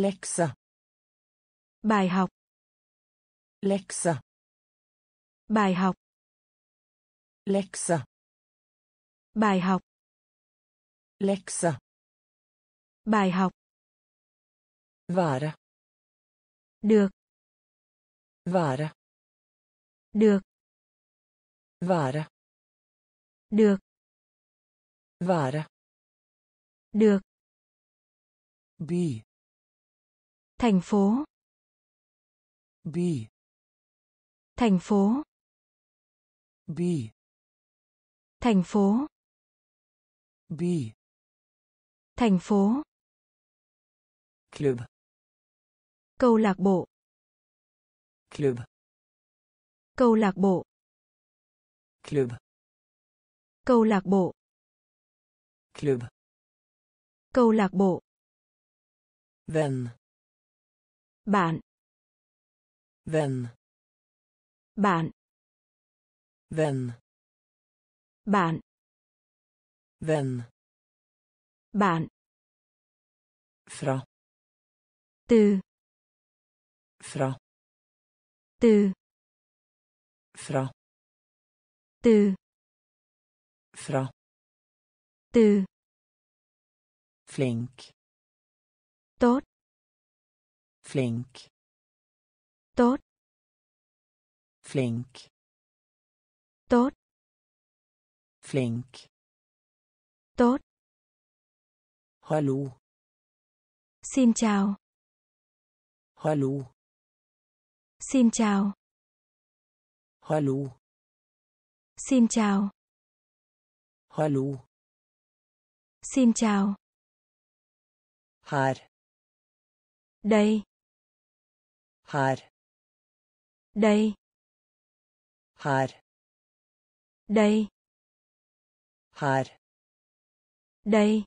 Leksa. Bài học. Leksa. Bài học. Leksa. Bài học. Leksa. Bài học. Vara. Được. Vara. Được. Vara. Được. Vara. Được. By. Thành phố. By. Thành phố. By. Thành phố. By. Thành phố. Klubb. Câu lạc bộ. Klubb. Câu lạc bộ. Klubb. Câu lạc bộ. Klubb. Câu lạc bộ. Vän. Bạn. Vän. Bạn. Vän. Bạn. Vän. Bạn. Fra. Từ. Fra. Từ. Fra. Từ. Fra. Từ. Flink. Tốt. Flink. Tốt. Flink. Tốt. Flink. Tốt. Hallo. Xin chào. Hallo. Xin chào. Hallo. Xin chào. Hallo. Xin chào. Her. Đây. Her. Đây. Her. Đây. Her. Đây.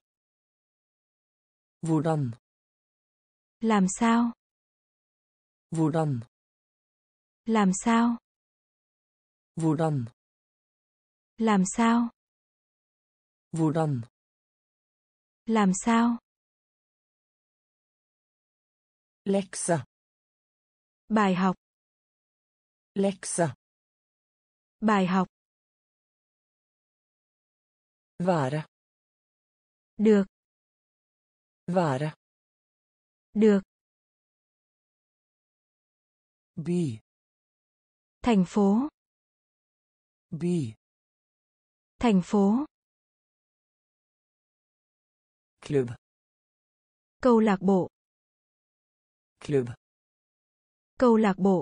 Hvordan. Làm sao? Hvordan. Làm sao? Hvordan. Làm sao? Hvordan. Làm sao? Leksa. Bài học. Leksa. Bài học. Vara. Được. Vara. Được. By. Thành phố. By. Thành phố. Klubb. Câu lạc bộ. Klubb. Câu lạc bộ.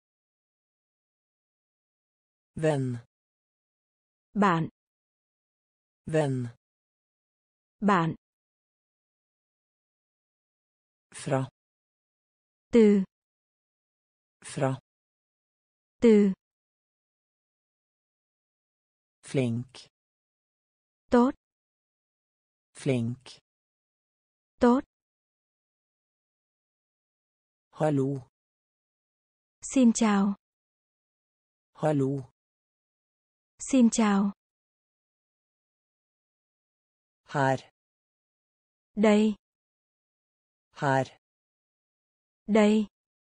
Vän. Bạn. Vän. Bạn. Fra. Từ. Fra. Từ. Flink. Tốt. Flink. Tốt. Hallo. Xin chào. Hallo. Xin chào. Her. Đây. Her. Đây.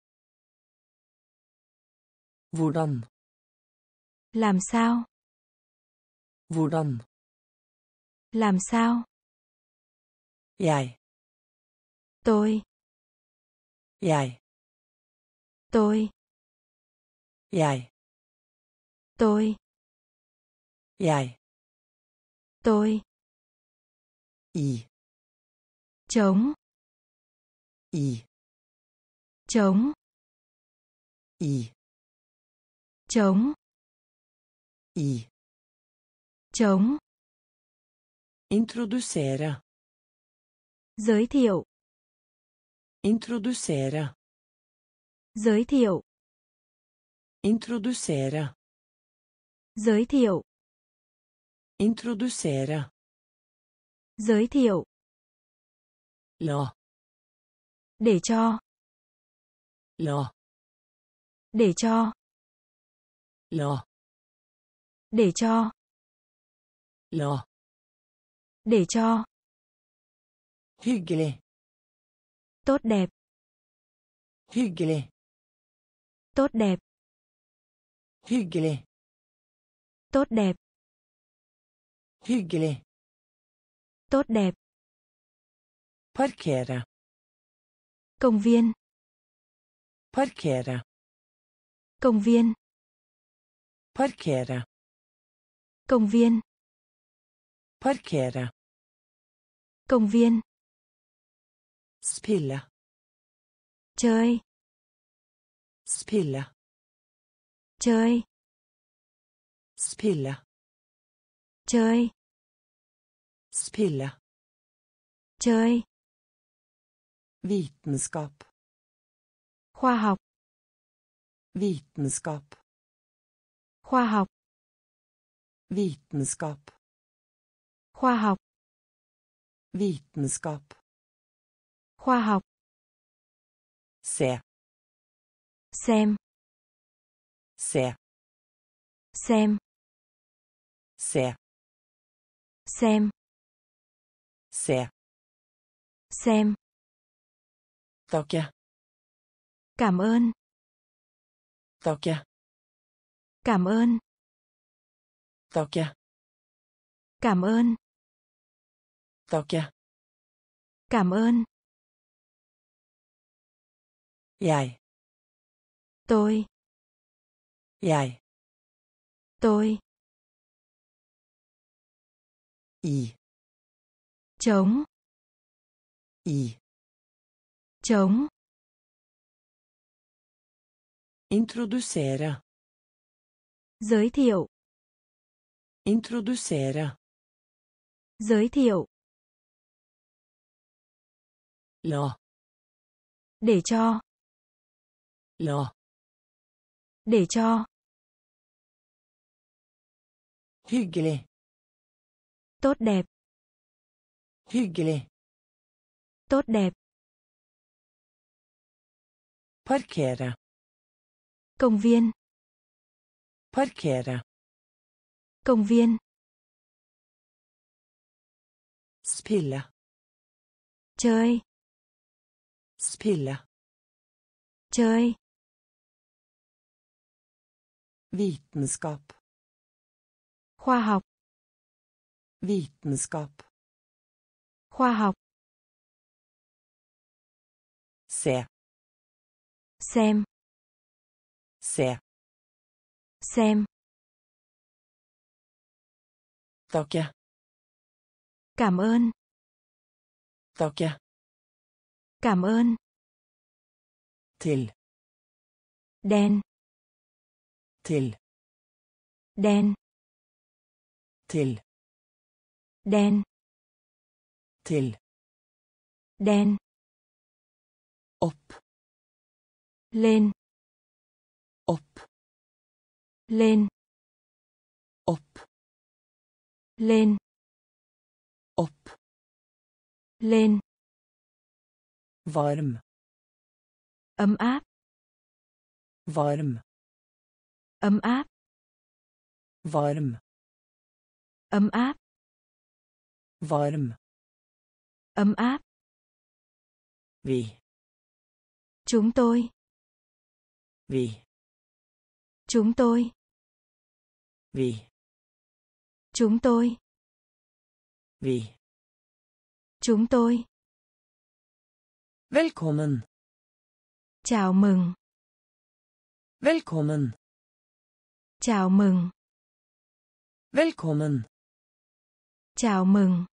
Hvordan. Làm sao? Hvordan. Làm sao? Jeg. Tôi. Jeg. Tôi. Jeg. Tôi. Jeg. Tôi. I. Chống. I. Chống. I. Chống. I. Chống. Introducere. Giới thiệu. Introducere. Giới thiệu. Introducere. Giới thiệu. Introducere. Giới thiệu. La. Để cho. La. Để cho. La. Để cho. La. Để cho. Hyggelig. Tốt đẹp. Hyggelig. Tốt đẹp. Hyggelig. Tốt đẹp. Hyggelig. Tốt đẹp. Parkere. Công viên. Parkere. Công viên. Parkere. Công viên. Parkere. Công viên. Spille. Chơi. Spille. Chơi. Spille. Chơi. Spille. Chơi. Vitenskap. Khoa học. Vitenskap. Khoa học. Vitenskap. Khoa học. Vitenskap. Khoa học. Se. Xem. Se. Xem. Se. Xem. Se. Xem. Takke. Cảm ơn. Takke. Cảm ơn. Takke. Cảm ơn. Takke. Cảm ơn. Jeg. Tôi. Jeg. Tôi. I. Trống. I. Trống. Introducere. Giới thiệu. Introducere. Giới thiệu. La. Để cho. La. Để cho. Hyggelig. Tốt đẹp. Hyggelig. Tốt đẹp. Parkere. Công viên. Parkere. Công viên. Spille. Chơi. Spille. Chơi. Vitenskap. Khoa học. Vitenskap. Khoa học. Se. Xem. Se. Xem. Takke. Cảm ơn. Takke. Cảm ơn. Til. Đen. Til. Đen. Til. Đen. Til. Đen. Opp. Lên. Opp. Lên. Opp. Lên. Opp. Lên. Varm. Ấm áp. Varm. Ấm áp. Varm. Ấm áp. Varm. Ấm áp. Vi. Chúng tôi. Vi. Chúng tôi. Vi. Chúng tôi. Vi. Chúng tôi. Velkommen. Chào mừng. Velkommen. Chào mừng. Velkommen. Chào mừng.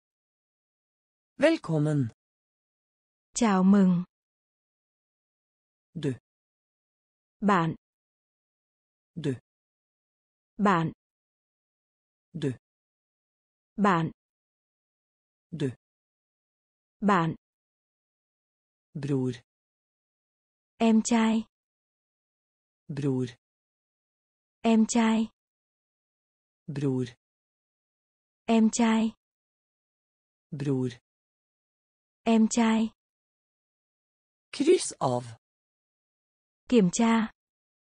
Velkommen. Chào mừng. Du. Bạn. Du. Bạn. Du. Bạn. Du. Bạn. Bror. Em trai. Bror. Em trai. Bror. Em trai. Bror. Em trai. Kryss av. Kiểm tra.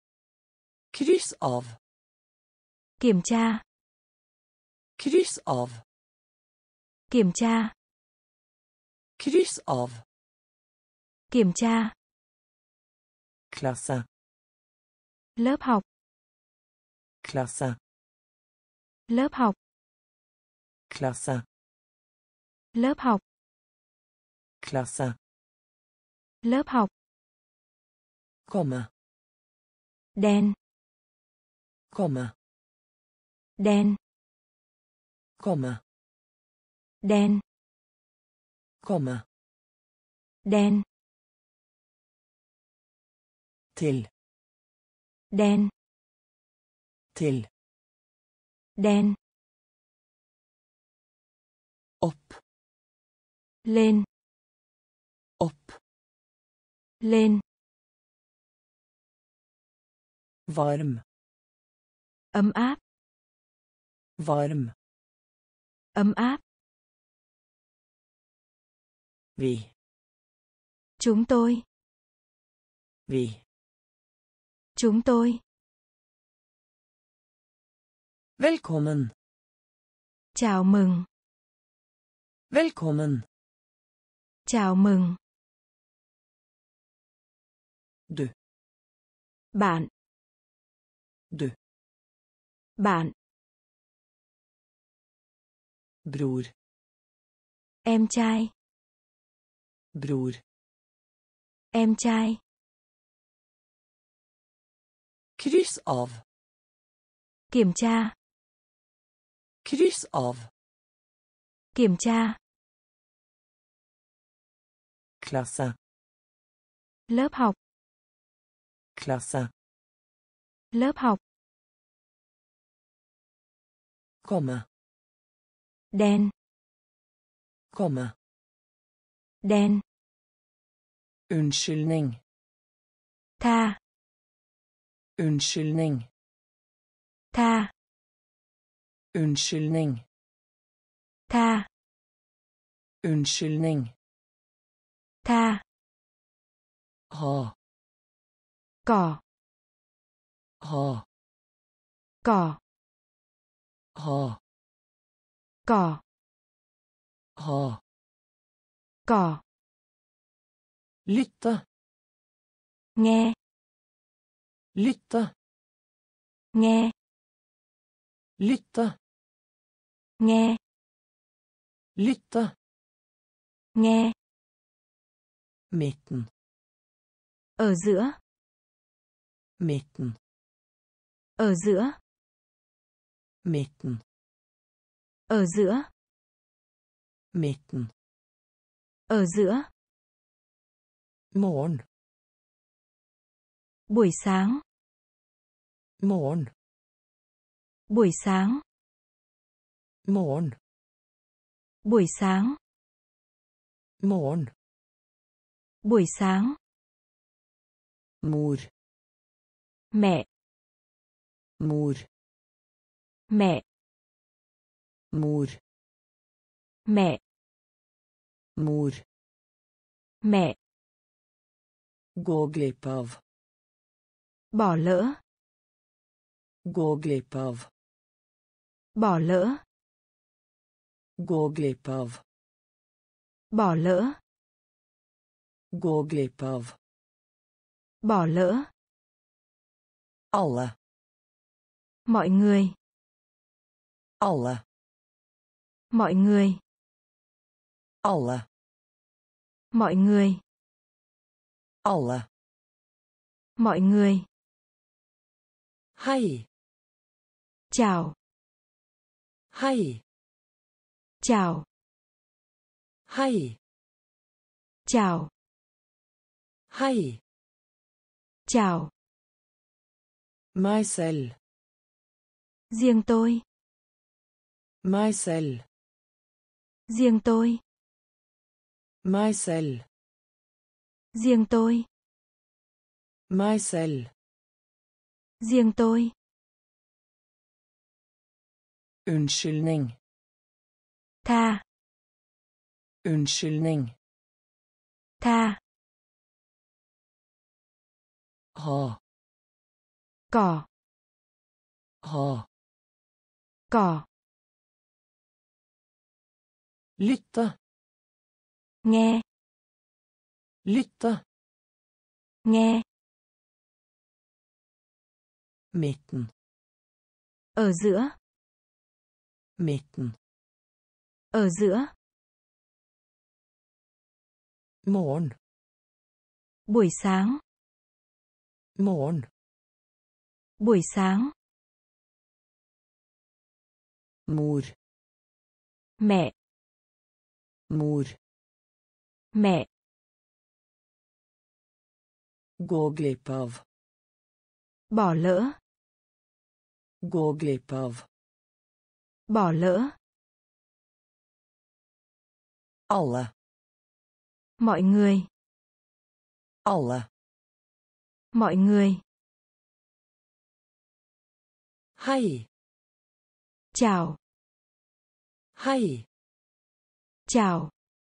Kryss av. Kiểm tra. Kryss av. Kiểm tra. Kryss av. Kiểm tra. Klasse. Lớp học. Klasse. Lớp học. Klasse. Lớp học. Klasse. Lớp học. Komme. Đen. Komme. Đen. Komme. Đen. Komme. Đen. Til. Đen. Til. Đen. Opp. Lên. Opp. Lên. Varm. Ấm áp. Varm. Ấm áp. Vi. Chúng tôi. Vi. Chúng tôi. Velkommen. Chào mừng. Velkommen. Chào mừng. Du. Bạn. Du. Bạn. Bror. Em trai. Bror. Em trai. Kryss av. Kiểm tra. Kryss av. Kiểm tra. Klasse. Lớp học. Klasse. Lớp học. Komme. Đen. Komme. Đen. Unnskyldning. Tha. Unnskyldning. Tha. Unnskyldning. Tha. Unnskyldning. Tha. Ha. Cỏ. Ha. Cỏ. Ha. Cỏ. Ha. Cỏ. Lytte. Nghe. Lytte. Nghe. Lytte. Nghe. Lytte. Nghe. Midten. Ở giữa. Midten. Ở giữa. Midten. Ở giữa. Midten. Ở giữa. Morgen. Buổi sáng. Morgen. Buổi sáng. Morgen. Buổi sáng. Morgen. Buổi sáng. Mor. Mẹ. Mor. Mẹ. Mor. Mẹ. Mor. Mẹ. Gå glipp av. Bỏ lỡ. Gå glipp av. Bỏ lỡ. Gå glipp av. Bỏ lỡ. Gå glipp av. Bỏ lỡ. Alle. Mọi người. Alle. Mọi người. Alle. Mọi người. Alle. Mọi người. Hei. Chào. Hei. Chào. Hei. Chào. Hei. Chào. Meg selv. Riêng tôi. Meg selv. Riêng tôi. Meg selv. Riêng tôi. Meg selv. Riêng tôi. Unnskyldning. Tha. Unnskyldning. Tha. Ha. Cỏ. Ha. Cỏ. Lytte. Nghe. Lytte. Nghe. Midten. Ở giữa. Midten. Ở giữa. Morgen. Buổi sáng. Morgen. Buổi sáng. Mor. Mẹ. Mor. Mẹ. Gå glipp av. Bỏ lỡ. Gå glipp av. Bỏ lỡ. Alle. Mọi người. Alle. Mọi người. Hei. Chào. Hei. Chào.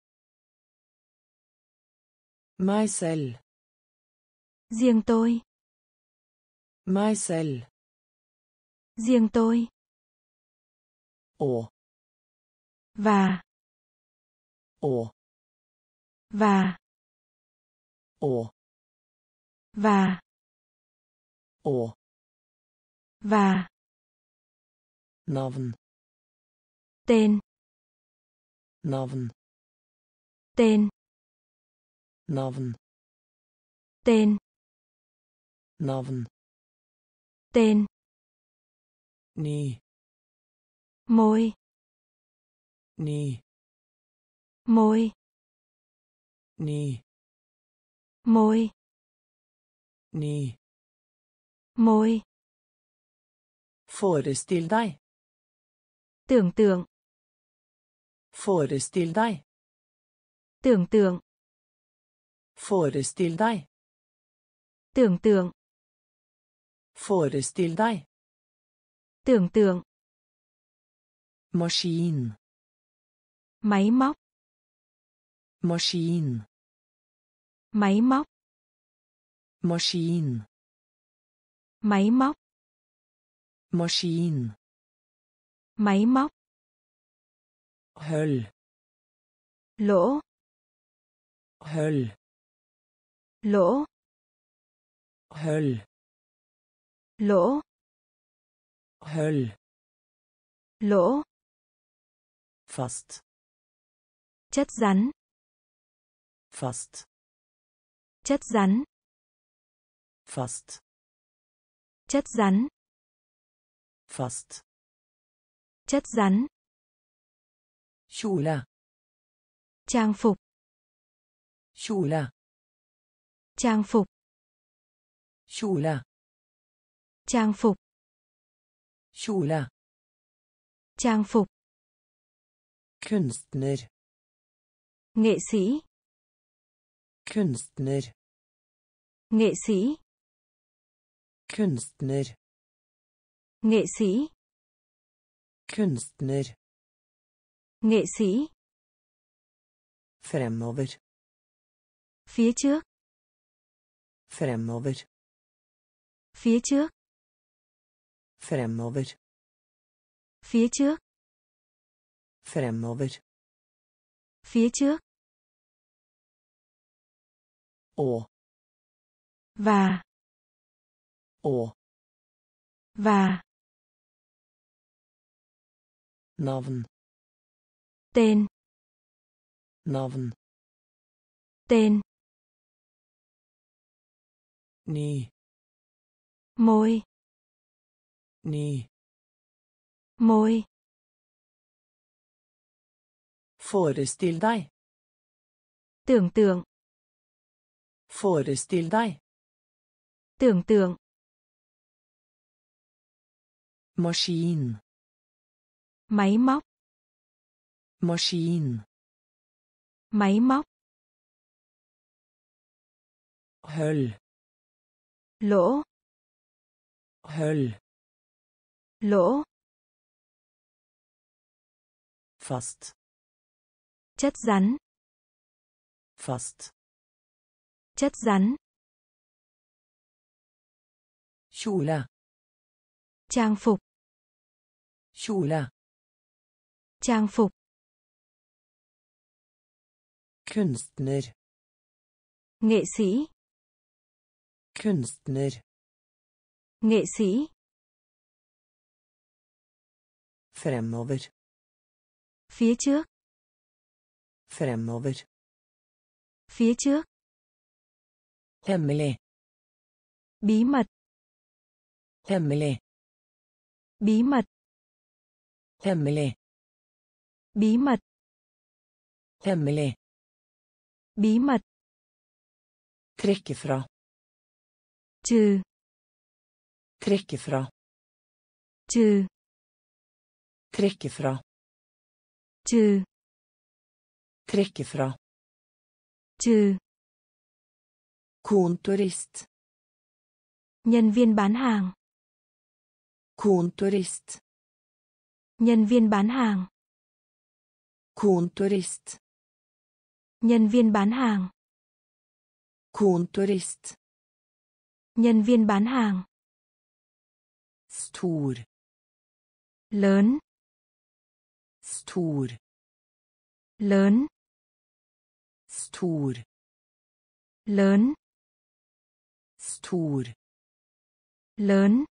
Meg selv. Riêng tôi. Meg selv. Riêng tôi. Og. Và. Og. Và. Og. Và. Og. Và. Navn. Tên. Navn. Tên. Navn. Tên. Navn. Tên. Ny. Môi. Ny. Môi. Ny. Môi. Ny. Môi. Forestill deg. Tưởng tượng. Forestill deg. Tưởng tượng. Forestill deg. Tưởng tượng. Forestill deg. Tưởng tượng. Maskin. Máy móc. Maskin. Máy móc. Maskin. Máy móc. Maskin. Máy móc. Hull. Lỗ. Hull. Lỗ. Hull. Lỗ. Hull. Lỗ. Fast. Chất rắn. Fast. Chất rắn. Fast. Chất rắn. Fast. Chất rắn. Kjole. Trang phục. Kjole. Trang phục. Kjole. Trang phục. Kjole. Trang phục. Kunstner. Nghệ sĩ. Kunstner. Nghệ sĩ. Kunstner. Nghệ sĩ. Kunstner. Nghệ sĩ. Fremover. Phía trước. Fremover. Phía trước. Fremover. Phía trước. Fremover. Phía trước. Og. Và. Og. Và. Navn. Tên. Navn. Tên. Ny. Môi. Ny. Môi. Forestill deg. Tưởng tượng. Forestill deg. Tưởng tượng. Maskin. Máy móc. Maskin. Máy móc. Hull. Lỗ. Hull. Lỗ. Fast. Chất rắn. Fast. Chất rắn. Kjole. Trang phục. Kjole. Trang phục. Kunstner. Nghệ sĩ. Kunstner. Nghệ sĩ. Fremover. Phía trước. Fremover. Phía trước. Hemmelig. Bí mật. Hemmelig. Bí mật. Hemmelig. Bí mật. Hemmelig. Bí mật. Trekke fra. Trừ. Trekke fra. Trừ. Trekke fra. Trừ. Trekke fra. Trừ. Kontorist. Nhân viên bán hàng. Kontorist. Nhân viên bán hàng. Kontorist. Nhân viên bán hàng. Kontorist. Nhân viên bán hàng. Stor. Lớn. Stor. Lớn. Stor. Lớn. Stor. Lớn.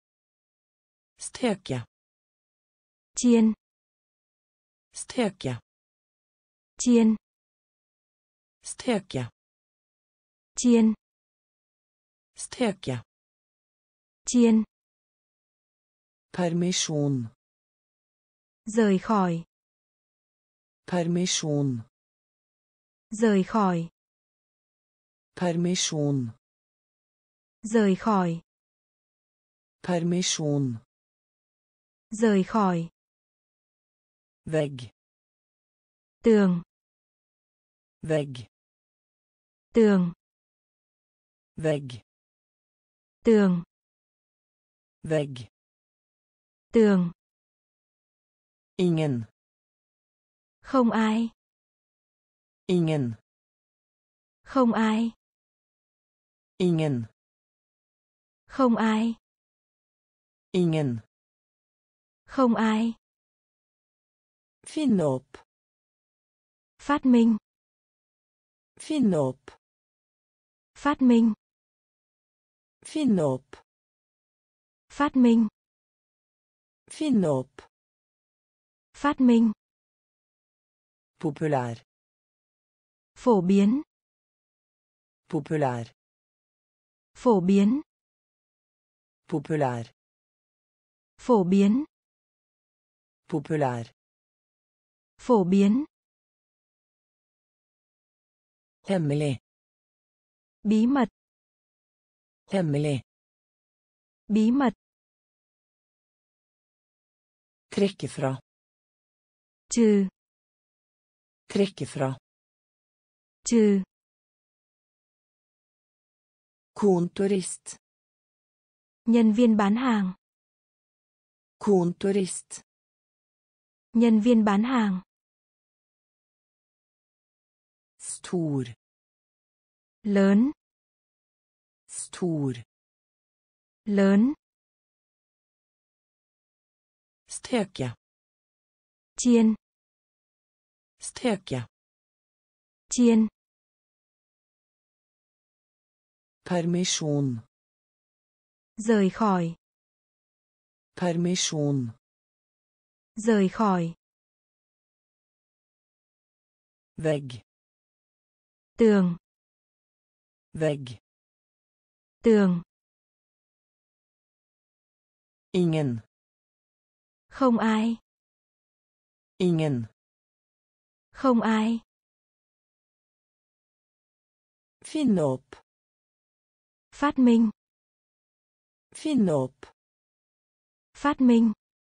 Steke. Chiên. Steke. Chiên. Steke. Chiên. Steke. Chiên. Permisjon. Rời khỏi. Permisjon. Rời khỏi. Permisjon. Rời khỏi. Permisjon. Rời khỏi. Vegg. Tường. Vegg. Tường. Vegg. Tường. Vegg. Tường. Ingen. Không ai. Ingen. Không ai. Ingen. Không ai. Ingen. Không ai. Finne opp. Phát minh. Finne opp. Phát minh. Finne opp. Phát minh. Finne opp. Phát minh. Populær. Phổ biến. Populær. Phổ biến. Populær. Phổ biến. Populær. Phổ biến. Hemmelig. Bí mật. Hemmelig. Bí mật. Trekke fra. Trừ. Trekke fra. Trừ. Kontorist. Nhân viên bán hàng. Kontorist. Nhân viên bán hàng. Stor. Lớn. Stor. Lớn. Steke. Chiên. Steke. Chiên. Permisjon. Rời khỏi. Permisjon. Rời khỏi. Vegg. Tường. Vegg. Tường. Ingen. Không ai. Ingen. Không ai. Finne opp. Phát minh. Finne opp. Phát minh.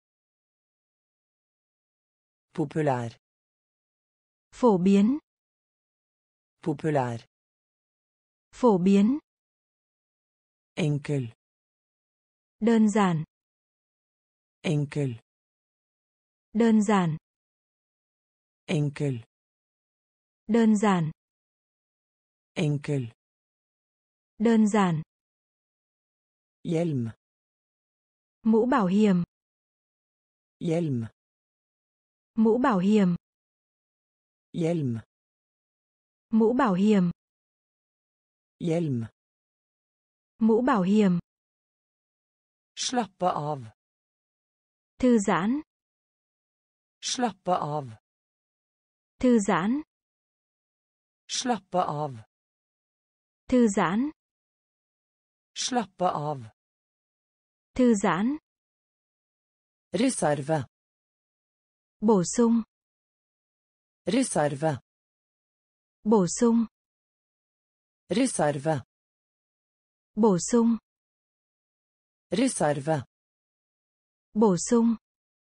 Populær. Phổ biến. Populær. Phổ biến. Enkel. Đơn giản. Enkel. Đơn giản. Enkel. Đơn giản. Enkel. Đơn giản. Hjelm. Mũ bảo hiểm. Hjelm. Mũ bảo hiểm. Hjelm. Mũ bảo hiểm. Hjelm. Mũ bảo hiểm. Slappe av. Thư giãn. Slappe av. Thư giãn. Slappe av. Thư giãn. Slappe av. Thư giãn. Reserve. Bổ sung. Reserve. Bổ sung. Reserve. Bổ sung. Reserve. Bổ sung.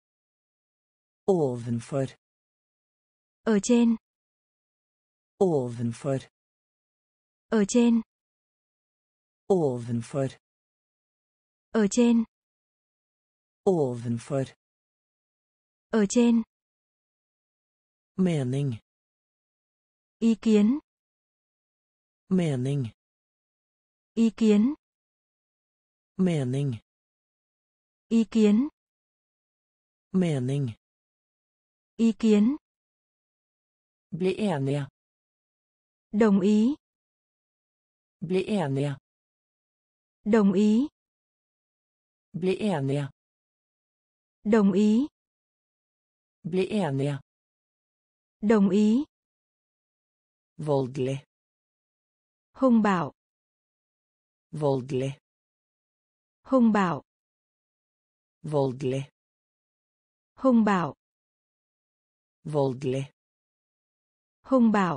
Ovenfor. Ở trên. Ovenfor. Ở trên. Ovenfor. Ở trên. Ovenfor. Ở trên. Mening. Ý kiến. Mening. Ý kiến. Mening. Ý kiến. Mening. Ý kiến. Bli enige. Đồng ý. Bli enige. Đồng ý. Bli enige. Đồng ý. Bli enige. Đồng ý. Voldelig. Hung bạo. Voldelig. Hung bạo. Voldelig. Hung bạo. Voldelig. Hung bạo.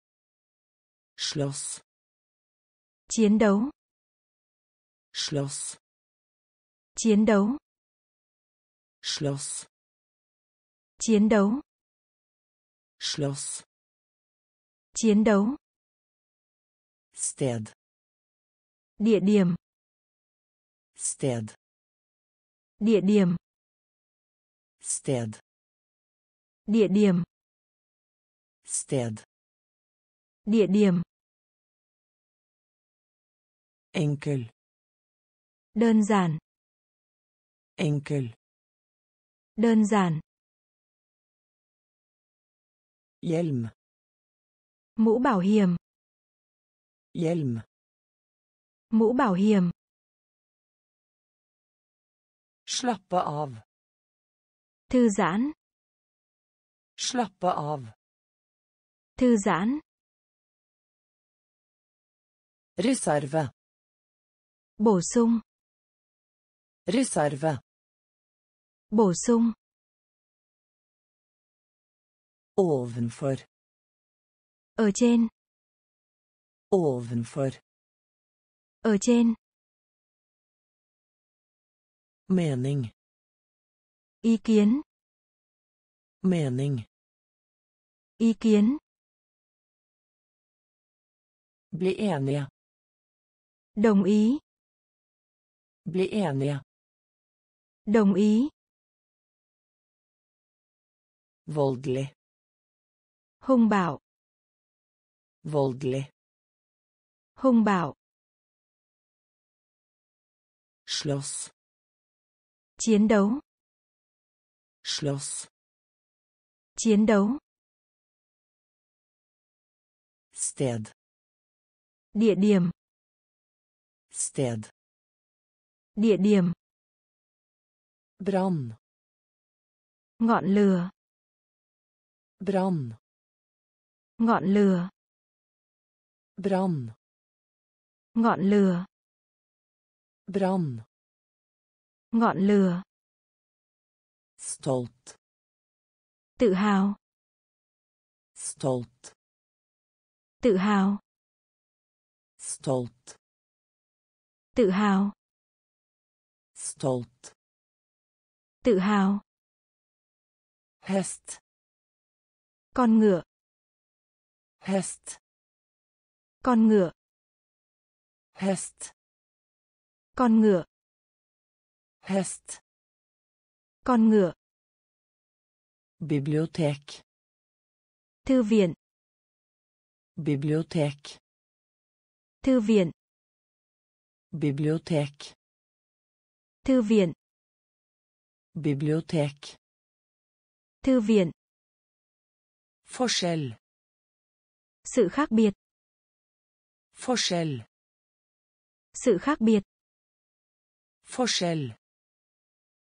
Slåss. Chiến đấu. Slåss. Chiến đấu. Slåss. Chiến đấu. Slåss. Chiến đấu. Sted. Địa điểm. Sted. Địa điểm. Sted. Địa điểm. Sted. Địa điểm. Enkel. Đơn giản. Enkel. Đơn giản. Hjelm. Mũ bảo hiểm. Hjelm. Mũ bảo hiểm. Slappe av. Thư giãn. Slappe av. Thư giãn. Reserve. Bổ sung. Reserve. Bổ sung. Ovenfor. Ở trên. Ovenfor. Ở trên. Mening. Ý kiến. Mening. Ý kiến. Bli enige. Đồng ý. Bli enige. Đồng ý. Voldelig. Hung bạo. Voldelig. Hung bạo. Slåss. Chiến đấu. Slåss. Chiến đấu. Sted. Địa điểm. Sted. Địa điểm. Brann. Ngọn lửa. Brann. Ngọn lửa. Brann. Ngọn lửa. Brann. Ngọn lửa. Stolt. Tự hào. Stolt. Tự hào. Stolt. Tự hào. Stolt. Tự hào. Häst. Con ngựa. Häst. Con ngựa. Häst. Con ngựa. Häst. Con ngựa. Bibliotek. Thư viện. Bibliotek. Thư viện. Bibliotek. Thư viện. Bibliotek. Thư viện. Forskjell. Sự khác biệt. Forskjell. Sự khác biệt. Forskjell.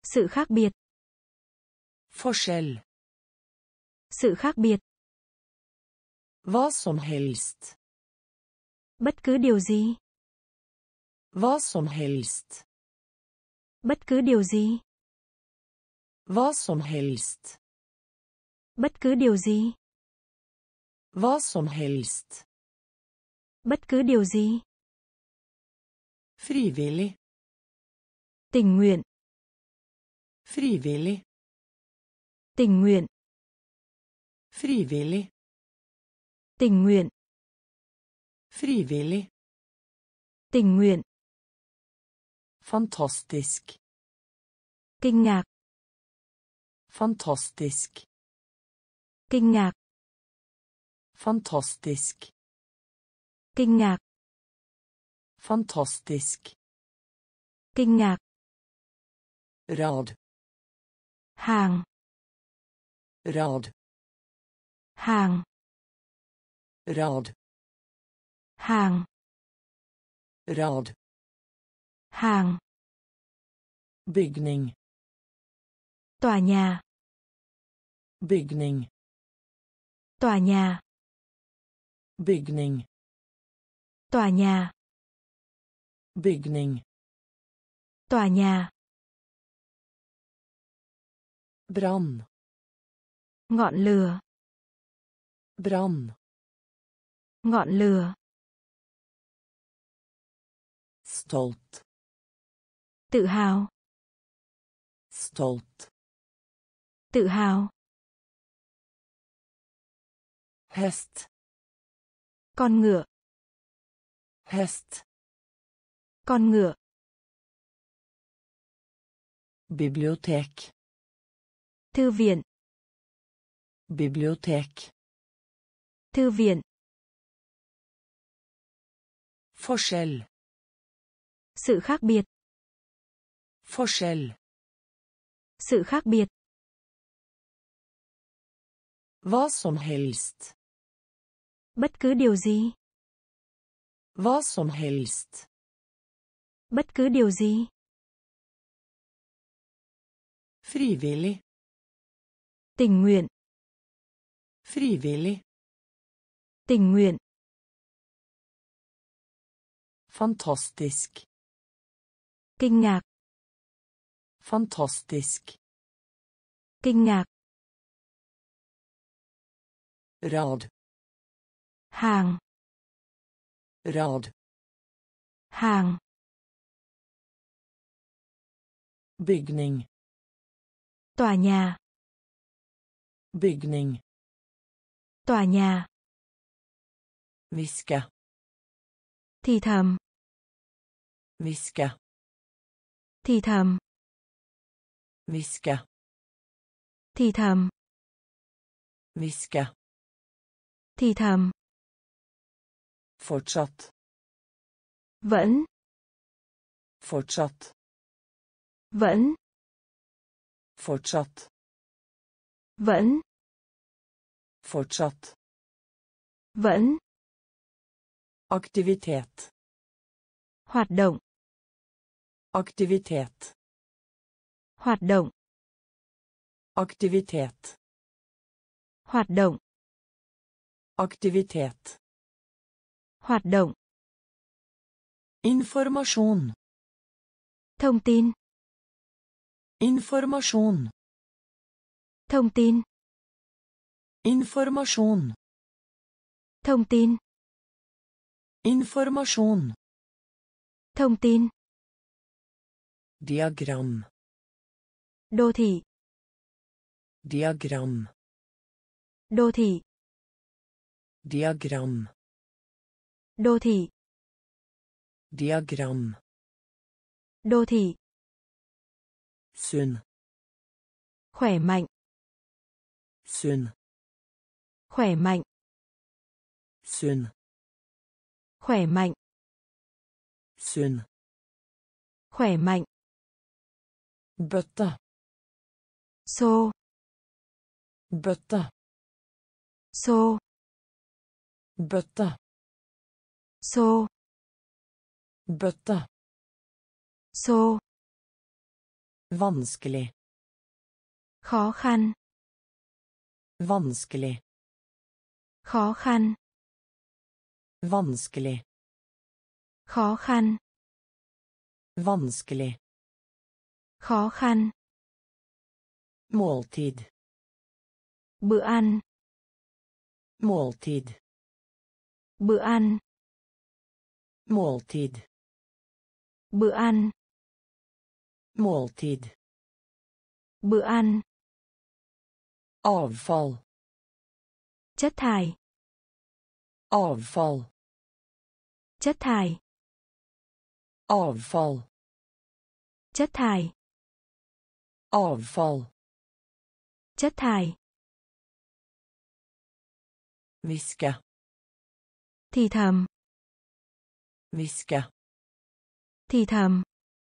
Sự khác biệt. Forskjell. Sự khác biệt. Hva som helst. Bất cứ điều gì. Hva som helst. Bất cứ điều gì. Hva som helst. Bất cứ điều gì. Hva som helst. Bất cứ điều gì. Frivillig. Tình nguyện. Frivillig. Tình nguyện. Frivillig. Tình nguyện. Frivillig. Tình nguyện. Fantastisk. Kinh ngạc. Fantastisk. Kinh ngạc. Fantastisk. Kinh ngạc. Fantastisk. Kinh ngạc. Rad. Hàng. Rad. Hàng. Rad. Hàng. Rad. Hàng. Bygning. Tòa nhà. Bygning. Tòa nhà. Bygning. Tòa nhà. Bygning. Tòa nhà. Brann. Ngọn lửa. Brann. Ngọn lửa. Stolt. Tự hào. Stolt. Tự hào. Hest. Con ngựa. Hest. Con ngựa. Bibliotek. Thư viện. Bibliotek. Thư viện. Forskjell. Sự khác biệt. Forskjell. Sự khác biệt. Hva som helst. Bất cứ điều gì. Hva som helst. Bất cứ điều gì. Frivillig. Tình nguyện. Frivillig. Tình nguyện. Fantastisk. Kinh ngạc. Fantastisk. Kinh ngạc. Rad. Hàng. Rad. Hàng. Bygning. Tòa nhà. Bygning. Tòa nhà. Viska. Thì thầm. Viska. Thì thầm. Viska. Thì thầm. Viska. Thì thầm. Fortsatt. Vẫn. Fortsatt. Vẫn. Fortsatt. Vẫn. Fortsatt. Vẫn. Aktivitet. Hoạt động. Aktivitet. Hoạt động. Aktivitet. Hoạt động. Aktivitet. Hoạt động. Informasjon. Thông tin. Informasjon. Thông tin. Informasjon. Thông tin. Informasjon. Thông tin. Diagram. Đô thị. Diagram. Đô thị. Diagram. Đô thị. Diagram. Đô thị. Sunn. Khỏe mạnh. Sunn. Khỏe mạnh. Sunn. Khỏe mạnh. Sunn. Khỏe mạnh. Bøtte. Xô. Bøtte. Xô. Bøtte. Xô. Bøtte. Xô. Vanskelig. Khó khăn. Vanskelig. Khó khăn. Vanskelig. Khó khăn. Vanskelig. Khó khăn. Måltid. Bữa ăn. Måltid. Bữa ăn. Måltid. Bữa ăn. Måltid. Bữa ăn. Avfall. Chất thải. Avfall. Chất thải. Avfall. Chất thải. Avfall. Chất thải. Viske. Thì thầm. Viske. Thì thầm.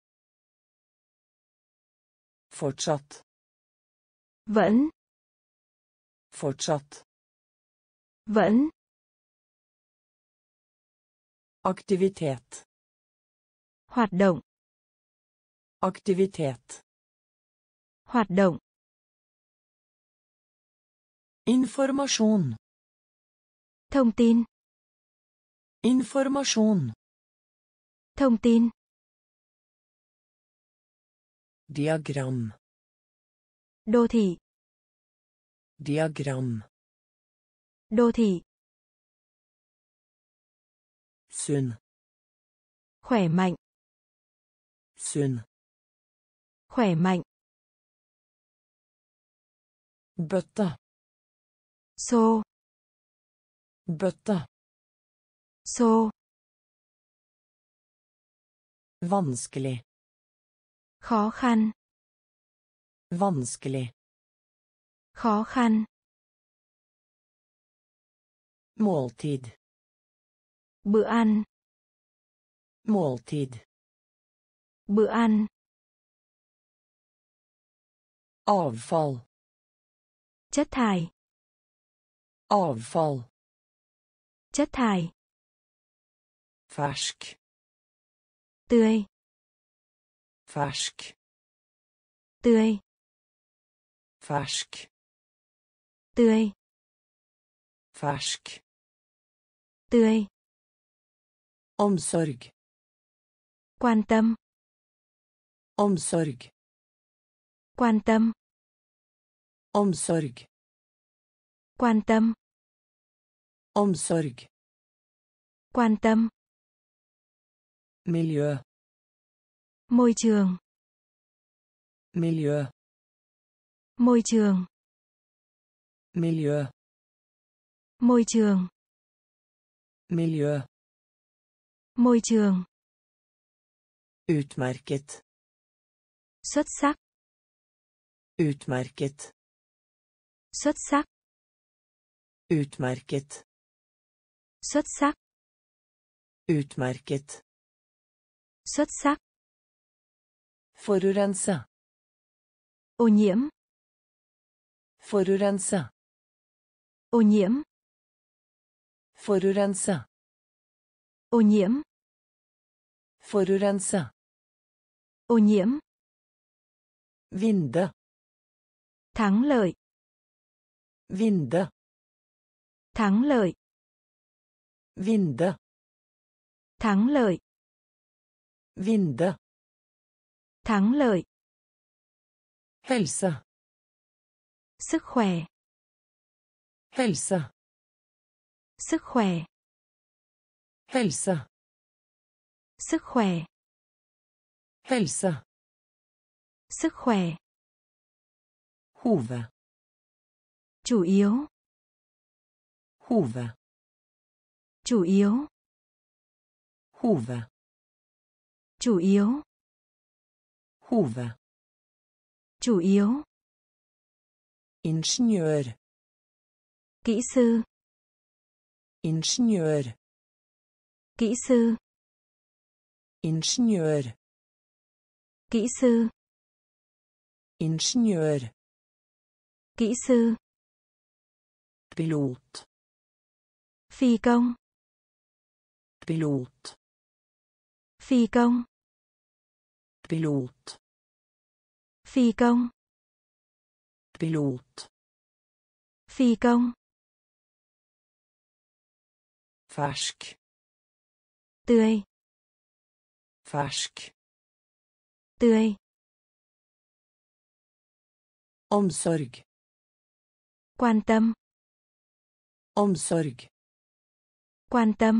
Fortsatt. Vẫn. Fortsatt. Vẫn. Aktivitet. Hoạt động. Aktivitet. Hoạt động. Informasjon. Thông tin. Informasjon. Thông tin. Diagram. Đô thị. Diagram. Đô thị. Sunn. Khỏe mạnh. Sunn. Khỏe mạnh. Bøtte. Xô. Bøtte. Xô. Vanskelig. Khó khăn. Vanskelig. Khó khăn. Måltid. Bữa ăn. Måltid. Bữa ăn. Avfall. Chất thải. Avfall. Chất thải. Fersk. Tươi. Fersk. Tươi. Fersk. Tươi. Fersk. Tươi. Omsorg. Quan tâm. Omsorg. Quan tâm. Omsorg. Quan tâm. Omsorg. Quan tâm. Miljø. Môi trường. Miljø. Môi trường. Miljø. Môi trường. Miljø. Môi trường. Utmerket. Xuất sắc. Utmerket. Xuất sắc. Utmerket. Xuất sắc. Utmerket. Xuất sắc. Forurense. Ô nhiễm. Forurense. Ô nhiễm. Forurense. Ô nhiễm. Forurense. Ô nhiễm. Vinde. Thắng lợi. Vinde. Thắng lợi. Vinde. Thắng lợi. Vinde. Thắng lợi. Helse. Sức khỏe. Helse. Sức khỏe. Helse. Sức khỏe. Helse. Sức khỏe. Hove. Chủ yếu. Hove. Chủ yếu. Hove. Chủ yếu. Hove. Chủ yếu. Ingeniør. Kỹ sư. Ingeniør. Kỹ sư. Ingeniør. Kỹ sư. Ingeniør. Kỹ sư. Pilot. Phi công. Pilot. Phi công. Pilot. Phi công. Pilot. Phi công. Fersk. Tươi. Fersk. Tươi. Omsorg. Quan tâm. Omsorg. Quan tâm.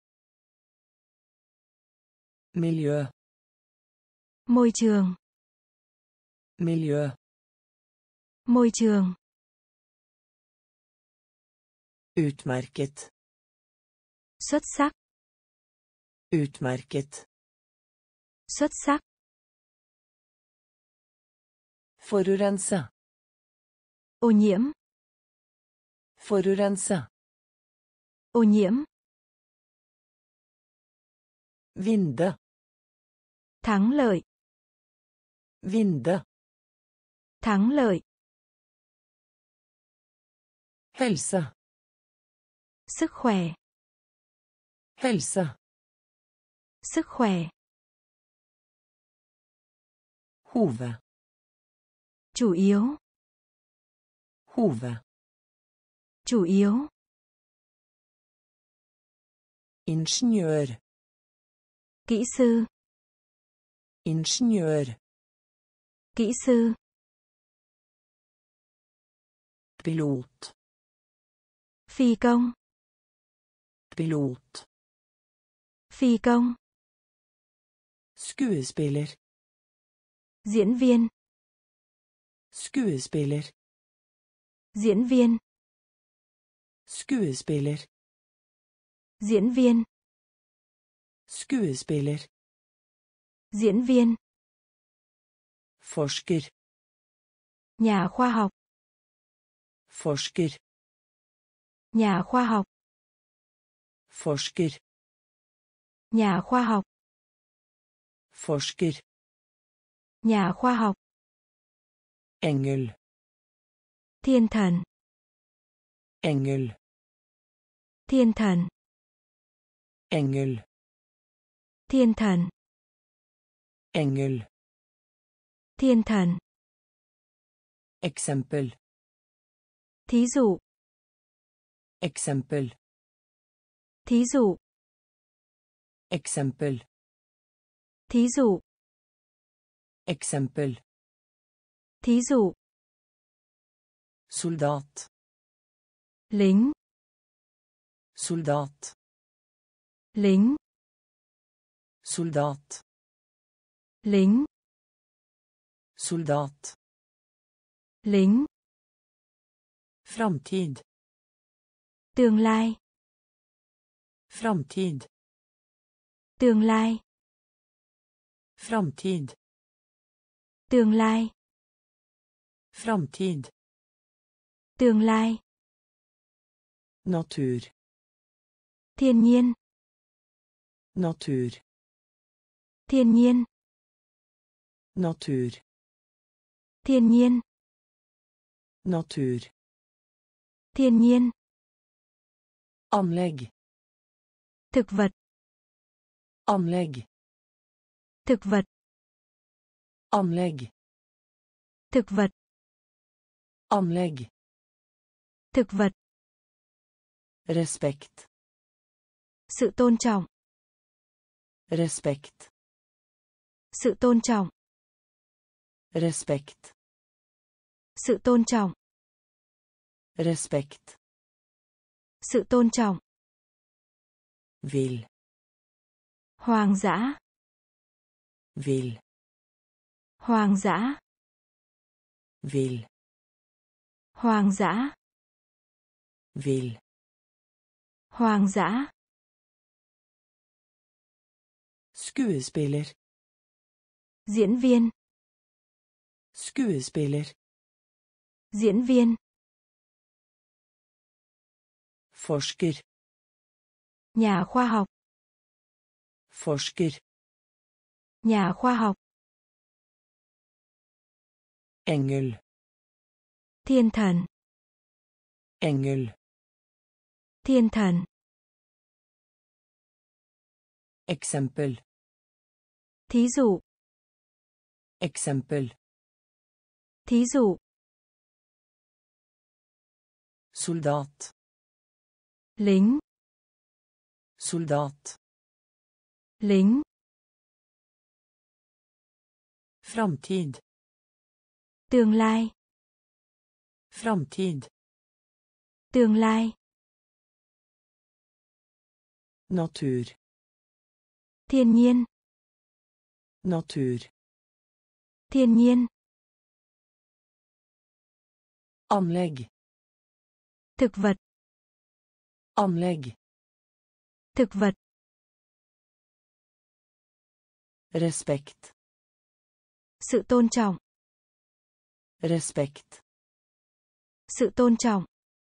Miljø. Môi trường. Miljø. Môi trường. Utmerket. Xuất sắc. Utmerket. Xuất sắc. Forurense. Ô nhiễm. Forurense. Ô nhiễm. Vinde. Thắng lợi. Vinde. Thắng lợi. Helse. Sức khỏe. Helse. Sức khỏe. Hove. Chủ yếu. Hove. Chủ yếu. Ingeniør. Kỹ sư. Ingeniør. Kỹ sư. Pilot. Phi công. Pilot. Phi công. Skuespiller. Diễn viên. Skuespiller. Diễn viên. Skuespiller. Diễn viên. Skuespiller. Diễn viên. Forsker. Nhà khoa học. Forsker. Nhà khoa học. Forsker. Nhà khoa học. Forsker. Nhà khoa học. Engel. Thiên thần. Engel. Thiên thần. Engel. Thiên thần. Engel. Thiên thần. Eksempel. Thí dụ. Eksempel. Thí dụ. Eksempel. Thí dụ. Eksempel. Thí dụ. Soldat. Lính. Soldat. Lính. Soldat. Lính. Soldat. Lính. Framtid. Tương lai. Framtid. Tương lai. Framtid. Tương lai. Framtid. Tương lai. Natur. Thiên nhiên. Natur. Thiên nhiên. Natur. Thiên nhiên. Natur. Thiên nhiên. Anlegg. Thực vật. Anlegg. Thực vật. Anlegg. Thực vật. Anlegg. Thực vật. Respekt. Sự tôn trọng. Respekt. Sự tôn trọng. Respekt. Sự tôn trọng. Respekt. Sự tôn trọng. Vil. Hoang dã. Vil. Hoang dã. Vil. Hoang dã. Vil. Hoang dã. Skuespiller. Diễn viên. Skuespiller. Diễn viên. Forsker. Nhà khoa học. Forsker. Nhà khoa học. Engel. Thiên thần. Engel. Thiên thần. Eksempel. Thí dụ. Eksempel. Thí dụ. Soldat. Lính. Soldat. Lính. Framtid. Tương lai. Framtid. Tương lai. Natur. Thiên nhiên. Natur. Thiên nhiên. Anlegg. Thực vật. Anlegg. Thực vật. Respekt. Sự tôn trọng. Respekt. Sự tôn trọng.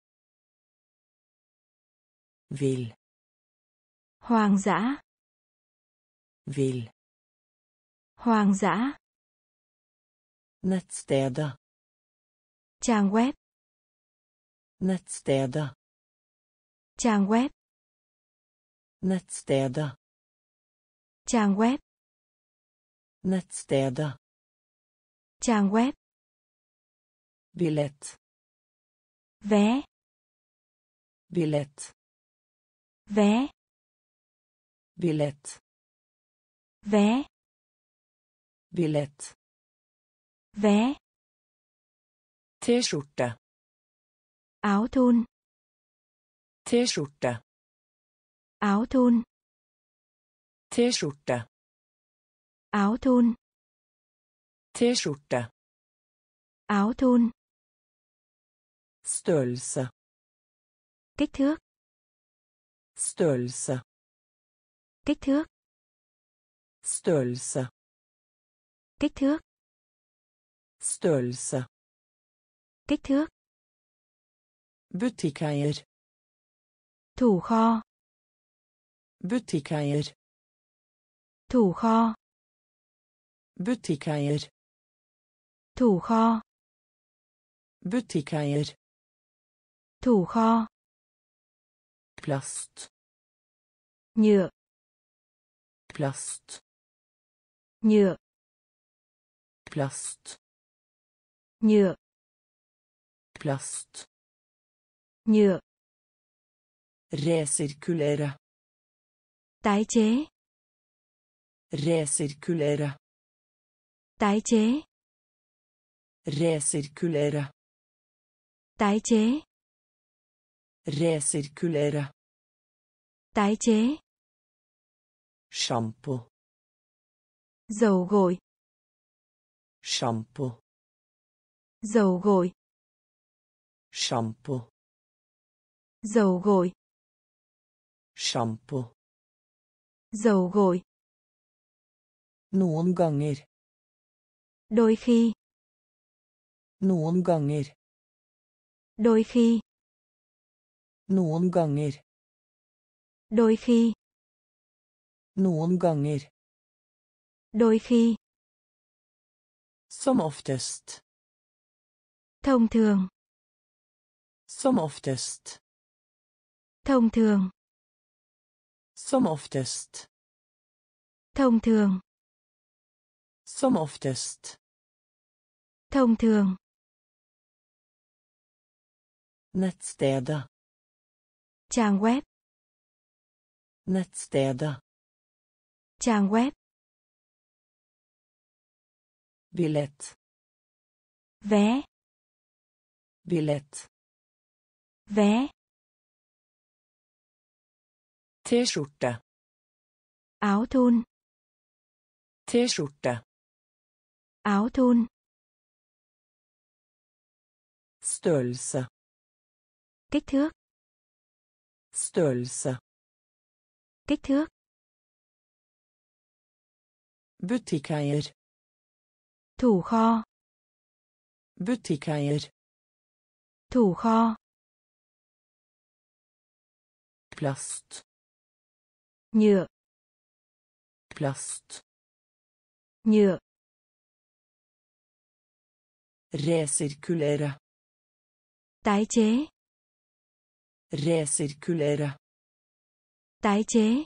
Vil. Hoang dã. Vil. Hoang dã. Nettstedet. Trang web. Nettstedet. Trang web. Nettstedet. Trang web. Nettstedet. Trang web. Billett. Vé. Billett. Vé. Billett. Vé. Billett. Vé. T-skjorte. Áo thun. T-skjorte. Áo thun. T-skjorte. Áo thun. T-skjorte. Áo thun. Størrelse. Kích thước. Størrelse. Kích thước. Størrelse. Kích thước. Størrelse. Kích thước. Butikkeier. Thủ kho. Butikkeier. Thủ kho. Butikkeier. Thủ kho. Butikkeier. Thủ kho. Plast. Nhựa. Plast. Nhựa. Plast. Nhựa. Plast. Nhựa. Resirkulere. Tái chế. Resirkulere. Tái chế. Resirkulere. Tái chế. Resirkulere. Tái chế. Shampoo. Dầu gội. Shampoo. Dầu gội. Shampoo. Dầu gội. Shampoo. Dầu gội. Noen ganger. Đôi khi. Noen ganger. Đôi khi. Noen ganger. Đôi khi. Noen ganger. Đôi khi. Som oftest. Thông thường. Som oftest. Thông thường. Som oftest. Thông thường. Som oftest. Thông thường. Nettstedet. Trang web. Nettstedet. Trang web. Billett. Vé. Billett. Vé. T-skjorte. Áo thun. T-skjorte. Áo thun. Størrelse. Kích thước. Størrelse. Kích thước. Butikkeier. Thủ kho. Butikkeier. Thủ kho. Plast. Nhựa. Plast. Nhựa. Resirkulere. Tái chế. Resirkulere. Tái chế.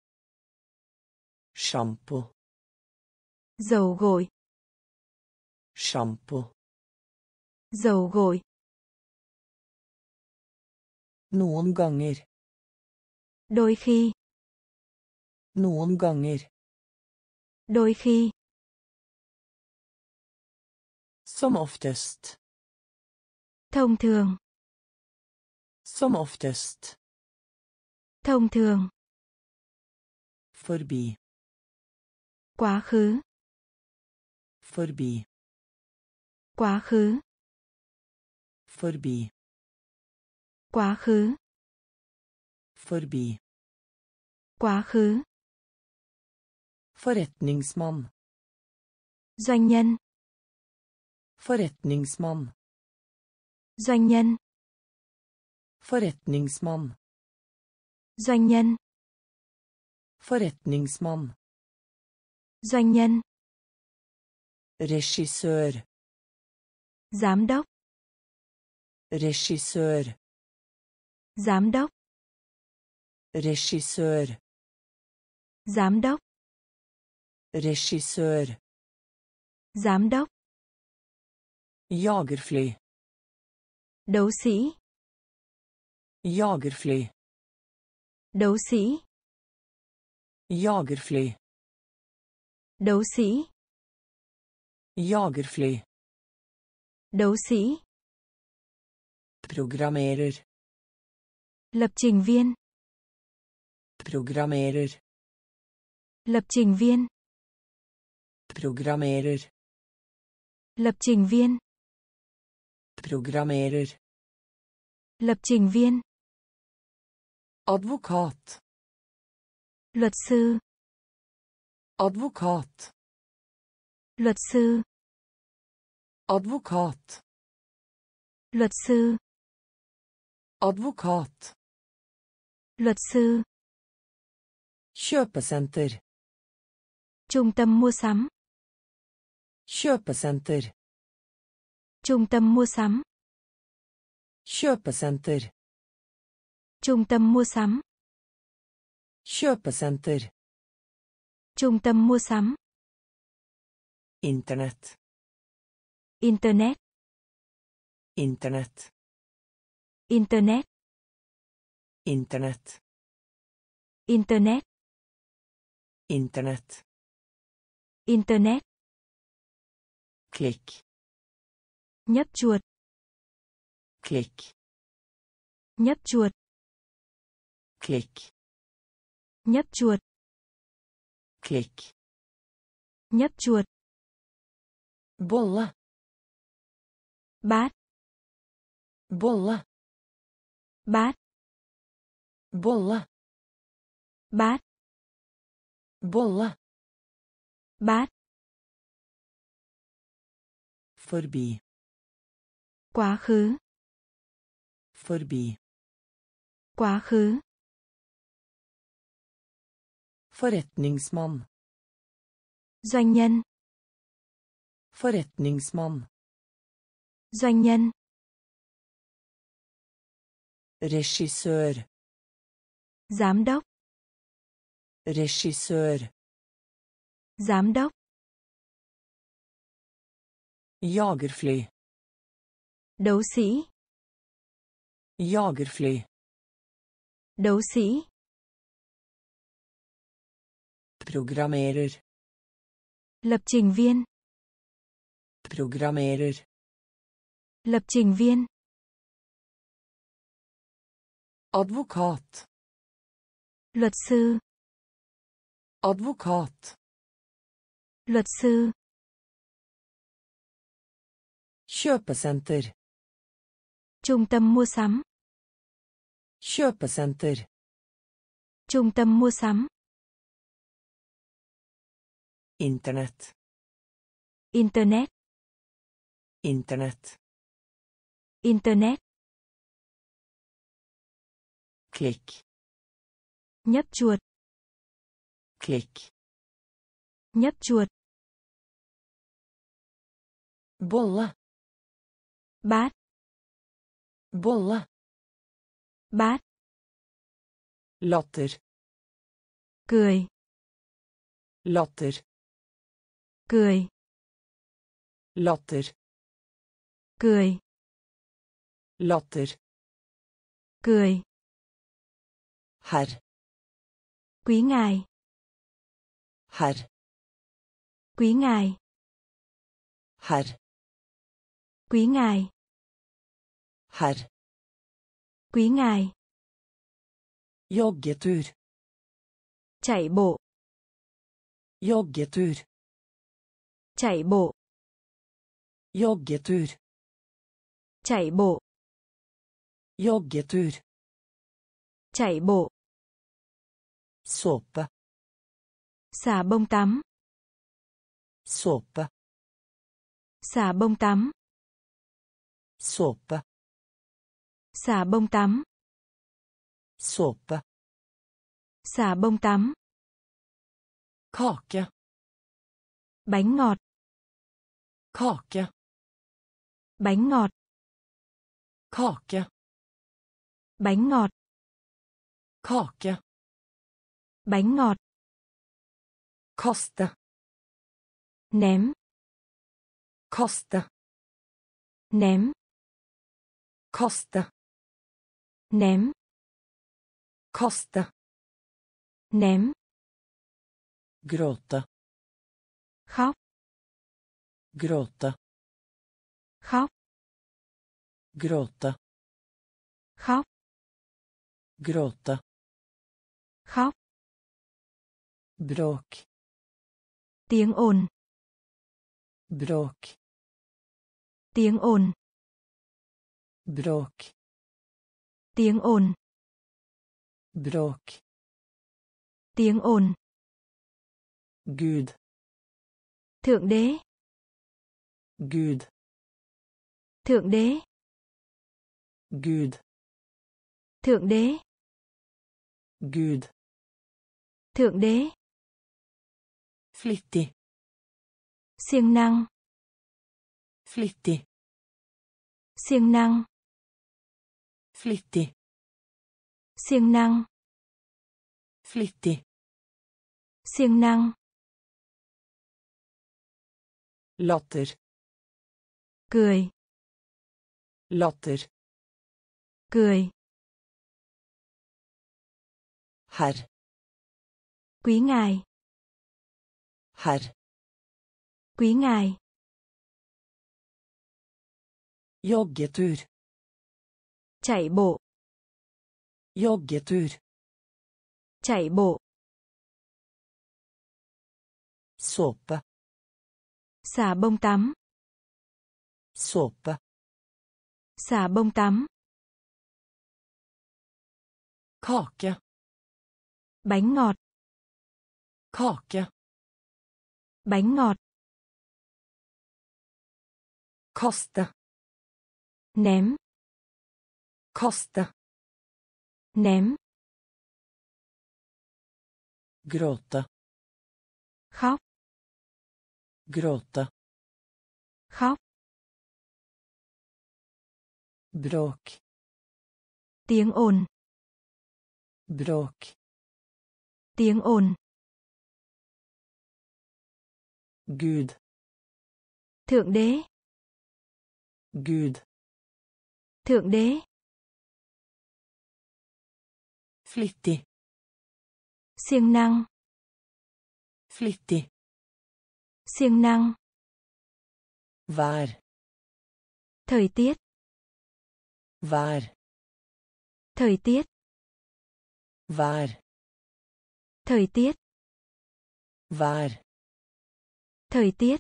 Shampoo. Dầu gội. Shampoo. Dầu gội. Noen ganger. Đôi khi. Noen ganger. Đôi khi. Som oftest. Thông thường. Som oftest. Thông thường. Forbi. Quá khứ. Forbi. Quá khứ. Forbi. Quá khứ. Forbi. Quá khứ. Forretningsmann. Doanh nhân. Forretningsmann. Doanh nhân. Forretningsmann. Doanh nhân. Forretningsmann. Doanh nhân. Regissør. Giám đốc. Regissør. Giám đốc. Regissør. Giám đốc. Regissør. Giám đốc. Jagerfly. Đấu sĩ. Jagerfly. Đấu sĩ. Jagerfly. Đấu sĩ. Jagerfly. Đấu sĩ. Programmerer. Lập trình viên. Programmerer. Lập trình viên. Programmerer. Lập trình viên. Programmerer. Lập trình viên. Advokat. Luật sư. Advokat. Luật sư. Advokat. Luật sư. Advokat. Luật sư. Kjøpesenter. Trung tâm mua sắm. Kjøpesenter. Trung tâm mua sắm. Kjøpesenter. Trung tâm mua sắm. Kjøpesenter. Trung tâm mua sắm. Internet. Internet. Internet. Internet. Internet. Internet. Internet. Internet. Klikk. Nhấp chuột. Klikk. Nhấp chuột. Klikk. Nhấp chuột. Klikk. Nhấp chuột. Bolle. Bát. Bolle. Bát. Bolle. Bát. Bolle. Bát. Forbi. Quá khứ. Forbi. Quá khứ. Forretningsmann. Doanh nhân. Forretningsmann. Doanh nhân. Regissør. Giám đốc. Regissør. Giám đốc. Jagerfly. Đấu sĩ. Jagerfly. Đấu sĩ. Programmerer. Lập trình viên. Programmerer. Lập trình viên. Advokat. Luật sư. Advokat. Luật sư. Kjøpesenter. Trung tâm mua sắm. Kjøpesenter. Trung tâm mua sắm. Internet. Internet. Internet. Internet. Klikk. Nhấp chuột. Klikk. Nhấp chuột. Bolle. Bát. Bolle. Bát. Latter. Cười. Latter. Cười. Latter. Cười. Latter. Cười. Herr. Quý ngài. Herr. Quý ngài. Herr. Quý ngài. Herr. Quý ngài. Joggetur. Chạy bộ. Joggetur. Chạy bộ. Joggetur. Chạy bộ. Joggetur. Chạy bộ. Såpe. Xà bông tắm. Såpe. Xà bông tắm. Såpe. Xà bông tắm. Såpe. Xà bông tắm. Kake. Bánh ngọt. Kake. Bánh ngọt. Kake. Bánh ngọt. Kake. Bánh ngọt. Kaste. Ném. Kaste. Ném. Kaste. Ném. Kaste. Ném. Gråte. Khóc. Gråte. Khóc. Gråte. Khóc. Gråte. Khóc. Bråk. Tiếng ồn. Bråk. Tiếng ồn. Bråk. Tiếng ồn. Bråk. Tiếng ồn. Gud. Thượng đế. Gud. Thượng đế. Gud. Thượng đế. Gud. Thượng đế. Flittig. Siêng năng. Flittig. Siêng năng. Flittig. Siêng năng. Flittig. Siêng năng. Latter. Cười. Latter. Cười. Herr. Quý ngài. Herr. Quý ngài. Joggetur. Chạy bộ. Joggetur. Chạy bộ. Såpe. Xà bông tắm. Såpe. Xà bông tắm. Kake. Bánh ngọt. Kake. Bánh ngọt. Kaste. Ném. Kaste. Ném. Gråte. Khóc. Gråte. Khóc. Bråk. Tiếng ồn. Bråk. Tiếng ồn. Gud. Thượng đế. Gud. Thượng đế. Flittig. Siêng năng. Flittig. Siêng năng. Vær. Thời tiết. Vær. Thời tiết. Vær. Thời tiết. Vær. Thời tiết.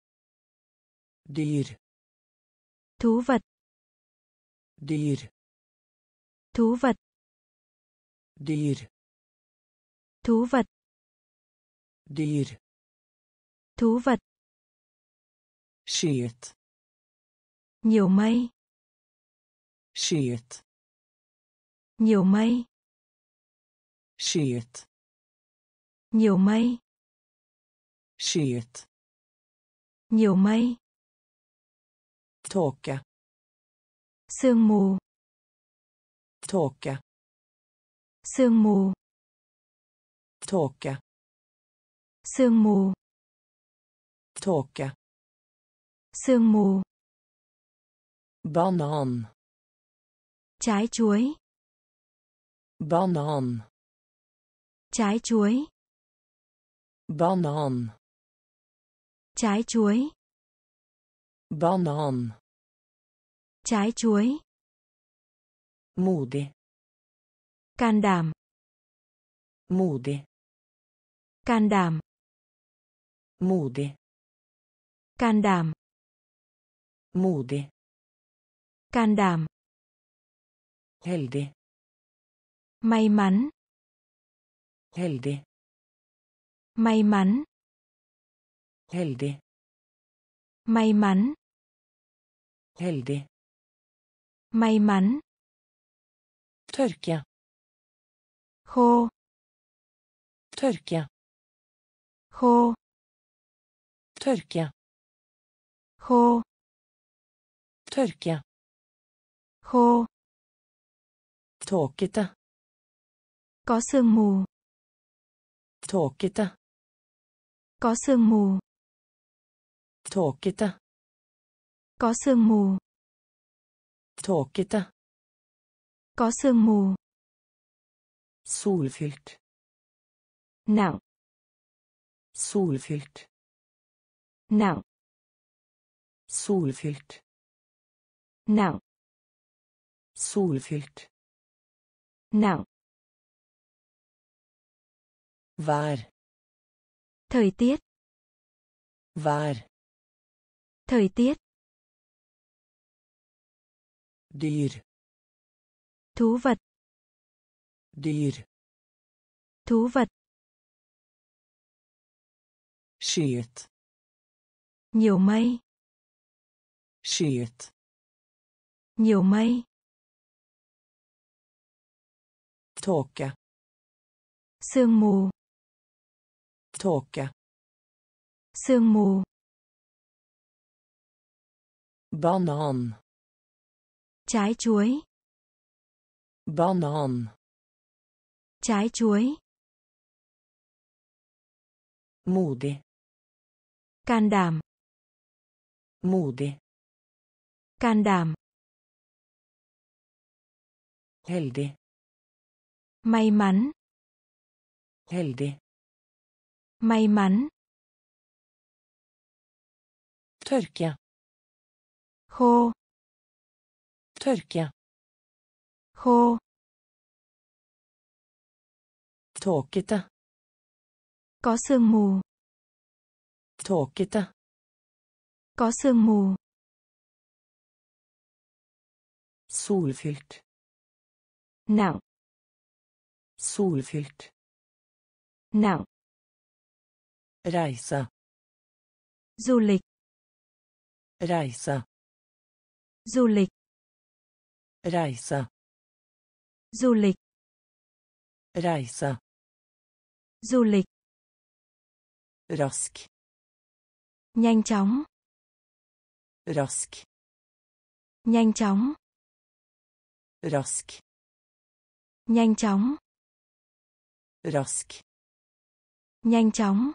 Dyr. Thú vật. Dyr. Thú vật. Dyr. Thú vật. Dyr. Thú vật. Skyet. Nhiều mây. Skyet. Nhiều mây. Skyet. Nhiều mây. Skyet. Nhiều mây. Tåke. Sương mù. Tåke. Sương mù. Tåke. Sương mù. Tåke. Sương mù. Banan. Trái chuối. Banan. Trái chuối. Banan. Trái chuối. Banan. Trái chuối. Modig. Can đảm. Modig. Can đảm. Modig. Can đảm. Modig. Can đảm. Heldig. May mắn. Heldig. May mắn. Heldig. May mắn. Heldig. May mắn. Tørke. Khô. Tørke. Khô. Tørke. Khô. Tørke. Khô. Tåkete. Có sương mù. Tåkete. Có sương mù. Tåkete. Có sương mù. Tåkete. Có sương mù. Solfylt. Nặng. Solfylt. Nặng. Solfylt. Nặng. Solfylt. Nặng. Vær. Thời tiết. Vær. Thời tiết. Dyr. Thú vật. Dyr. Thú vật. Skyet. Nhiều mây. Skyet. Nhiều mây. Tåke. Sương mù. Tåke. Sương mù. Banan. Trái chuối. Banan. Trái chuối. Modig. Can đảm. Modig. Can đảm. Heldig. May mắn. Heldig. May mắn. Tørke. Khô. Tørke. Khô. Tåkete. Có sương mù. Tåkete. Có sương mù. Solfylt. Nặng. Solfylt. Nặng. Reise. Du lịch. Reise. Du lịch. Reise. Du lịch. Reise. Du lịch. Rask. Nhanh chóng. Rask. Nhanh chóng. Rask. Nhanh chóng. Rask. Nhanh chóng.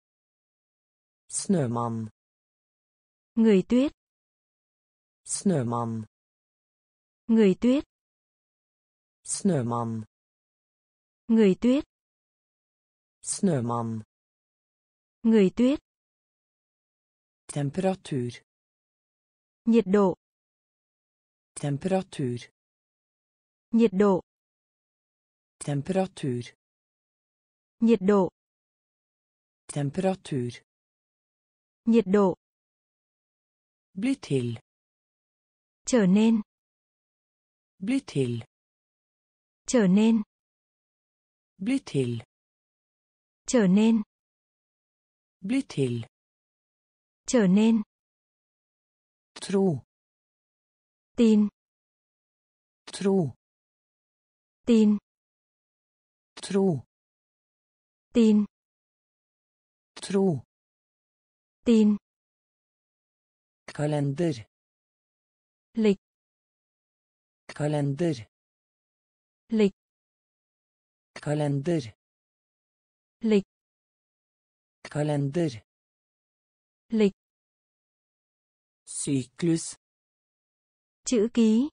Snømann. Người tuyết. Snømann. Người tuyết. Snømann. Người tuyết. Snømann. Người tuyết. Temperatur. Nhiệt độ. Temperatur. Nhiệt độ. Temperatur. Nhiệt độ. Temperatur. Nhiệt độ. Bli til. Trở nên. Bli til. Trở nên. Bli til. Trở nên. Bli til. Trở nên. Tro. Tin. Tro. Tin. Tro. Tin. Tro. Tin. Kalender. Lịch. Kalender. Lịch. Kalender. Lịch. Kalender. Lịch. Syklus. Chữ ký.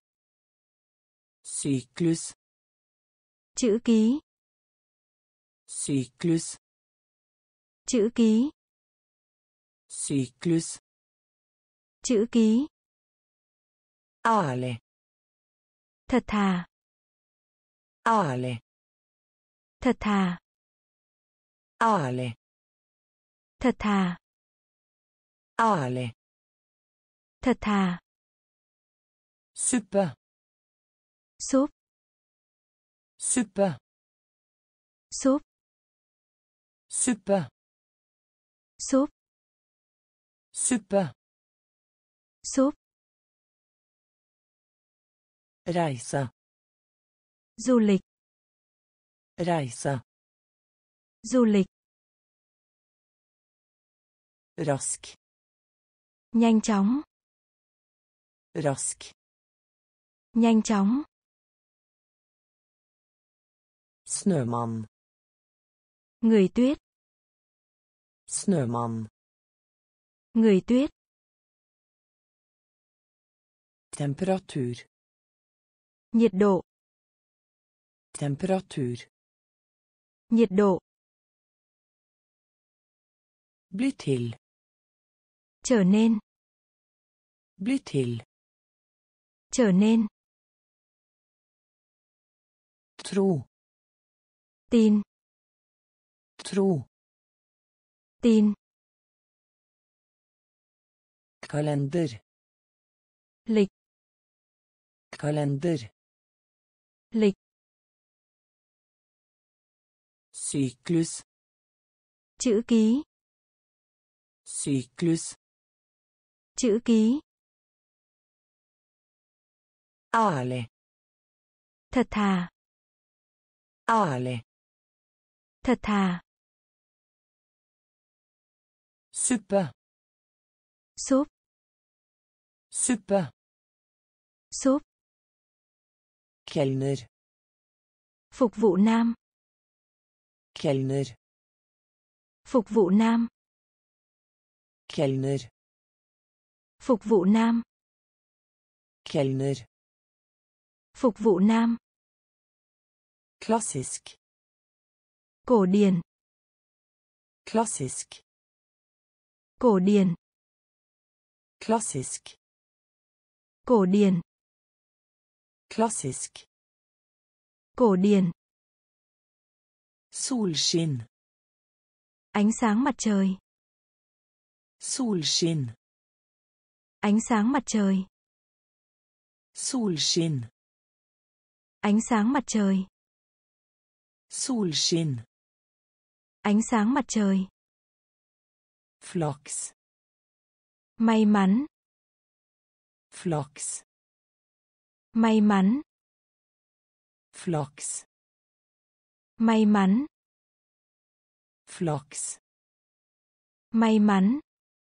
Syklus. Chữ ký. Syklus. Chữ ký. Syklus. Chữ ký. Ærlig. Thật thà. Ærlig. Thật thà. Ærlig. Thật thà. Ærlig. Thật thà. Suppe. Súp. Suppe. Súp. Suppe. Súp. Suppe. Súp. Reise. Du lịch. Reise. Du lịch. Rask. Nhanh chóng. Rask. Nhanh chóng. Snømann. Người tuyết. Snømann. Người tuyết. Temperatur. Nhiệt độ. Temperatur. Nhiệt độ. Bli til. Trở nên. Bli til. Trở nên. Tro. Tin. Tro. Tin. Kalender. Lịch. Kalender. Lịch. Syklus. Chữ ký. Syklus. Chữ ký. Ærlig. Thật thà. Ærlig. Thật thà. Suppe. Súp. Suppe. Súp. Kelner. Phục vụ nam. Kelner. Phục vụ nam. Kelner. Phục vụ nam. Kelner. Phục vụ nam. Klassisk. Cổ điển. Klassisk. Cổ điển. Klassisk. Cổ điển. Klassisk. Cổ điển. Solskinn. Ánh sáng mặt trời. Solskinn. Ánh sáng mặt trời. Solskinn. Ánh sáng mặt trời. Solskinn. Ánh sáng mặt trời. Flaks. May mắn. Flaks. May mắn. Flaks. May mắn. Flaks. May mắn.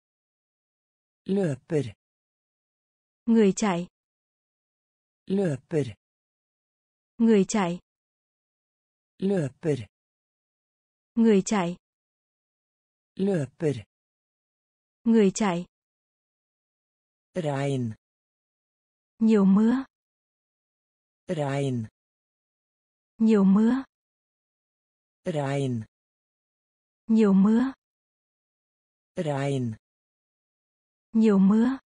Løper. Người chạy. Løper. Người chạy. Løper. Người chạy. Løper. Người chạy. Regn. Nhiều mưa. Regn. Nhiều mưa. Regn. Nhiều mưa. Regn. Nhiều mưa.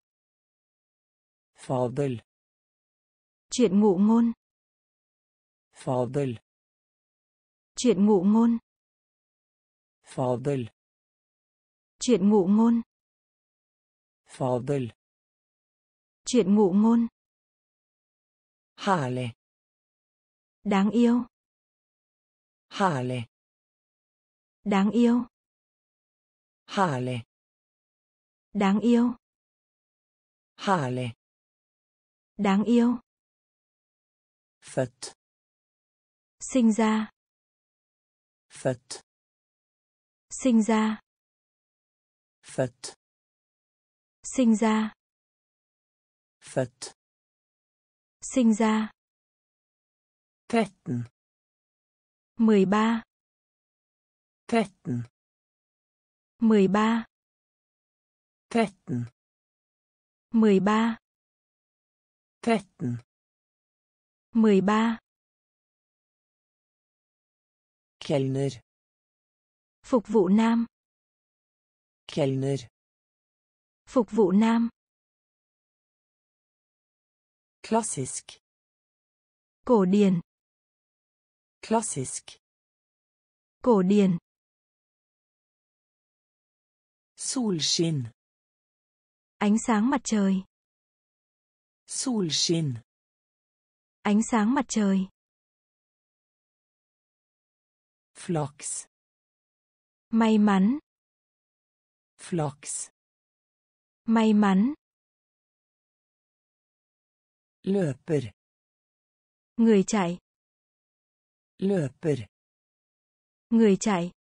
Fabel. Chuyện ngụ ngôn. Fabel. Chuyện ngụ ngôn. Fabel. Chuyện ngụ ngôn. Fabel. Chuyện ngụ ngôn. Herlig. Đáng yêu. Herlig. Đáng yêu. Herlig. Đáng yêu. Herlig. Đáng yêu. Født. Sinh ra. Født. Sinh ra. Født. Sinh ra. Født. Sinh ra. 13. 13. 13. 13. 13. 13. 13. 13. Kelner. Phục vụ nam. Kelner. Phục vụ nam. Klassisk. Cổ điển. Klassisk. Cổ điển. Solskinn. Ánh sáng mặt trời. Solskinn. Ánh sáng mặt trời. Flaks. May mắn. Flaks. May mắn. Løper. Người chạy. Løper. Người chạy.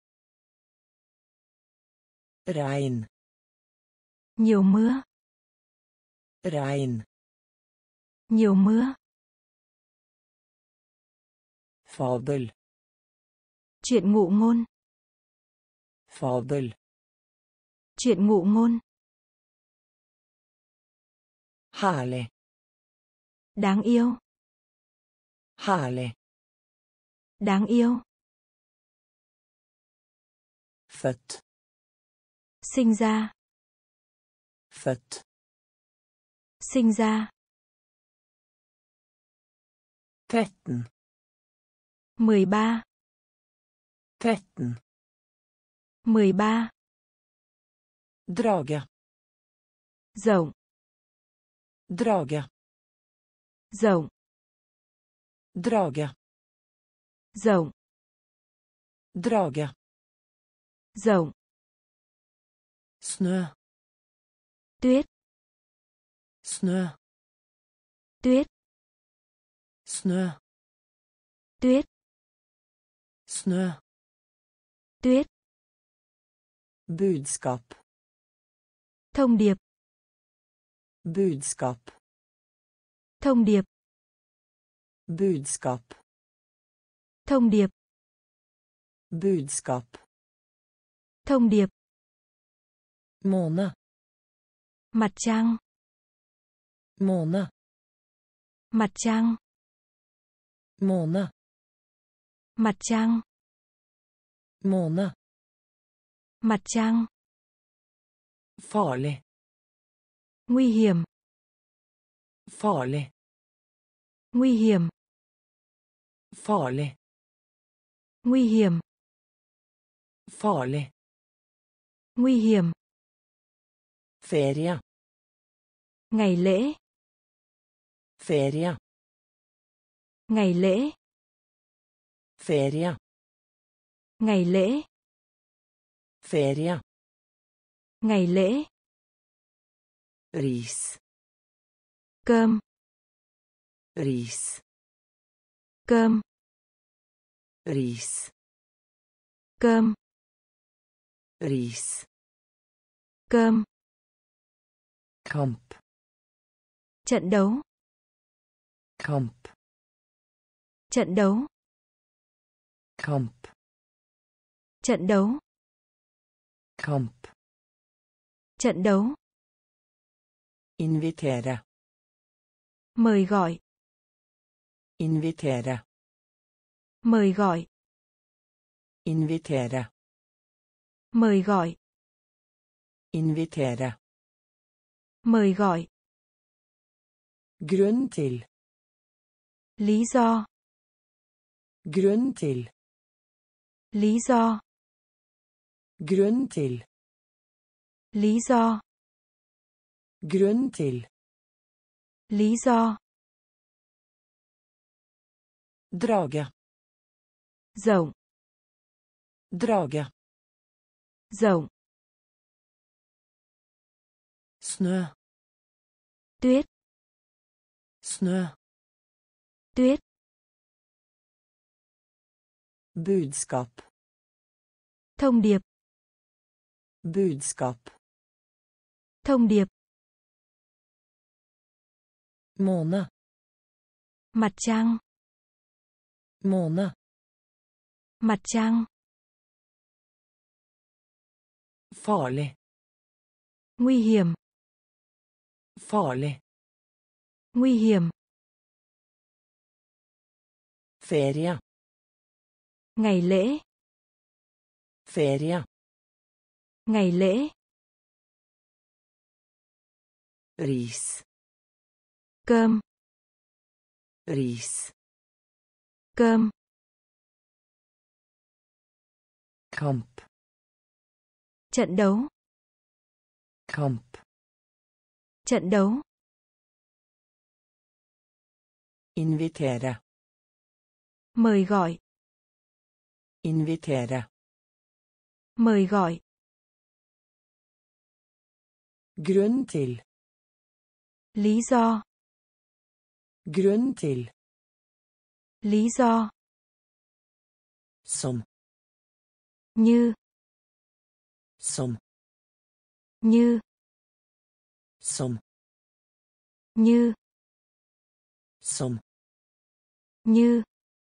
Regn. Nhiều mưa. Regn. Nhiều mưa. Fabel. Chuyện ngụ ngôn. Fabel. Chuyện ngụ ngôn. Herlig. Đáng yêu. Herlig. Đáng yêu. Født. Sinh ra. Født. Sinh ra. 13. 13. 13. 13. Drage. Rộng. Drage. Rộng. Drage. Rộng. Drage. Rộng. Snø. Tuyết. Snø. Tuyết. Snø. Tuyết. Snø. Tuyết. Budskap. Thông điệp. Budskap. Thông điệp. Budskap. Thông điệp. Budskap. Thông điệp. Måne. Mặt trăng. Måne. Mặt trăng. Måne. Mặt trăng. Måne. Mặt trăng. Farlig. Nguy hiểm. Farlig. Nguy hiểm. Farlig. Nguy hiểm. Farlig. Nguy hiểm. Ferie. Ngày lễ. Ferie. Ngày lễ. Ferie. Ngày lễ. Ferie. Ngày lễ. Ris. Cơm. Ris. Cơm. Ris. Cơm. Ris. Cơm. Kamp. Trận đấu. Kamp. Trận đấu. Kamp. Trận đấu. Kamp. Trận đấu. Invitere. Mời gọi. Invitere. Mời gọi. Invitere. Mời gọi. Invitere. Mời gọi. Grunn til. Lý do. Grunn til. Lý do. Grunn til. Lý do. Grunn til. Lý do. Drage. Rộng. Drage. Rộng. Snø. Tuyết. Snø. Tuyết. Budskap. Thông điệp. Budskap. Thông điệp. Måne. Mặt trăng. Måne. Mặt trăng. Farlig. Nguy hiểm. Farlig. Nguy hiểm. Ferie. Ngày lễ. Ferie. Ngày lễ. Ris. Cơm. Ris. Cơm. Kamp. Trận đấu. Kamp. Trận đấu. Invitere. Mời gọi. Invitere. Mời gọi. Grunn til. Lý do. Grunn til. Lý do. Som. Như. Som. Như. Som. Như. Som. Như.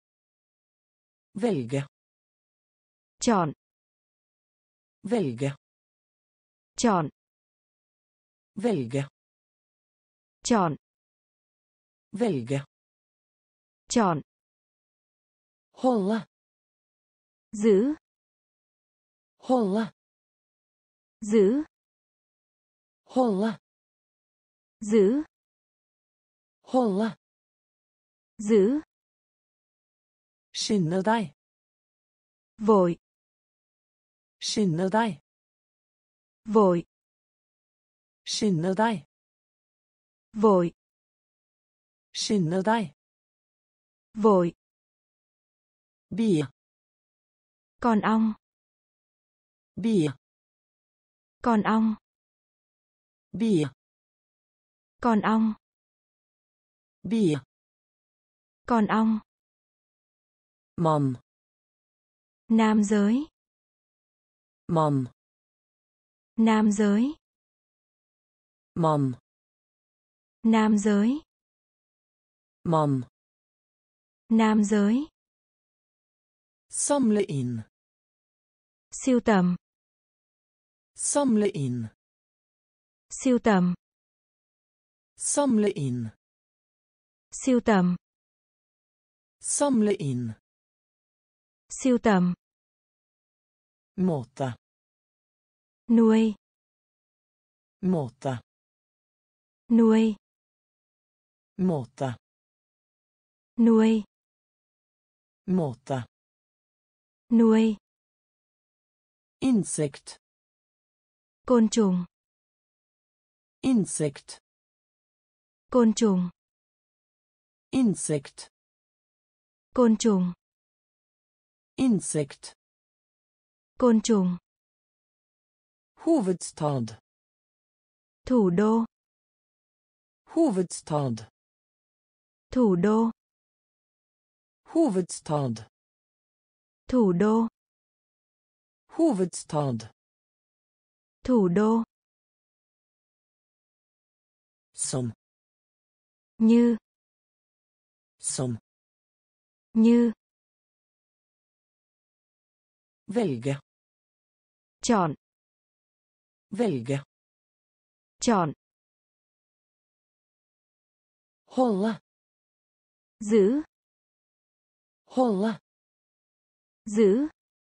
Velge. Chọn. Velge. Chọn. Velge. Chọn. Velge. Chọn. Holde. Giữ. Holde. Giữ. Holde. Giữ. Holde. Giữ. Skynde deg. Vội. Skynde deg. Vội. Skynde deg. Vội. Skynde deg. Vội. Bie. Con ong. Bie. Con ong. Bie. Con ong. Bie. Con ong. Mann. Nam giới. Mann. Nam giới. Mann. Nam giới. Mann. Nam giới. Samle inn. Sưu tầm. Samle inn. Sưu tầm. Samle inn. Sưu tầm. Samle inn. Sưu tầm. Måte. Nuôi. Måte. Nuôi. Måte. Nuôi. Måte. Nuôi. Insekt. Côn trùng. Insekt. Côn trùng. Insekt. Côn trùng. Insekt. Côn trùng. Hovedstad. Thủ đô. Hovedstad. Thủ đô. Hovedstad. Thủ đô. Hovedstad. Thủ đô. Som. Như. Som. Như. Velge. Chọn. Velge. Chọn. Holde. Giữ. Holde. Giữ.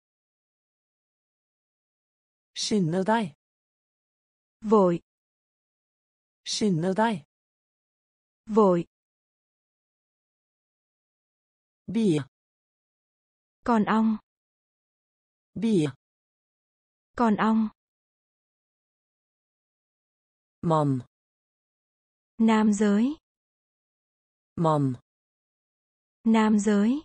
Skynde deg. Vội. Skynde deg. Vội. Bie. Con ong. Bie. Con ong. Mann. Nam giới. Mann. Nam giới.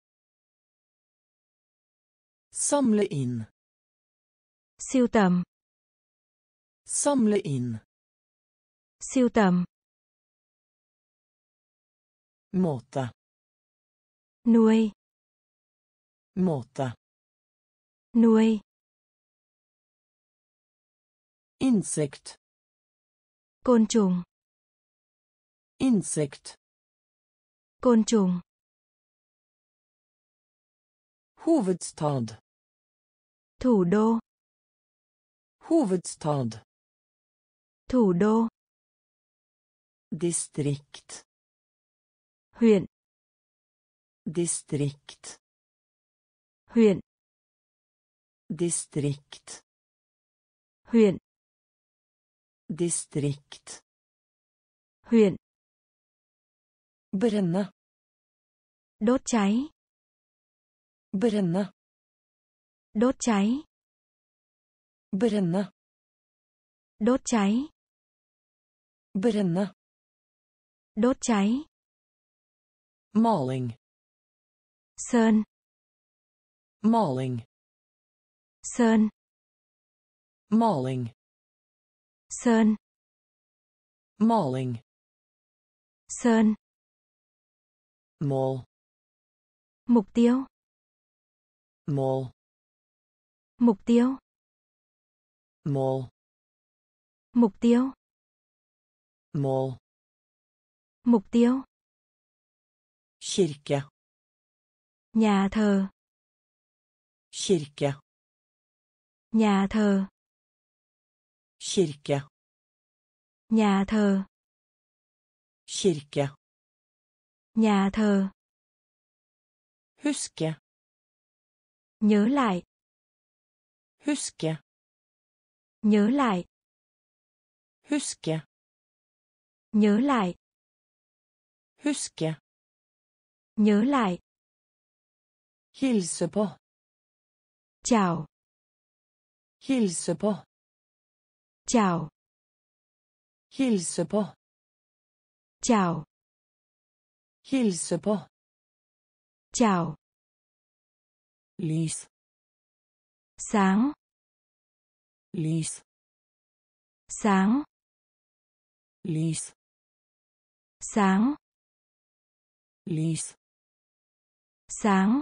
Samle inn. Sưu tầm. Samle inn. Sưu tầm. Måte. Nuôi. Måte. Nuôi. Insekt. Côn trùng. Insekt. Côn trùng. Hovedstad. Thủ đô. Hovedstad. Thủ đô. Distrikt. huyện, Distrikt. huyện, Distrikt. huyện, Distrikt. huyện, Brenne. đốt cháy, Brenne. đốt cháy, Brenne. đốt cháy, Brenne. đốt cháy, Maling. sơn, Maling. sơn, Maling. sơn, Maling. sơn, Mål. mục tiêu, Mål. mục tiêu, Mål. mục tiêu, Mål. mục tiêu, Kirke. nhà thờ, Kirke. nhà thờ, Kirke. nhà thờ, Kirke. nhà thờ, Huske. nhớ lại, Huske. nhớ lại, Huske. nhớ lại, Huske. nhớ lại, Hilse på. chào, Hilse på. chào, Hilse på. chào, Hilse på. chào, Lys. sáng, Lys. sáng, Lys. sáng, Lys. sáng,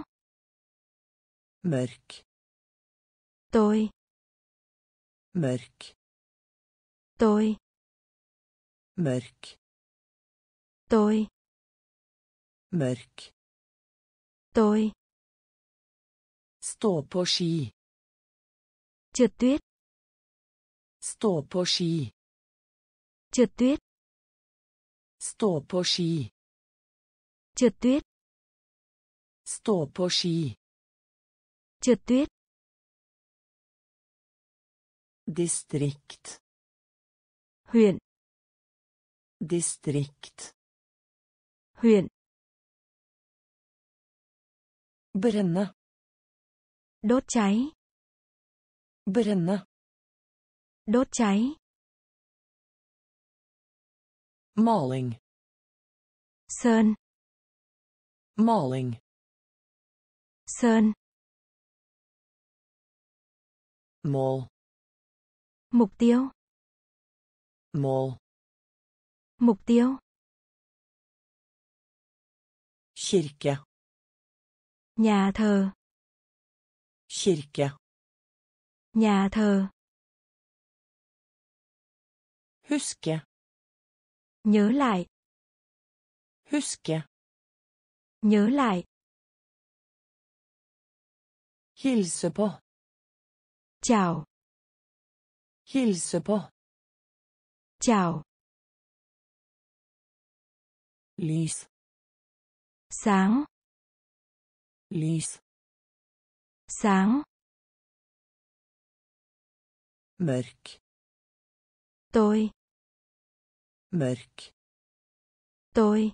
Mørk. tôi, Mørk. tôi, Mørk. tôi, Mørk. tôi, Stå på ski. trượt tuyết, Stå på ski. trượt tuyết, Stå på ski. trượt tuyết, Stå på ski. trượt tuyết, Distrikt. huyện, Distrikt. huyện, Brenne. đốt cháy, Brenne. đốt cháy, Maling. sơn, Maling. sơn, Mål. mục tiêu, Mål. mục tiêu, Kirke. nhà thờ, Kirke. nhà thờ, Huske. nhớ lại, Huske. nhớ lại, Hilse på. chào, Hilse på. chào, Lys. sáng, Lys. sáng, Mørk. tôi, Mørk. tôi,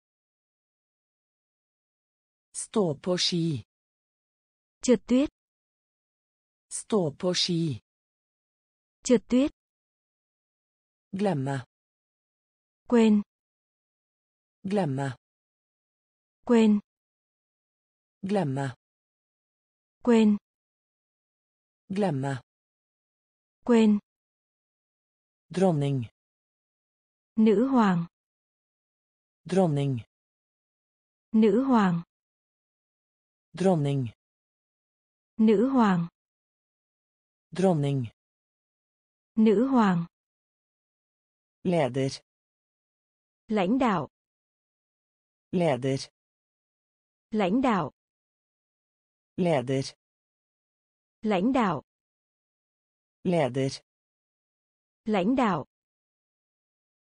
Stå på ski. trượt tuyết, Stå på ski. trượt tuyết, Glemme. quên, Glemme. quên, Glemme. quên, Glemme. quên, Dronning. nữ hoàng, Dronning. nữ hoàng, Dronning. nữ hoàng, Dronning. nữ hoàng, Leder. lãnh đạo, Leder. lãnh đạo, Leder. lãnh đạo, Leder. lãnh đạo,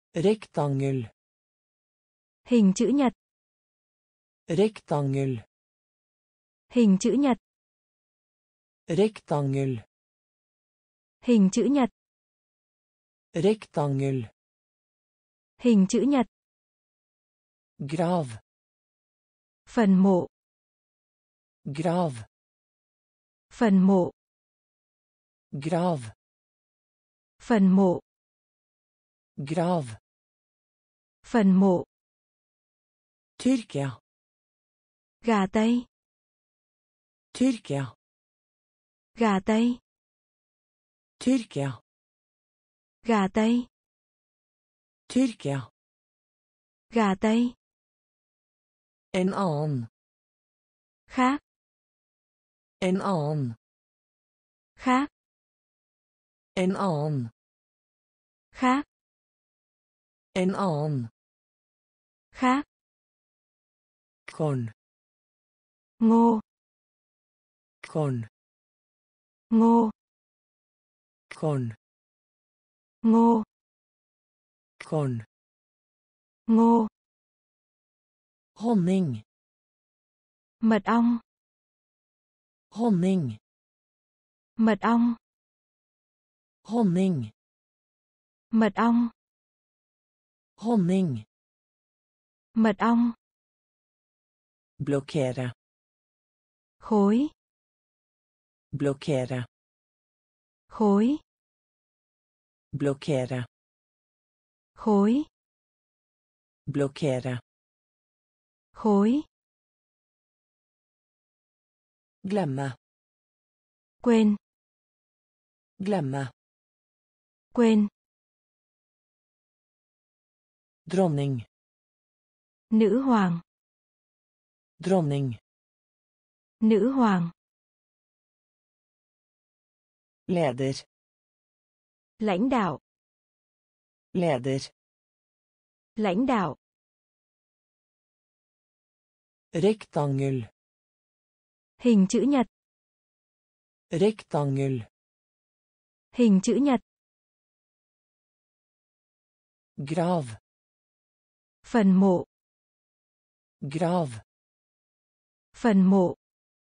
Rektangel. Hình chữ nhật. Rektangel. Hình chữ nhật. Rektangel. Hình chữ nhật. Rektangel. Hình chữ nhật. Grav. Phần mộ. Grav. Phần mộ. Grav. Phần mộ. Grav. Phần mộ. Tyrkia. Gà Tây. Tyrkia. Gà Tây. Tyrkia. Gà Tây. Tyrkia. Gà Tây. En annen. Khác. En annen. Khác. En annen. Khác. En annen. Khác. Korn. Ngô. Korn. Ngô. Korn. Ngô. Korn. Ngô. Honning. Mật ong. Honning. Mật ong. Honning. Mật ong. Honning. Mật ong. Blockera. Khối. Blockera. Khối. Blockera. Khối. Blockera. Khối. Glömma. Quên. Glömma. Quên. Dronning. Nữ hoàng. Dronning. Nữ hoàng. Leder. Lãnh đạo. Leder. Lãnh đạo. Rektangel. Hình chữ nhật. Rektangel. Hình chữ nhật. Grav. Phần mộ. Grav. Phần mộ.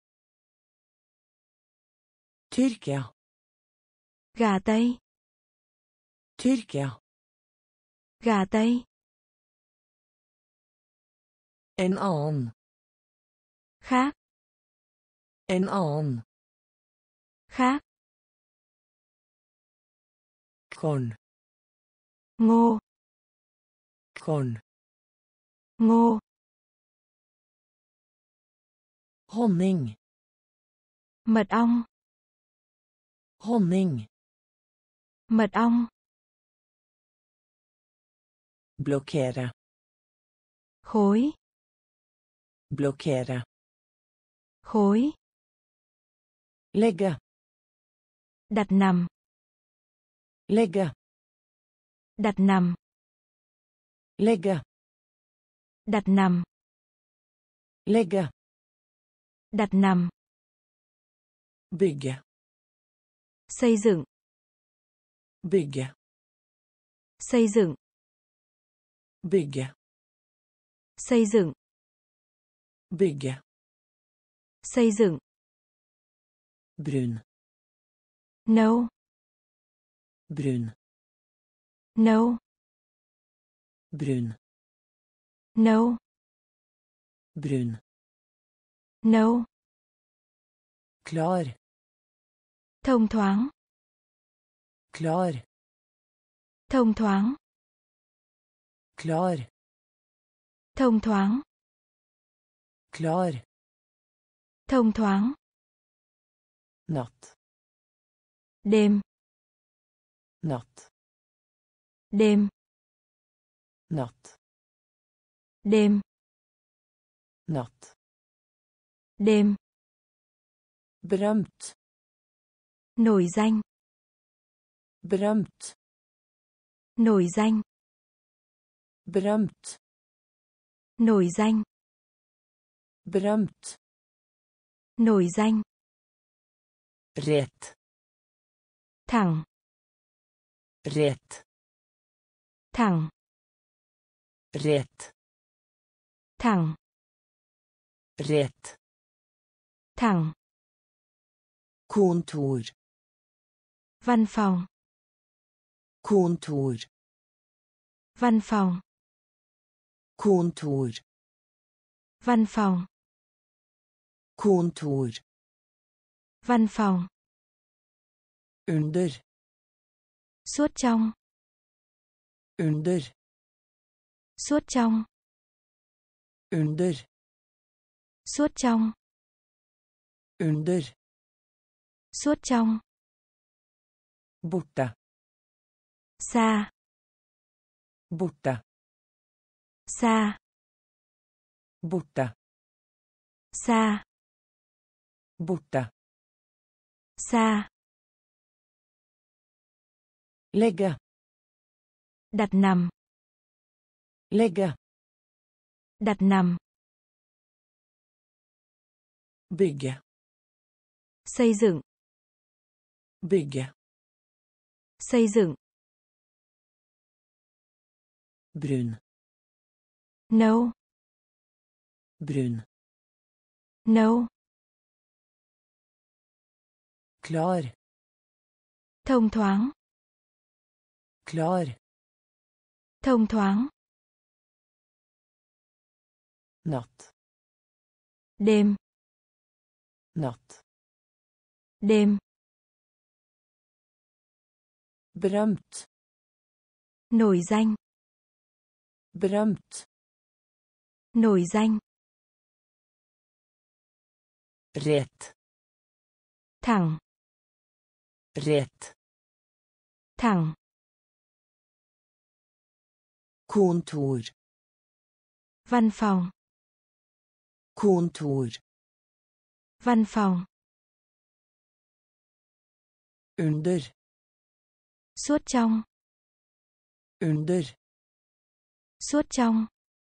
Tyrkia. Gà Tây. Tyrkia. Gà Tây. En annen. Khác. En annen. Khác. Korn. Ngô. Korn. Ngô. Honning. Mật ong. Honning. Mật ong. Blockera. Khối. Blockera. Khối. Lägga. Đặt nằm. Lägga. Đặt nằm. Lägga. Đặt nằm. Lägga. Đặt nằm. Bygga. Xây dựng. Bygga. Xây dựng. Bygga. Xây dựng. Bygga. Xây dựng. Brun. Nâu. Brun. Nâu. Brun. Nâu. Brun. Nâu. Klar. Thông thoáng. Klar. Thông thoáng. Klar. Thông thoáng. Klar. Thông thoáng. Natt. Đêm. Natt. Đêm. Natt. Đêm. Natt. Đêm. Berömt. Nổi danh. Berömt. Nổi danh. Berömt. Nổi danh. Berömt. Nổi danh. Rätt. Thẳng. Rätt. Thẳng. Rett. Thẳng. Rett. Thẳng. Kontor. Văn phòng. Kontor. Văn phòng. Kontor. Văn phòng. Kontor. Văn phòng. Under. Suốt trong. Under. Suốt trong. Under. Suốt trong. Under. Suốt trong. Borta. Xa. Borta. Xa. Borta. Xa. Borta. Xa. Lägga. Đặt nằm. Lägga. Đặt nằm. Bygga. Xây dựng. Bygga. Xây dựng. Brun. Nâu. Brun. Nâu. Klar. Thông thoáng. Klar. Thông thoáng. Natt. Đêm. Natt. Đêm. Berömt. Nổi danh. Berömt. Nổi danh. Rett. Thẳng. Rett. Thẳng. Kontor. Văn phòng. Kontor. Văn phòng. Under. Suốt trong. Under. Suốt trong.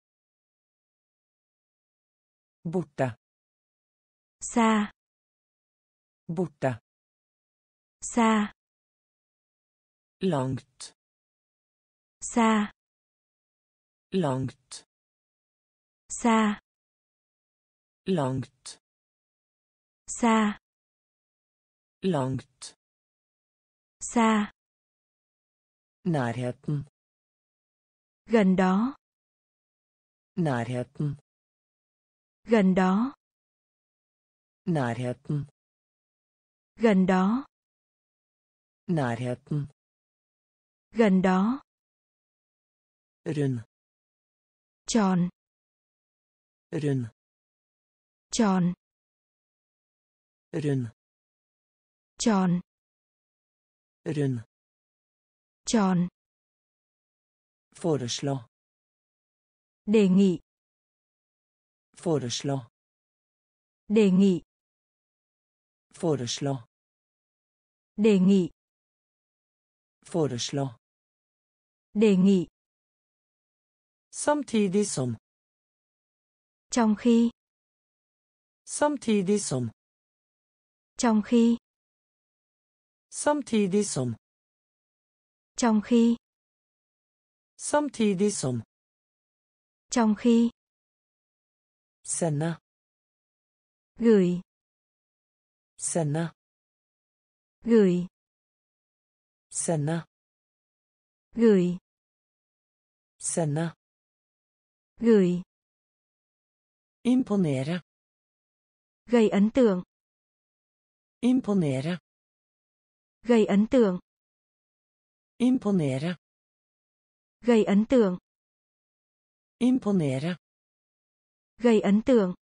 Borta. Xa. Borta. Xa. Langt. Xa. Langt. Xa. Langt. Xa. Langt. Xa. Nærheten. Gần đó. Nærheten. Gần đó. Nærheten. Gần đó. Nærheten. Gần đó. Rund. Tròn. Rund. Tròn. Rund. Tròn. Rund. Tròn. Foreslå. Đề nghị. Foreslå. Đề nghị. Foreslå. Đề nghị. Foreslå. Đề nghị. Samtidig som. Trong khi. Samtidig som. Trong khi. Samtidig som. Trong khi. Samtidig som. Trong khi. Sende. Gửi. Sende. Gửi. Sende. Gửi. Sende. Gửi. Imponere. Gây ấn tượng. Imponere. Gây ấn tượng. Imponere. Gây ấn tượng. Imponere. Gây ấn tượng.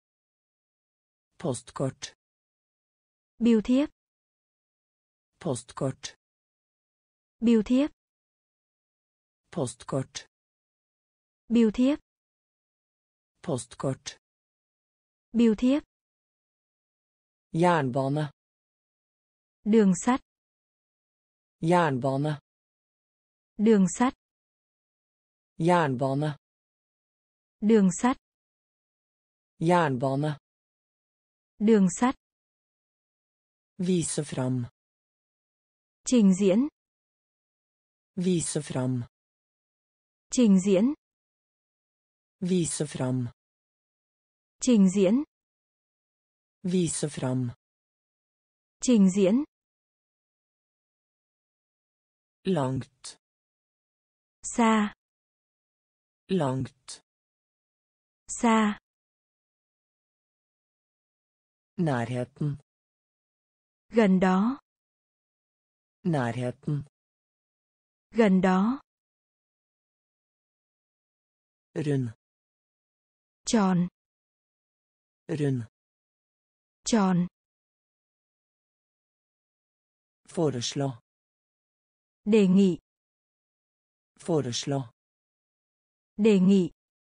Postkort. Bưu thiếp. Postkort. Bưu thiếp. Postkort. Bưu thiếp. Postkort. Bưu thiếp. Jernbane. Đường sắt. Jernbane. Đường sắt. Jernbane. Đường sắt. Jernbane. Đường sắt. Vise fram. Trình diễn. Vise fram. Trình diễn. Vise fram. Trình diễn. Vise fram. Trình diễn. Langt. Xa. Langt. Xa. Nærheten. Gần đó. Nærheten. Gần đó. Rund. Tròn. Rund. Tròn. Foreslå. Đề nghị. Foreslå. Đề nghị.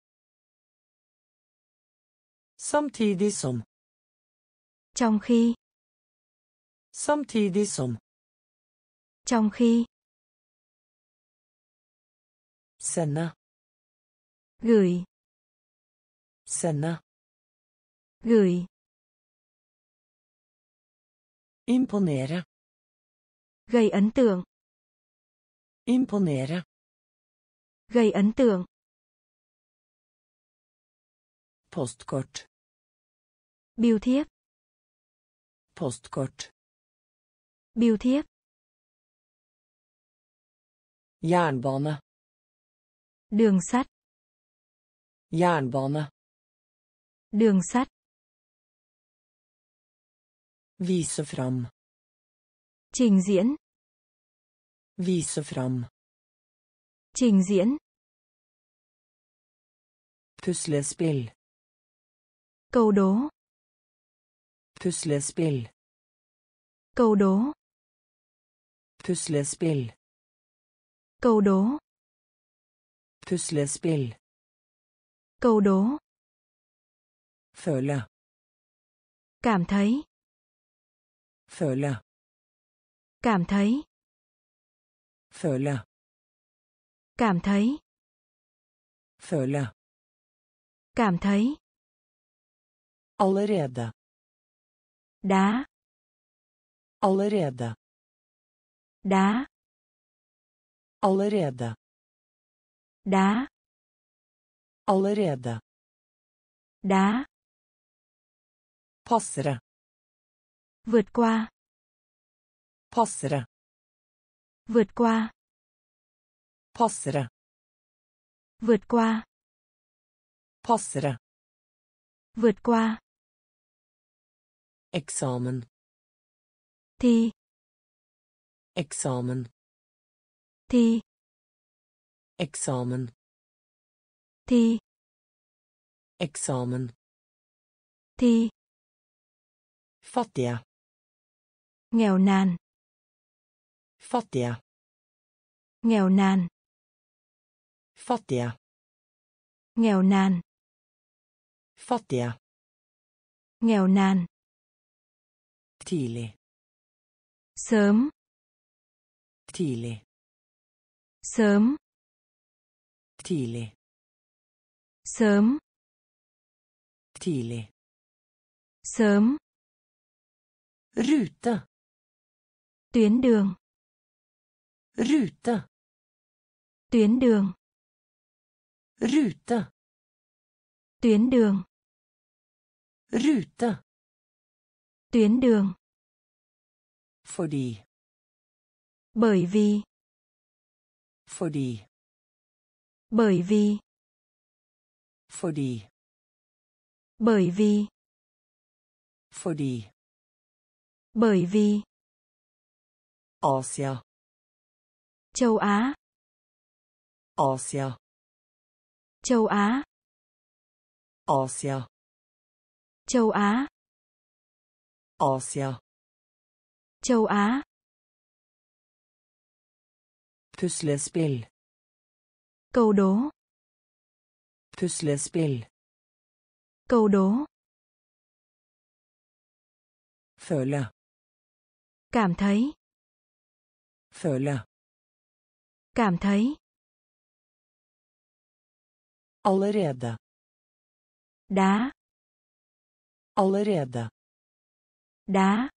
Samtidig som. Trong khi. Samtidig som. Trong khi. Sende. Gửi. Sende. Gửi. Imponere. Gây ấn tượng. Imponere. Gây ấn tượng. Postkort. Bưu thiếp. Postkort. Bưu thiếp. Jernbane. Đường sắt. Jernbane. Đường sắt. Vise fram. Trình diễn. Vise fram. Trình diễn. Puslespill. Câu đố. Puslespill. Câu đố. Puslespill. Câu đố. Puslespill. Câu đố. Føle. Cảm thấy. Føle. Cảm thấy. Føle. Cảm thấy. Føle. Cảm thấy. Allerede. Đá. Allerede. Đá. Allerede. Đá. Allerede. Đá. Passere. Vượt qua. Passere. Vượt qua. Passere. Vượt qua. Passere. Vượt qua. Eksamen. Thi. Eksamen. Thi. Eksamen. Thi. Eksamen. Thi. Fattige. Nghèo nàn. Fattige. Nghèo nàn. Fattige. Nghèo nàn. Fattige. Nghèo nàn. Tidlig. Sớm. Tidlig. Sớm. Tidlig. Sớm. Tidlig. Sớm. Rute. Tuyến đường. Rute. Tuyến đường. Rute. Tuyến đường. Rute. Tuyến đường. Fordi. Bởi vì. Fordi. Bởi vì. Fordi. Bởi vì. Fordi. Bởi vì. Asia. Châu Á. Asia. Châu Á. Asia. Châu Á. Asia. Châu Á. Puslespill. Câu đố. Puslespill. Câu đố. Føle. Cảm thấy. Føle. Cảm thấy. Allerede. Đá. Allerede. Đá.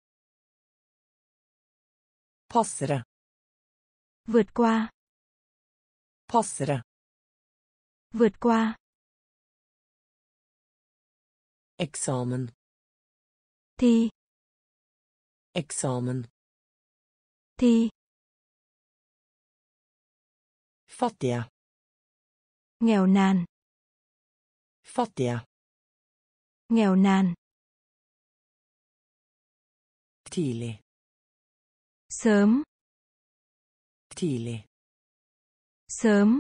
Passere. Vượt qua. Passere. Vượt qua. Eksamen. Thi. Eksamen. Thi. Fattige. Nghèo nàn. Fattige. Nghèo nàn. Tidlig. Sớm. Tidlig. Sớm.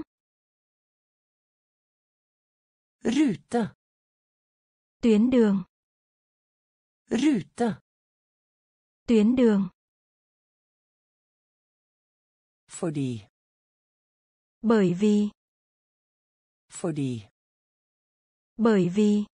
Rute. Tuyến đường. Rute. Tuyến đường. Fordi. Bởi vì. Fordi. Bởi vì.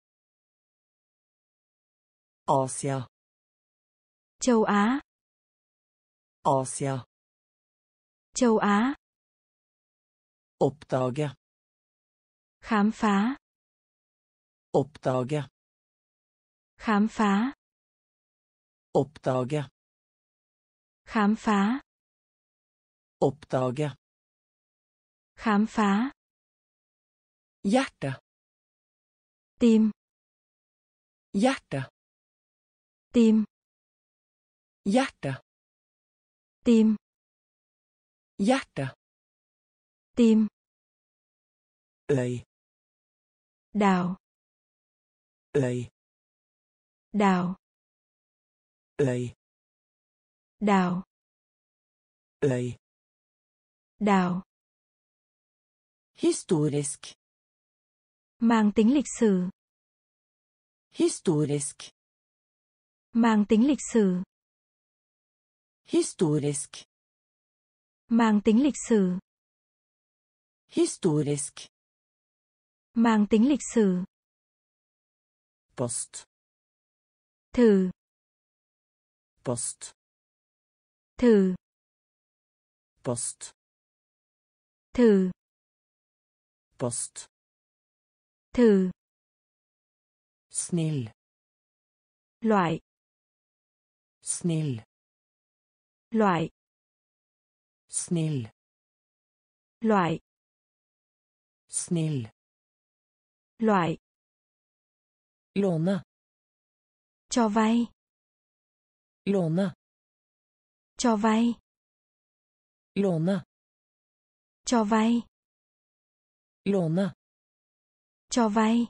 Asia. Châu Á. Asia. Châu Á. Oppdage. Khám phá. Oppdage. Khám phá. Oppdage. Khám phá. Oppdage. Khám phá. Hjerte. Tim. Hjerte. Tim. Hjerte. Tim. Hjerte. Tim. Øy. Đảo. Øy. Đảo. Øy. Đảo. Øy. Đảo. Historisk. Mang tính lịch sử. Historisk. Mang tính lịch sử. Historisk. Mang tính lịch sử. Historisk. Mang tính lịch sử. Post. Thử. Post. Thử. Post. Thử. Post. Thử. Snill. Loại. Snill. Loại. Snill. Loại. Snill. Loại. Låne. Cho vay. Låne. Cho vay. Låne. Cho vay. Låne. Cho vay.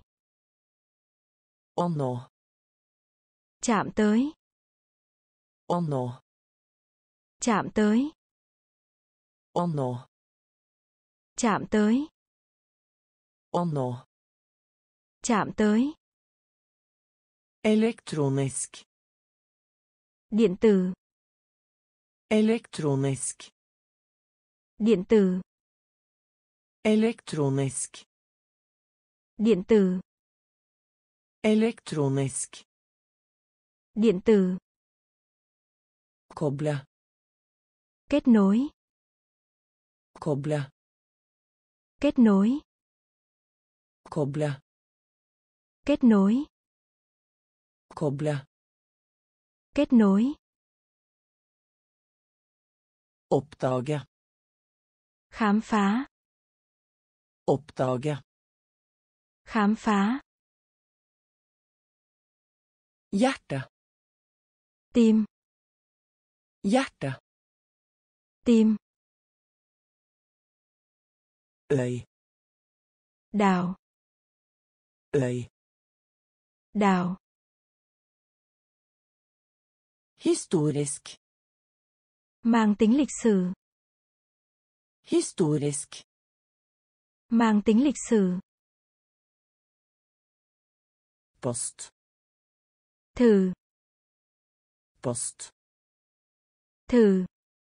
Å nå. Chạm tới. Å nå. Chạm tới. Å nå. Chạm tới. Å nå. Chạm tới. Elektronisk. Điện tử. Elektronisk. Điện tử. Elektronisk. Điện tử. Elektronisk. Điện tử. Koble. Kết nối. Koble. Kết nối. Koble. Kết nối. Koble. Kết nối. Oppdage. Khám phá. Oppdage. Khám phá. Hjerte. Tim. Hjerte. Tim. Øy. Đảo. Øy. Đảo. Historisk. Mang tính lịch sử. Historisk. Mang tính lịch sử. Post. Thử. Post. Thử.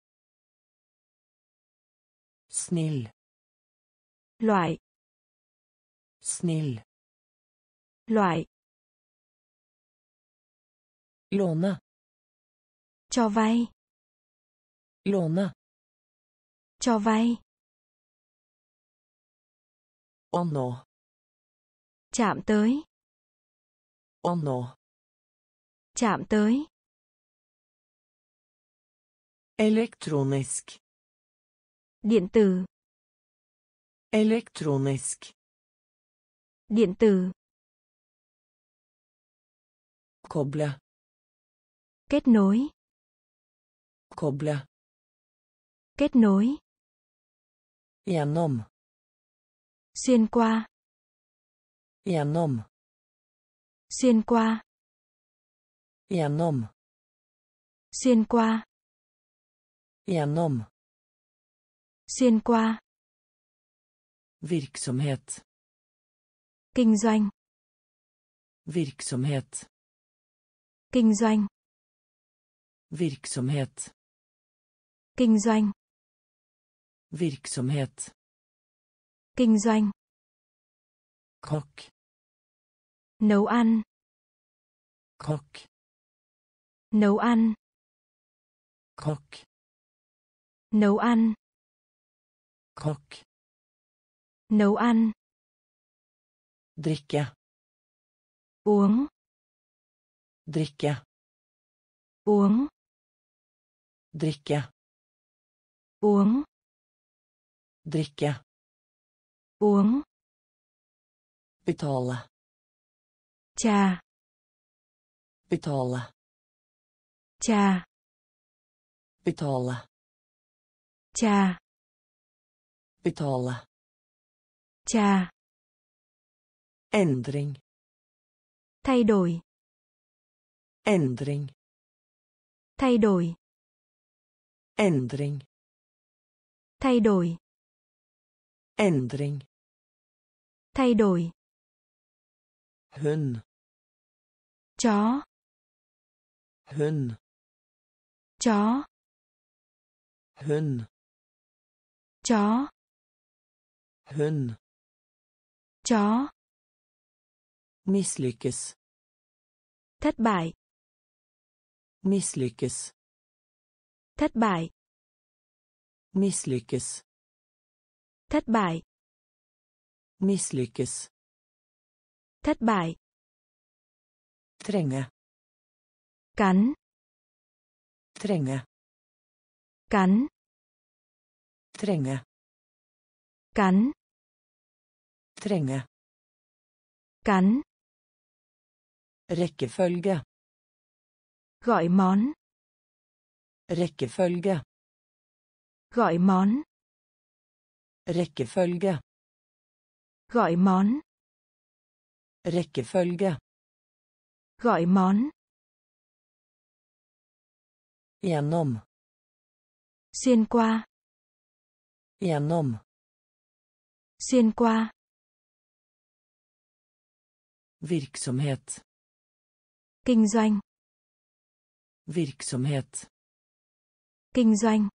Snill. Loại. Snill. Loại. Låne. Cho vay. Låne. Cho vay. Å nå. Chạm tới. Å nå. Chạm tới. Elektronisk. Điện tử. Elektronisk. Điện tử. Koble. Kết nối. Koble. Kết nối. Gjennom. Xuyên qua. Gjennom. Xuyên qua. Gjennom. Xuyên qua. Gjennom. Xuyên qua. Virksomhet. Kinh doanh. Virksomhet. Kinh doanh. Virksomhet. Kinh doanh. Virksomhet. Kinh doanh. Kokk. Nấu ăn. Kokk. Nấu ăn. Kokk. Nấu ăn. Kokk. Nấu ăn. Drikke. Uống. Drikke. Uống. Drikke. Uống. Drikke. Uống. Betale. Trà. Betale. Trà. Betale. Trà. Betale. Trà. Endring. Thay đổi. Endring. Thay đổi. Endring. Thay đổi. Endring. Thay đổi. Hund. Chó. Hund. Chó. Hund. Chó. Hund. Chó. Misslyckas. Thất bại. Misslyckas. Thất bại. Misslyckas. Thất bại. Misslyckas. Thất bại. Trenge. Cắn. Trenge. Cắn. Trenge. Cắn. Trenge. Cắn. Rekkefølge. Gọi món. Rekkefølge. Gọi món. Rekkefølge. Gọi món. Rekkefølge. Gọi món. Gjennom. Xuyên qua. Gjennom. Xuyên qua. Virksomhet. Kinh doanh. Virksomhet. Kinh doanh.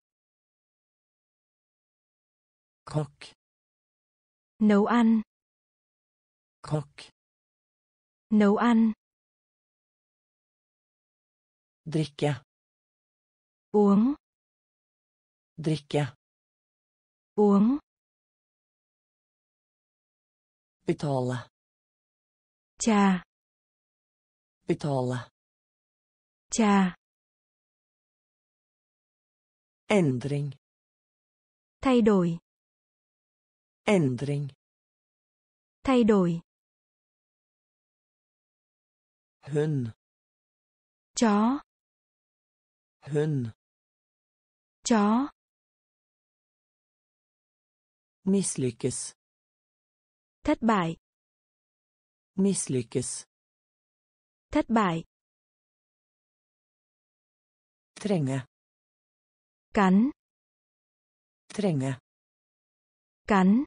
Kokk. Nấu ăn. Kokk. Nấu ăn. Drikke. Uống. Drikke. Uống. Betale. Trà. Betale. Trà. Endring. Thay đổi. Endring. Thay đổi. Hund. Chó. Hund. Chó. Misslyckas. Thất bại. Misslyckas. Thất bại. Trenge. Cắn. Trenge. Cắn.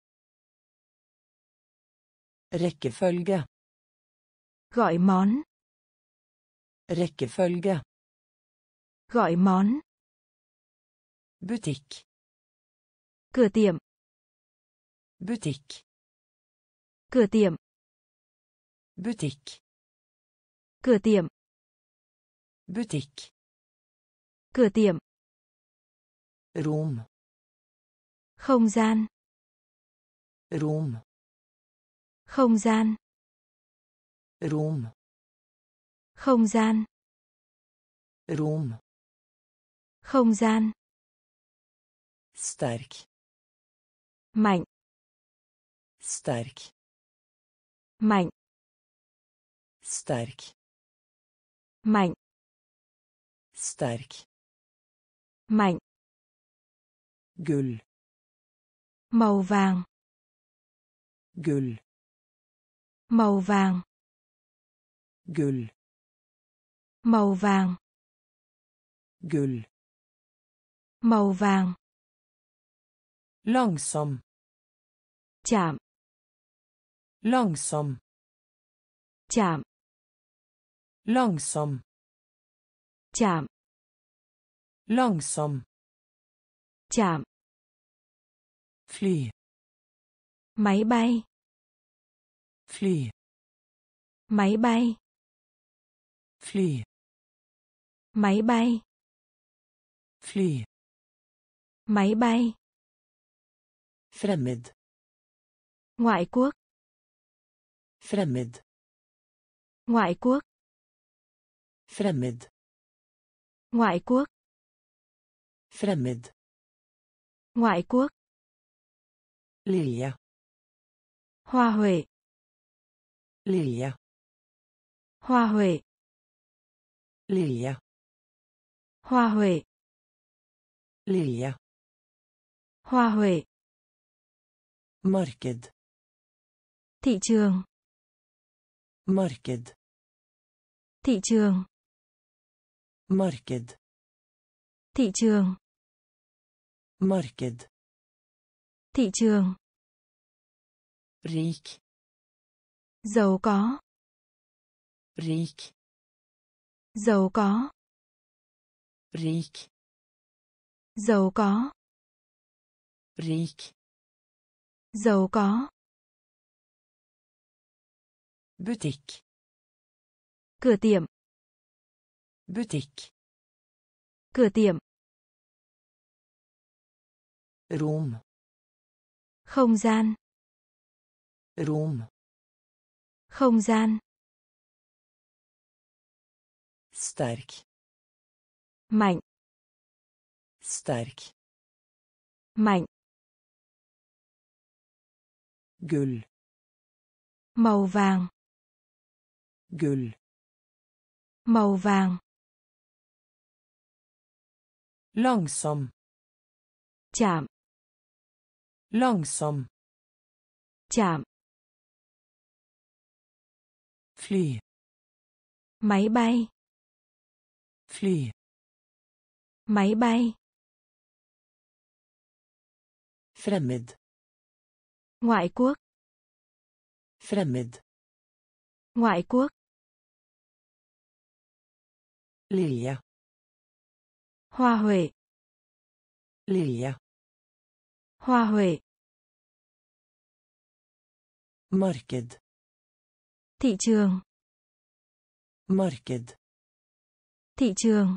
Rekkefølge. Gọi món. Rekkefølge. Gọi món. Butikk. Cửa tiệm. Butikk. Cửa tiệm. Butikk. Cửa tiệm. Butikk. Cửa tiệm. Rom. Không gian. Rom. Không gian. Rom. Không gian. Rom. Không gian. Sterk. Mạnh. Sterk. Mạnh. Sterk. Mạnh. Sterk. Mạnh. Gull. Màu vàng. Gull. Màu vàng. Gull. Màu vàng. Gull. Màu vàng. Langsom. Chạm. Langsom. Chạm. Langsom. Chạm. Langsom. Chạm. Fly. Máy bay. Fly. Máy bay. Fly. Máy bay. Fly. Máy bay. Fremmed. Ngoại quốc. Fremmed. Ngoại quốc. Fremmed. Ngoại quốc. Fremmed. Ngoại quốc. Lilje. Hoa huệ. Lilje. Hoa huệ. Lilje. Hoa huệ. Lilje. Hoa huệ. Marked. Thị trường. Marked. Thị trường. Marked. Thị trường. Marked. Thị trường. Rik. Giàu có. Rik. Giàu có. Rik. Giàu có. Rik. Giàu có. Butikk. Cửa tiệm. Butikk. Cửa tiệm. Rom. Không gian. Rom. Không gian. Sterk. Mạnh. Sterk. Mạnh. Gull. Màu vàng. Gull. Màu vàng. Langsom. Chạm. Langsom. Chạm. Fly. Máy bay. Fly. Máy bay. Fremmed. Ngoại quốc. Fremmed. Ngoại quốc. Lilje. Hoa huệ. Lilje. Hoa huệ. Marked. Thị trường. Marked. Thị trường.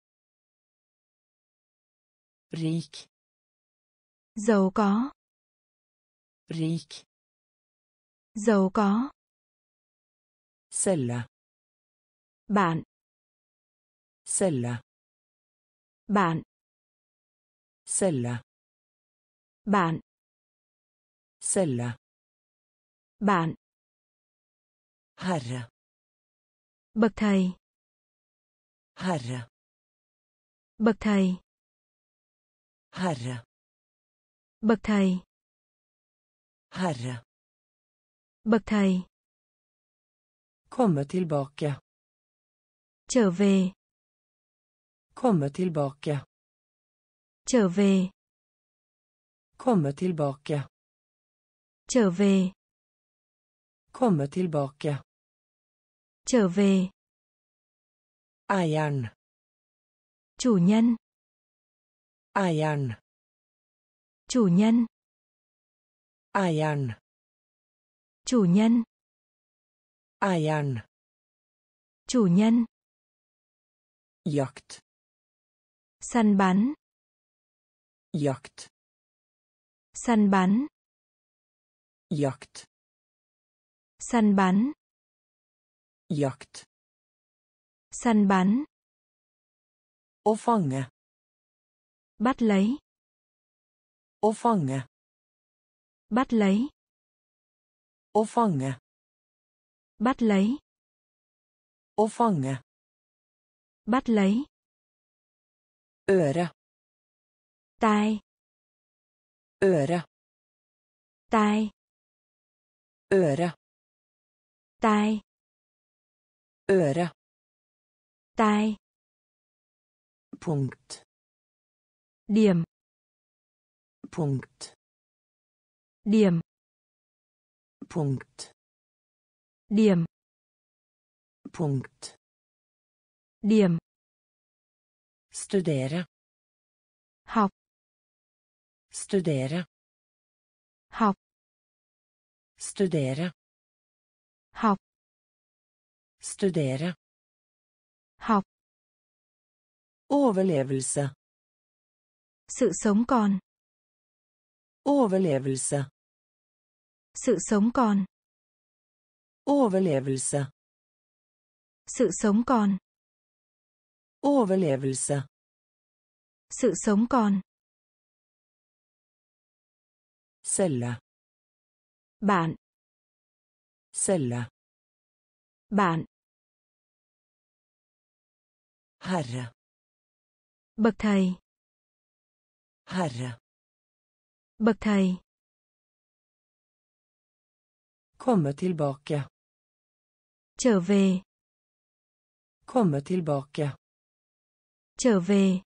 Rik. Giàu có. Rik. Giàu có. Selge. Bạn. Selge. Bạn. Selge. Bạn. Selge. Bạn. Herre. Bậc thầy. Herre. Bậc thầy. Herre. Bậc thầy. Herre. Bậc thầy. Komme tilbake. Trở về. Komme tilbake. Trở về. Komme tilbake. Trở về. Komme tilbake. Trở về. Eieren. Chủ nhân. Eieren. Chủ nhân. Eieren. Chủ nhân. Eieren. Chủ nhân. Jakt. Săn bắn. Jakt. Săn bắn. Jakt. Săn bắn. Jakt. Săn bắn. Å fange. Bắt lấy. Å fange. Bắt lấy. Å fange. Bắt lấy. Å fange. Bắt lấy. Øre. Tai. Øre. Tai. Øre. Tai. Øre. Tai. Punkt. Điểm. Punkt. Điểm. Punkt. Điểm. Punkt. Điểm. Studere. Học. Studere. Học. Studere. Học. Studere. Học. Overlevelse. Sự sống còn. Overlevelse. Sự sống còn. Overlevelse. Sự sống còn. Overlevelse. Sự sống còn. Celle. Bạn. Celle. Bạn. Herre. Bậc thầy. Herre. Bậc thầy. Komme tilbake. Trở về. Komme tilbake. Trở về.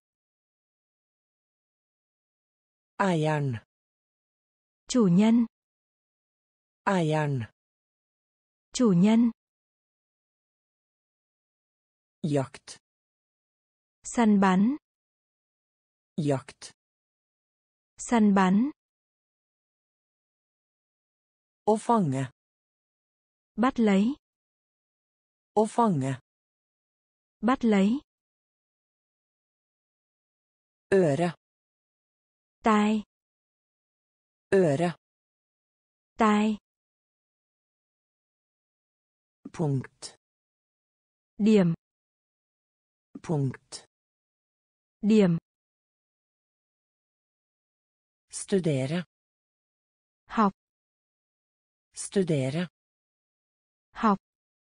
Eieren. Chủ nhân. Eieren. Chủ nhân. Jakt. Săn bắn. Jakt. Săn bắn. Å fange. Bắt lấy. Å fange. Bắt lấy. Øre. Tai. Øre. Tai. Punkt. Điểm. Punkt. Điểm. Studere. Học. Studere. Học.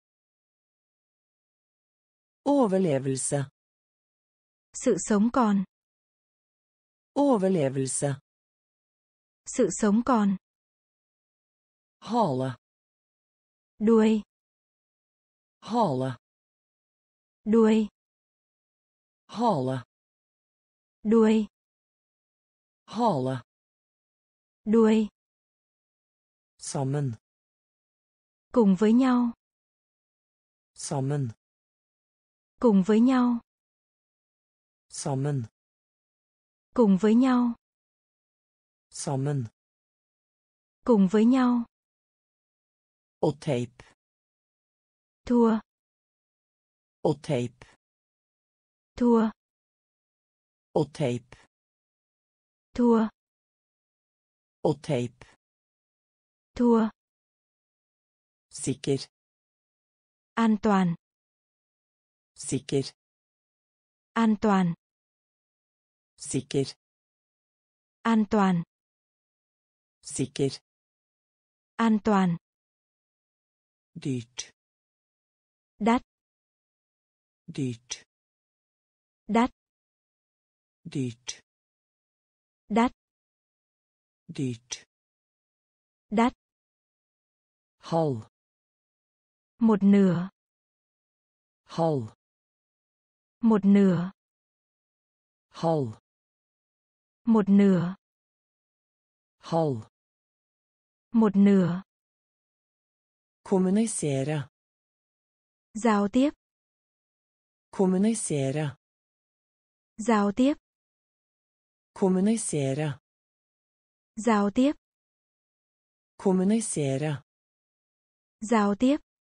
Overlevelse. Sự sống còn. Overlevelse. Sự sống còn. Hale. Đuôi. Hale. Đuôi. Hale. Đuôi. Hale. Đuôi. Sammen. Cùng với nhau. Sammen. Cùng với nhau. Sammen. Cùng với nhau. Sammen. Cùng với nhau. Å tape. Thua. Å tape. Thua. Å tape. Thua. Å tape. Thua. Sikker. An toàn. Sikker. An toàn. Sikker. An toàn. Sikker. An toàn. Dyrt. Đắt. Dyrt. Đắt. Dyrt. Đắt. Dyrt. Đắt. Halv. Một nửa. Halv. Một nửa. Halv. Một nửa. Halv. Một nửa. Kommunisere. Giao tiếp. Kommunisere. Giao tiếp. Kommunisere. Giao tiếp. Kommunisere. Giao tiếp.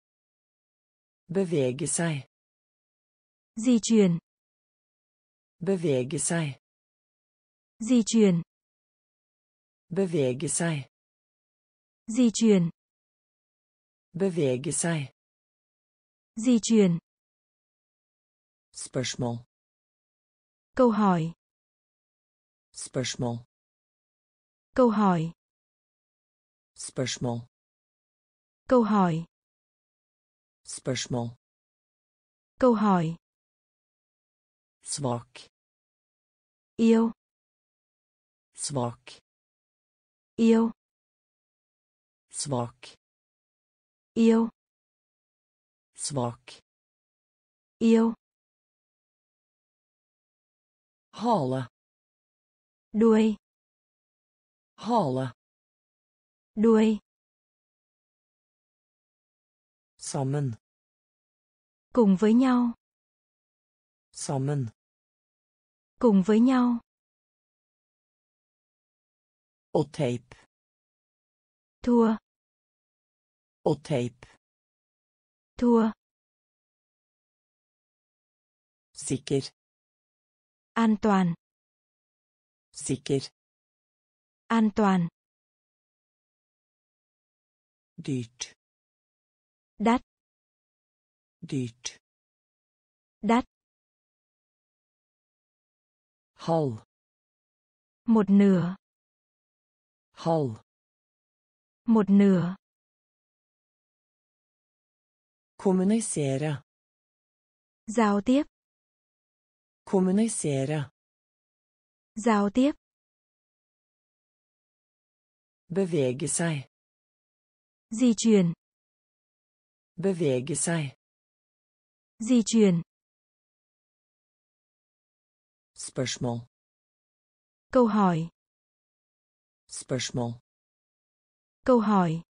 Bevege seg. Di chuyển. Bevege seg. Di chuyển. Bevege seg. Di chuyển. Bevege seg. Di chuyển. Spørsmål. Câu hỏi. Spørsmål. Câu hỏi. Spørsmål. Câu hỏi. Spørsmål. Câu hỏi. Svak. Yêu. Svak. Yêu. Svak. Yêu. Svak. Yêu. Hale. Đuôi. Hale. Đuôi. Sammen. Cùng với nhau. Sammen. Cùng với nhau. Å tape. Thua. Å tape. Thua. Sikker. An toàn. Sikker. An toàn. Dyrt. Đắt. Dyrt. Đắt. Halv. Một nửa. Halv. Một nửa. Kommunisere. Giao tiếp. Kommunisere. Giao tiếp. Bevege seg. Di chuyển. Bevege seg. Di chuyển. Spørsmål. Câu hỏi. Spørsmål. Câu hỏi.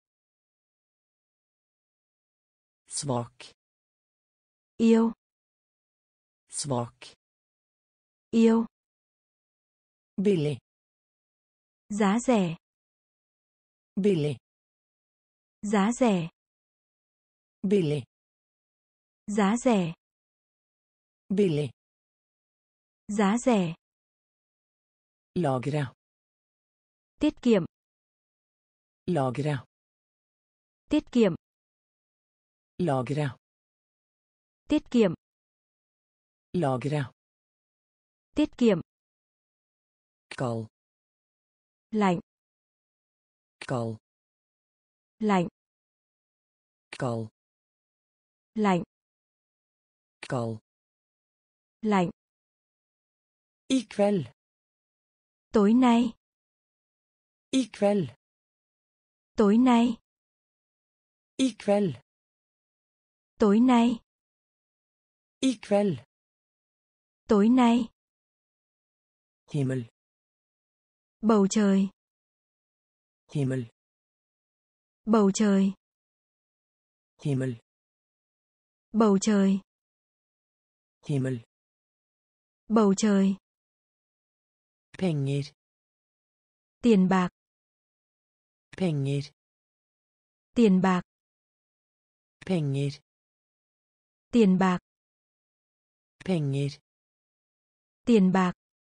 Svak. Yêu. Svak. Yêu. Billig. Giá rẻ. Billig. Giá rẻ. Billig. Giá rẻ. Billig. Giá rẻ. Lagre. Tiết kiệm. Lagre. Tiết kiệm. Lagre. Tiết kiệm. Lagre. Tiết kiệm. Kald. Lạnh. Kald. Lạnh. Kald. Lạnh. Kald. Lạnh. I kveld. Tối nay. I kveld. Tối nay. I kveld. Tối nay. I kveld. Tối nay. Himmel. Bầu trời. Himmel. Bầu trời. Himmel. Bầu trời. Himmel. Bầu trời. Penger. Tiền bạc. Penger. Tiền bạc. Penger. Tiền bạc. Penger. Tiền bạc.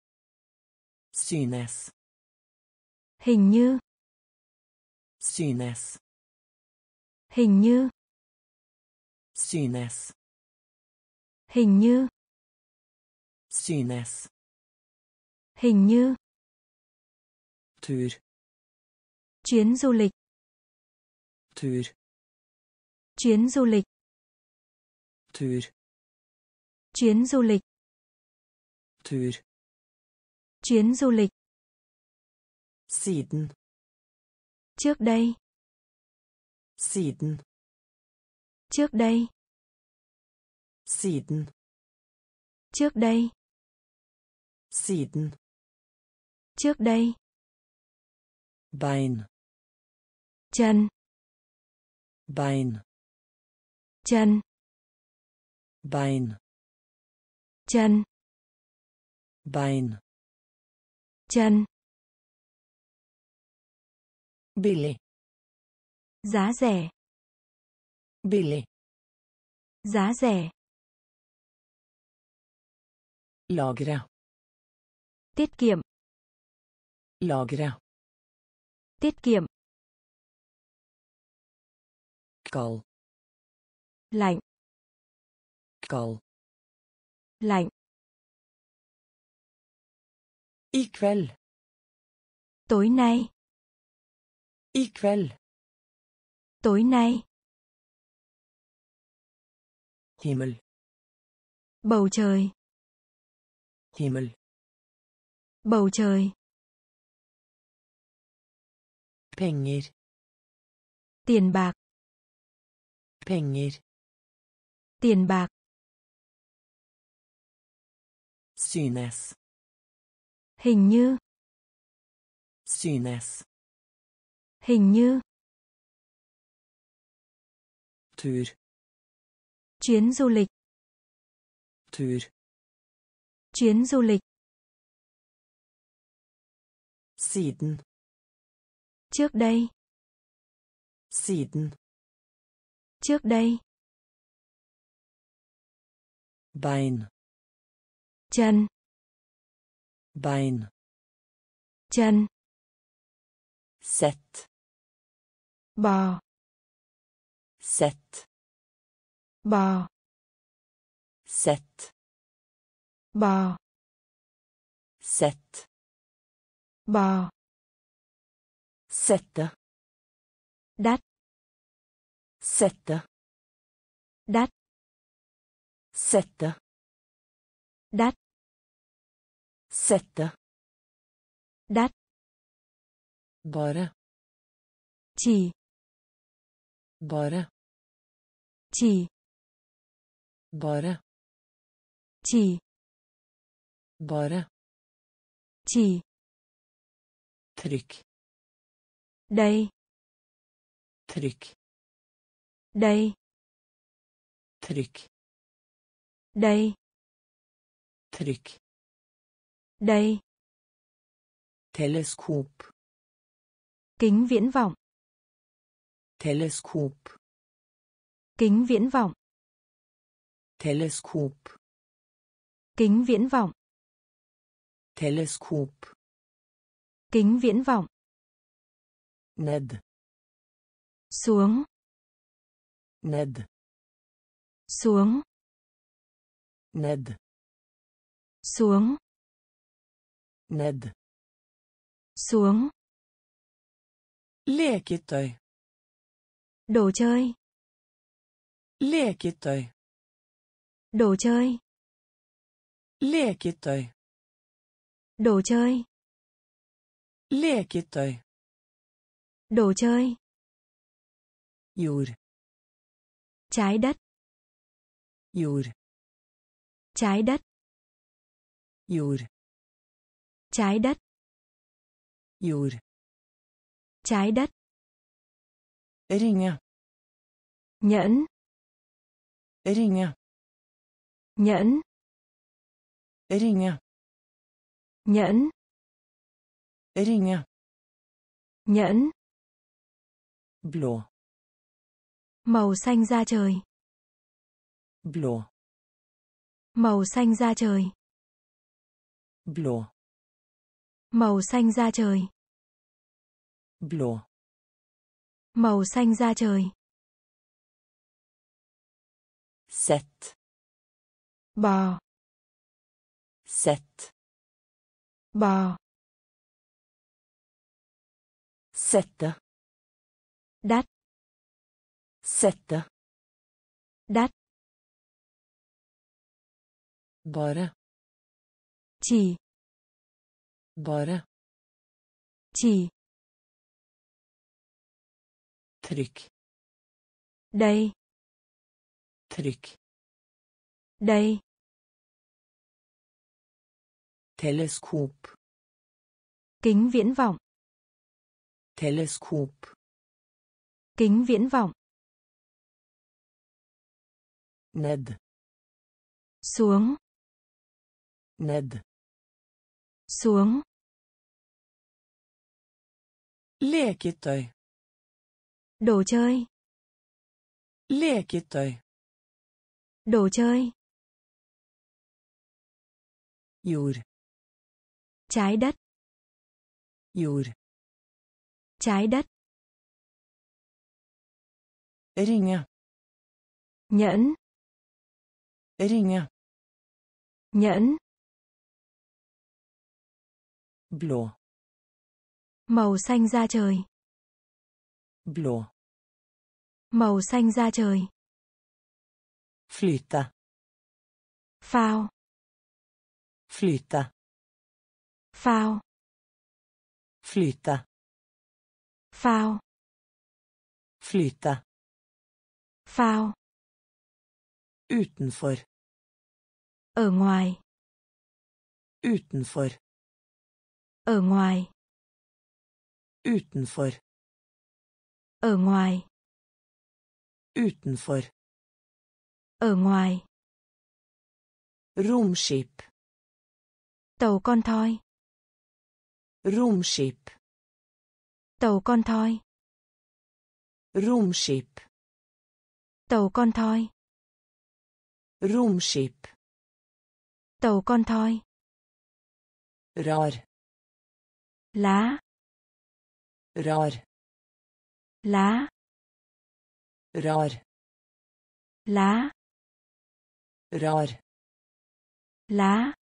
Synes. Hình như. Synes. Hình như. Synes. Hình như. Synes. Hình như. Tur. Chuyến du lịch. Tur. Chuyến du lịch. Tur. Chuyến du lịch. Tur. Chuyến du lịch. Siden. Trước đây. Siden. Trước đây. Siden. Trước đây. Siden. Trước đây. Bein. Chân. Bein. Chân. Bein. Chân. Bein. Chân. Billig. Giá rẻ. Billig. Giá rẻ. Lagre. Tiết kiệm. Lagre. Tiết kiệm. Kald. Lạnh. Kald. Lạnh. I kveld. Tối nay. I kveld. Tối nay. Himmel. Bầu trời. Himmel. Bầu trời. Penger. Tiền bạc. Penger. Tiền bạc. Synes. Hình như. Synes. Hình như. Tur. Chuyến du lịch. Tur. Chuyến du lịch. Siden. Trước đây. Siden. Trước đây. Bein. Chân. Bein. Chân. Sett. Bò. Sett. Bò. Sett. Bò. Sett. Bò. Sette. Đắt. Sette. Đắt. Sette. Đắt. Sette. Đắt. Bare. Chỉ. Bare. Chỉ. Bare. Chỉ. Bare. Chỉ. Trykk. Đây. Trykk. Đây. Trykk. Đây. Trykk. Đây. Teleskop. Kính viễn vọng. Teleskop. Kính viễn vọng. Teleskop. Kính viễn vọng. Teleskop. Kính viễn vọng. Ned. Xuống. Ned. Xuống. Ned. Xuống. Ned. Xuống. Leketøy. Đồ chơi. Leketøy. Đồ chơi. Leketøy. Đồ chơi. Leketøy. Đồ chơi. Jord. Trái đất. Jord. Trái đất. Jord. Trái đất. Jord. Trái đất. Ringe. Nhẫn. Ringe. Nhẫn. Ringe. Nhẫn. Ringe. Nhẫn. Blå. Màu xanh da trời. Blå. Màu xanh da trời. Blå. Màu xanh da trời. Blå. Màu xanh da trời. Sett. Bò. Sett. Bò. Sette. Đắt. Sette. Đắt. Bare. Chỉ. Bare. Chỉ. Trykk. Đây. Trykk. Đây. Teleskop. Kính viễn vọng. Teleskop. Kính viễn vọng. Ned. Xuống. Ned. Xuống. Leketøy. Đồ chơi. Leketøy. Đồ chơi. Jord. Trái đất. Jord. Trái đất. Ringe. Nhẫn. Ringe. Nhẫn. Blå. Màu xanh da trời. Blå. Màu xanh da trời. Flyte. Phao. Flyte. Phao. Flyte. Phao. Flyte. Phao. Utenfor. Ở ngoài. Utenfor. Ở ngoài. Utenfor. Ở ngoài. Utenfor. Ở ngoài. Romskip. Tàu con thoi. Romskip. Tàu con thoi. Romskip. Tàu con thoi. Romskip. Tàu con thoi. Rar. Lá. Rar. Lá. Rar. Lá. Rar. Lá.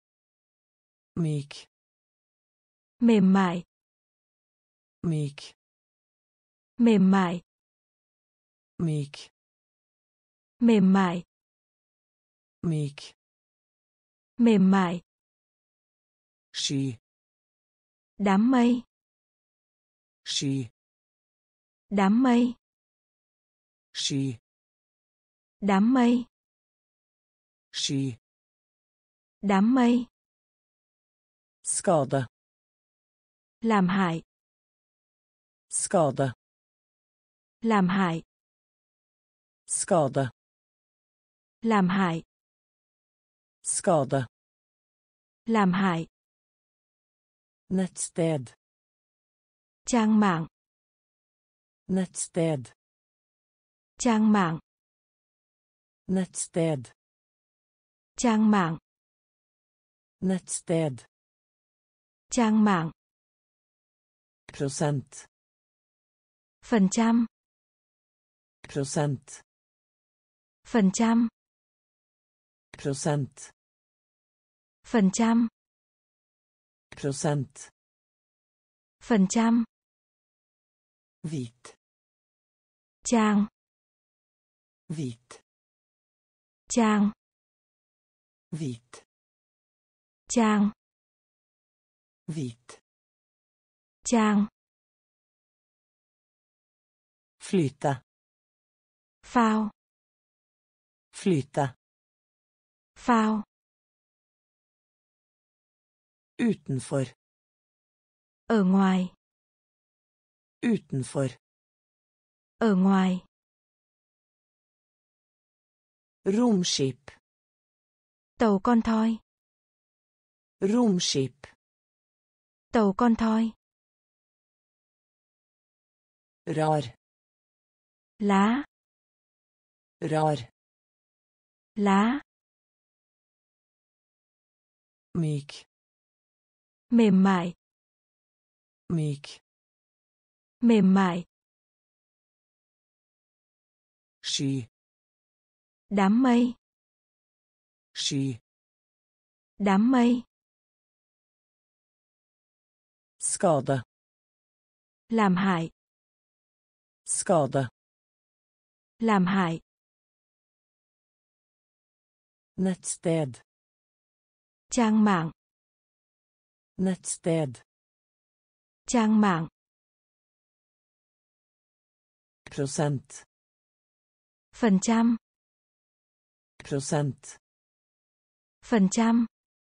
Myk. Mềm mại. Myk. Mềm mại. Myk. Mềm mại. Myk. Mềm mại. Sky. Đám mây. Sky. Đám mây. Sky. Đám mây. Sky. Đám mây. Skade. Làm hại. Skade. Làm hại. Skade. Làm hại. Skade. Làm hại. Nettsted. Trang mạng. Nettsted. Trang mạng. Nettsted. Trang mạng. Nettsted. Trang mạng. Prosent. Phần trăm. Prosent. Phần trăm. Prosent. Phần trăm. Prosent. Phần trăm. Hvit. Trang. Hvit. Trang. Hvit. Trang. Hvit. Trang. Flyte. Phao. Flyte. Phao. Utenfor. Ở ngoài. Utenfor. Ở ngoài. Romskip. Tàu con thoi. Romskip. Tàu con thoi. Rar. Lá. Rar. Lá. Myk. Mềm mại. Myk. Mềm mại. Sky. Đám mây. Sky. Đám mây. Skade. Làm hại. Skade. Làm hại. Nettsted. Trang mạng. Nettsted. Trang mạng. Prosent. Phần trăm. Prosent. Phần trăm.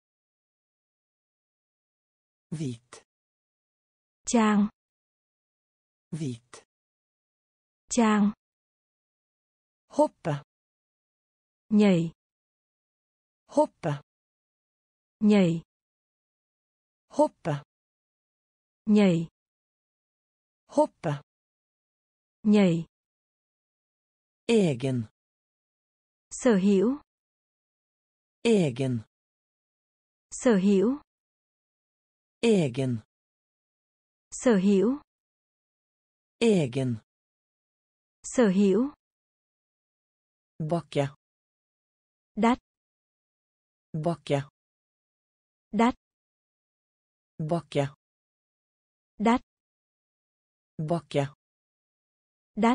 Hvit. Trang. Hvit. Trang. Hoppe. Nhảy. Hoppe. Nhảy. Hoppe. Nhảy. Hoppe. Nhảy. Egen. Sở hữu. Egen. Sở hữu. Egen. Sở hữu. Egen. Sở hữu. Bakke. Đắt. Bakke. Đắt. Bakke. Đắt. Bakke. Đắt.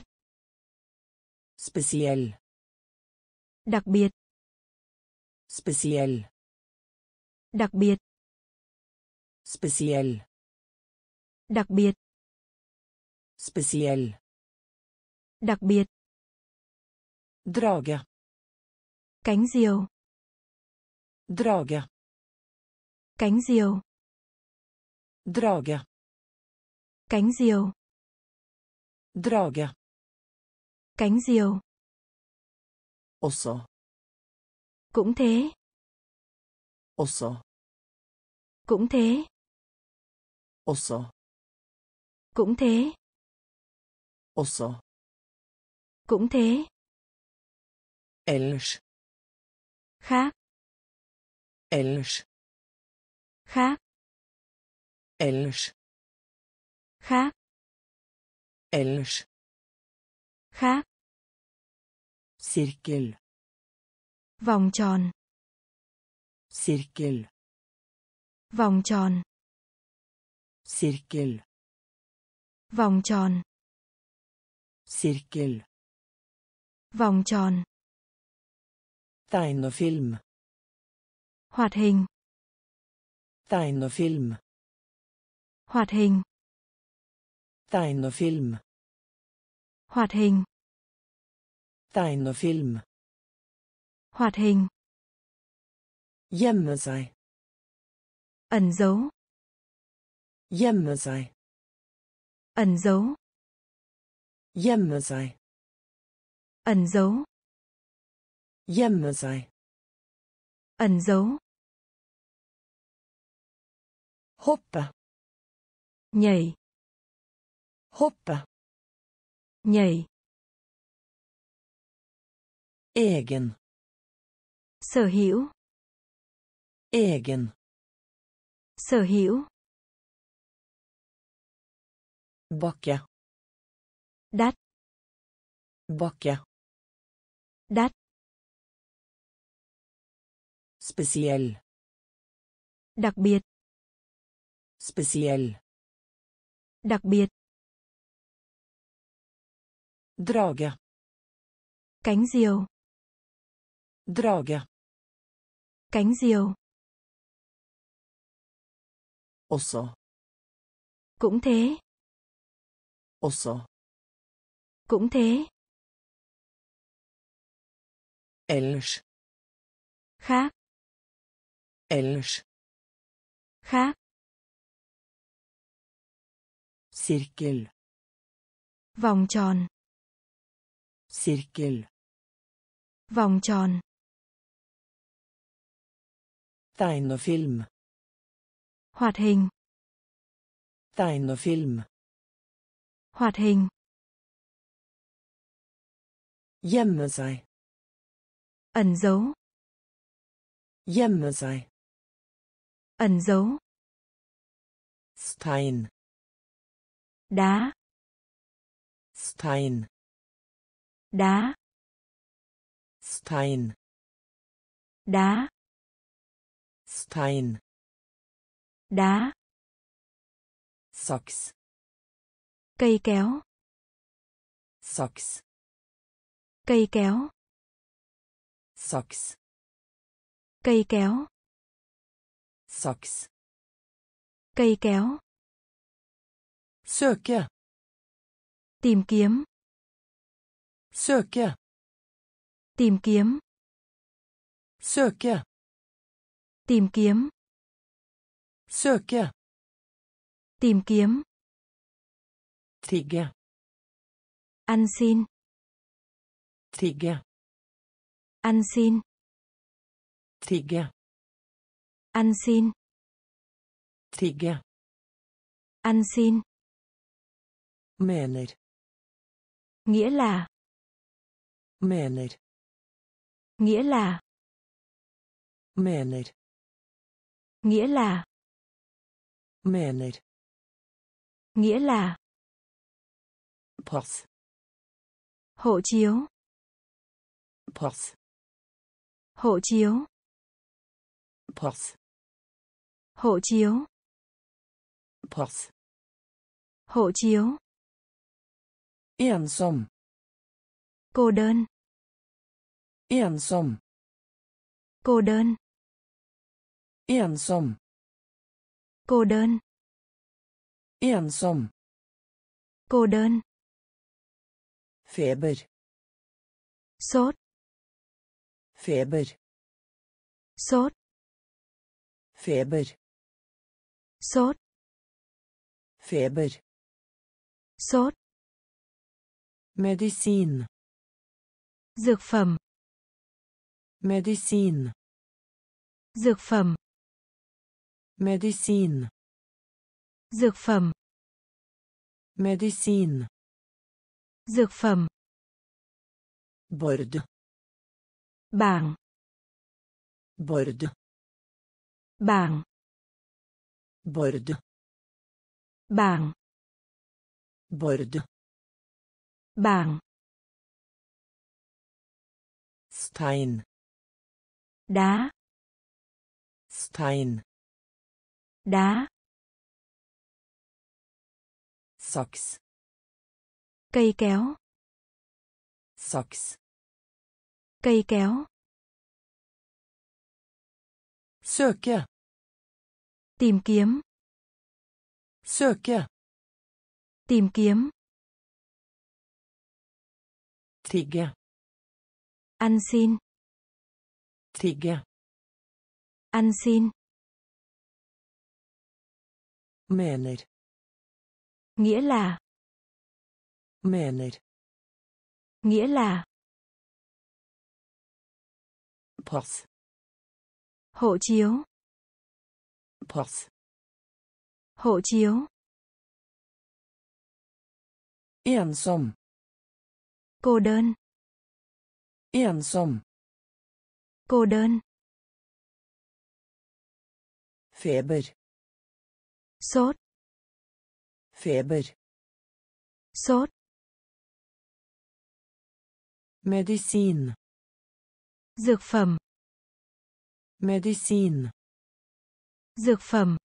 Spesiell. Đặc biệt. Spesiell. Đặc biệt. Spesiell. Đặc biệt. Spesiell. Đặc biệt. Drage. Cánh diều. Drage. Cánh diều. Drage. Cánh diều. Drage. Cánh diều. Også. Cũng thế. Også. Cũng thế. Også. Cũng thế. Også. Cũng thế. Ellers. Khác. Ellers. Khác. Ellers. Khác. Ellers. Khác. Sirkel. Vòng tròn. Sirkel. Vòng tròn. Sirkel. Vòng tròn. Sirkel. Vòng tròn. Tegnefilm. Hoạt hình. Tegnefilm. Hoạt hình. Tegnefilm. Hoạt hình. Tegnefilm. Hoạt hình. Gjemme seg. Ẩn giấu. Gjemme seg. Ẩn giấu. Gjemme seg. Ẩn giấu. Gjemme seg. Ẩn giấu. Hoppe. Nhảy. Hoppe. Nhảy. Egen. Sở hữu. Egen. Sở hữu. Bakke. Đắt. Bakke. Đắt. Spesiell. Đặc biệt. Spesiell. Đặc biệt. Drage. Cánh diều. Drage. Cánh diều. Også. Cũng thế. Også. Cũng thế. Ellers. Khác. Ellers. Khác. Sirkel. Vòng tròn. Sirkel. Vòng tròn. Tegnefilm. Hoạt hình. Tegnefilm. Hoạt hình. Gjemme seg. Ẩn giấu. Gjemme seg. Ẩn giấu. Stein. Đá. Stein. Đá. Stein. Đá. Stein. Đá. Saks. Cây kéo. Saks. Cây kéo. Saks. Cây kéo. Saks. Cây kéo. Søke. Tìm kiếm. Søke. Tìm kiếm. Søke. Tìm kiếm. Søke. Tìm kiếm. Tigge. Ăn xin. Tigge. Ăn xin. Tigge. Ăn xin. Tigge. Ăn xin. Mener. Nghĩa là. Mener. Nghĩa là. Mener. Nghĩa là. Mener. Nghĩa là. Pass. Hộ chiếu. Pass. Hộ chiếu. Pass. Hộ chiếu. Pass. Hộ chiếu. Ensom. Cô đơn. Ensom. Cô đơn. Ensom. Cô đơn. Ensom. Cô đơn. Feber. Sốt. Feber. Sốt. Feber. Sốt. Feber. Sốt. Medisin. Dược phẩm. Medisin. Dược phẩm. Medisin. Dược phẩm. Medisin. Dược phẩm. Bord. Bảng. Bord. Bảng. Bord. Bảng. Bord. Bảng. Stein. Đá. Stein. Đá. Saks. Cây kéo. Saks. Cây kéo. Søke. Tìm kiếm. Søke. Tìm kiếm. Tigge. Ăn xin. Tigge. Ăn xin. Mener. Nghĩa là. Mener. Nghĩa là. Pass. Hộ chiếu. Pass. Hộ chiếu. Ensom. Cô đơn. Ensom. Cô đơn. Feber. Sốt. Feber. Sốt. Medisin. Dược phẩm. Medisin. Dược phẩm.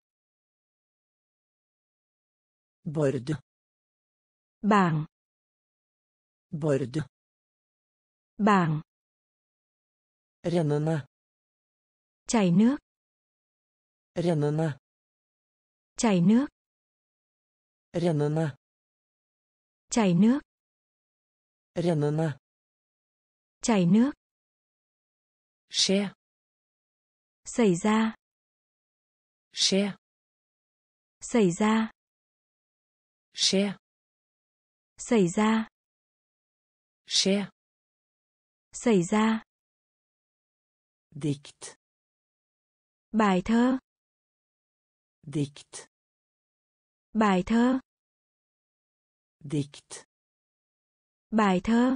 Bord. Bảng. Bord. Bảng. Rennende. Chảy nước. Rennende. Chảy nước. Rennende. Chảy nước. Rennende. Chảy nước. Skje. Xảy ra. Skje. Xảy ra. Skje. Xảy ra. Skje. Xảy ra. Dikt. Bài thơ. Dikt. Bài thơ. Dikt. Bài thơ.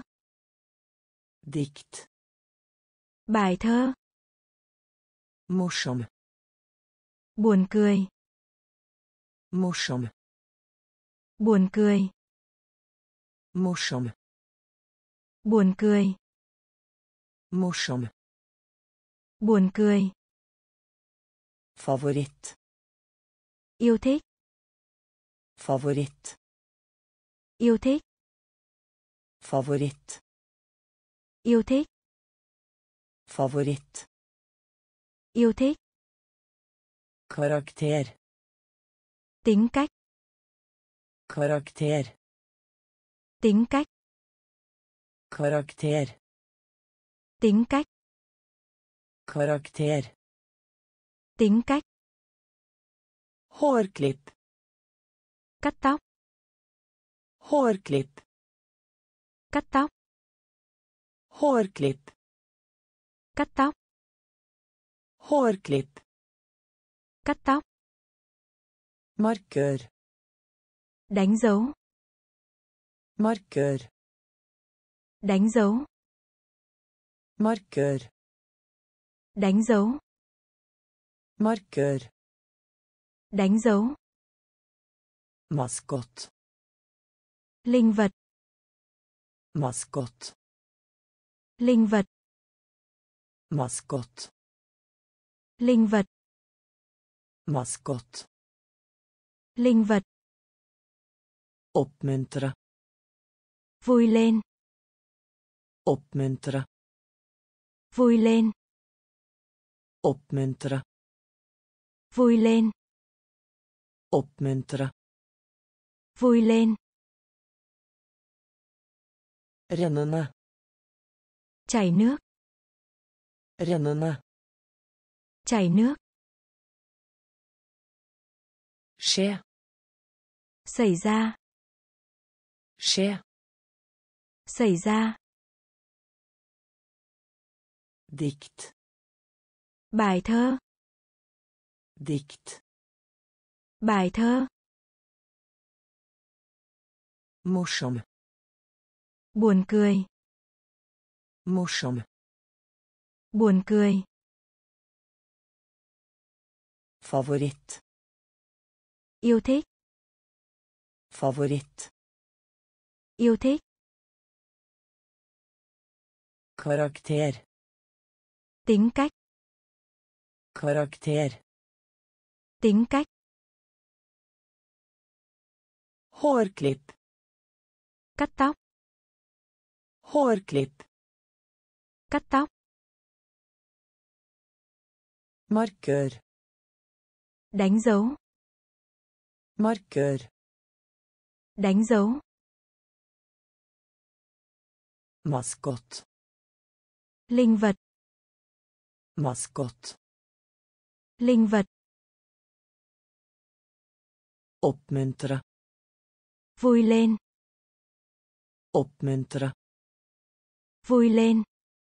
Dikt. Bài thơ. Morsom. Buồn cười. Morsom. Buồn cười. Morsom. Buồn cười. Morsom. Buồn cười. Favoritt. Yêu thích. Favoritt. Yêu thích. Favoritt. Yêu thích. Favoritt. Yêu thích. Karakter. Tính cách. Karakter. Tính cách. Karakter. Tính cách. Karakter. Tính cách. Hårklipp. Cắt tóc. Hårklipp. Cắt tóc. Hårklipp. Cắt tóc. Hårklipp. Cắt tóc. Markør. Đánh dấu. Markør. Đánh dấu. Markør. Đánh dấu. Markør. Đánh dấu. Maskot. Linh vật. Maskot. Linh vật. Maskot. Linh vật. Maskot. Linh vật. Oppmuntre. Vui lên. Oppmuntre. Vui lên. Oppmuntre. Vui lên. Oppmuntre. Vui lên. Rennende. Chảy nước. Rennende. Chảy nước. Skje. Xảy ra. Skje. Xảy ra. Dikt. Bài thơ. Dikt. Bài thơ. Morsom. Buồn cười. Morsom. Buồn cười. Favoritt. Yêu thích. Favoritt. Yêu thích. Karakter. Tính cách. Karakter. Tính cách. Hårklipp. Cắt tóc. Hårklipp. Cắt tóc. Markør. Đánh dấu. Markør. Đánh dấu. Maskot. Linh vật. Maskot. Linh vật. Oppmuntre. Vui lên. Oppmuntre. Vui lên.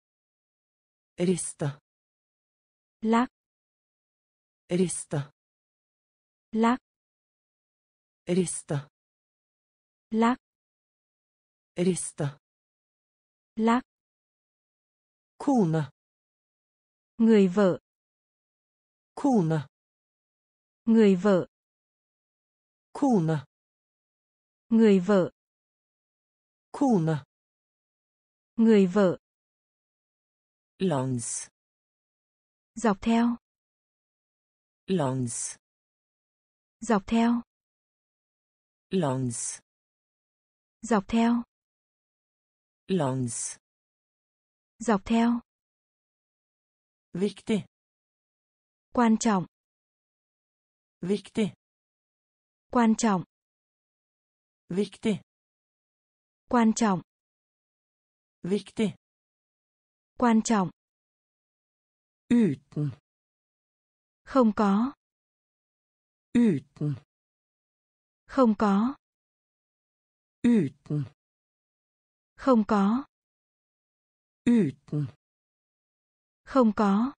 Riste. Lắc. Riste. Lắc. Riste. Lắc. Riste. Lắc. Kone. Người vợ. Kone. Người vợ. Kone. Người vợ. Kone. Người vợ. Langs. Dọc theo. Langs. Dọc theo. Langs. Dọc theo. Langs. Dọc theo. Viktig. Quan trọng. Viktig. Quan trọng. Viktig. Quan trọng. Viktig. Quan trọng. Uten. Không có. Uten. Không có. Uten. Không có. Uten. Không có.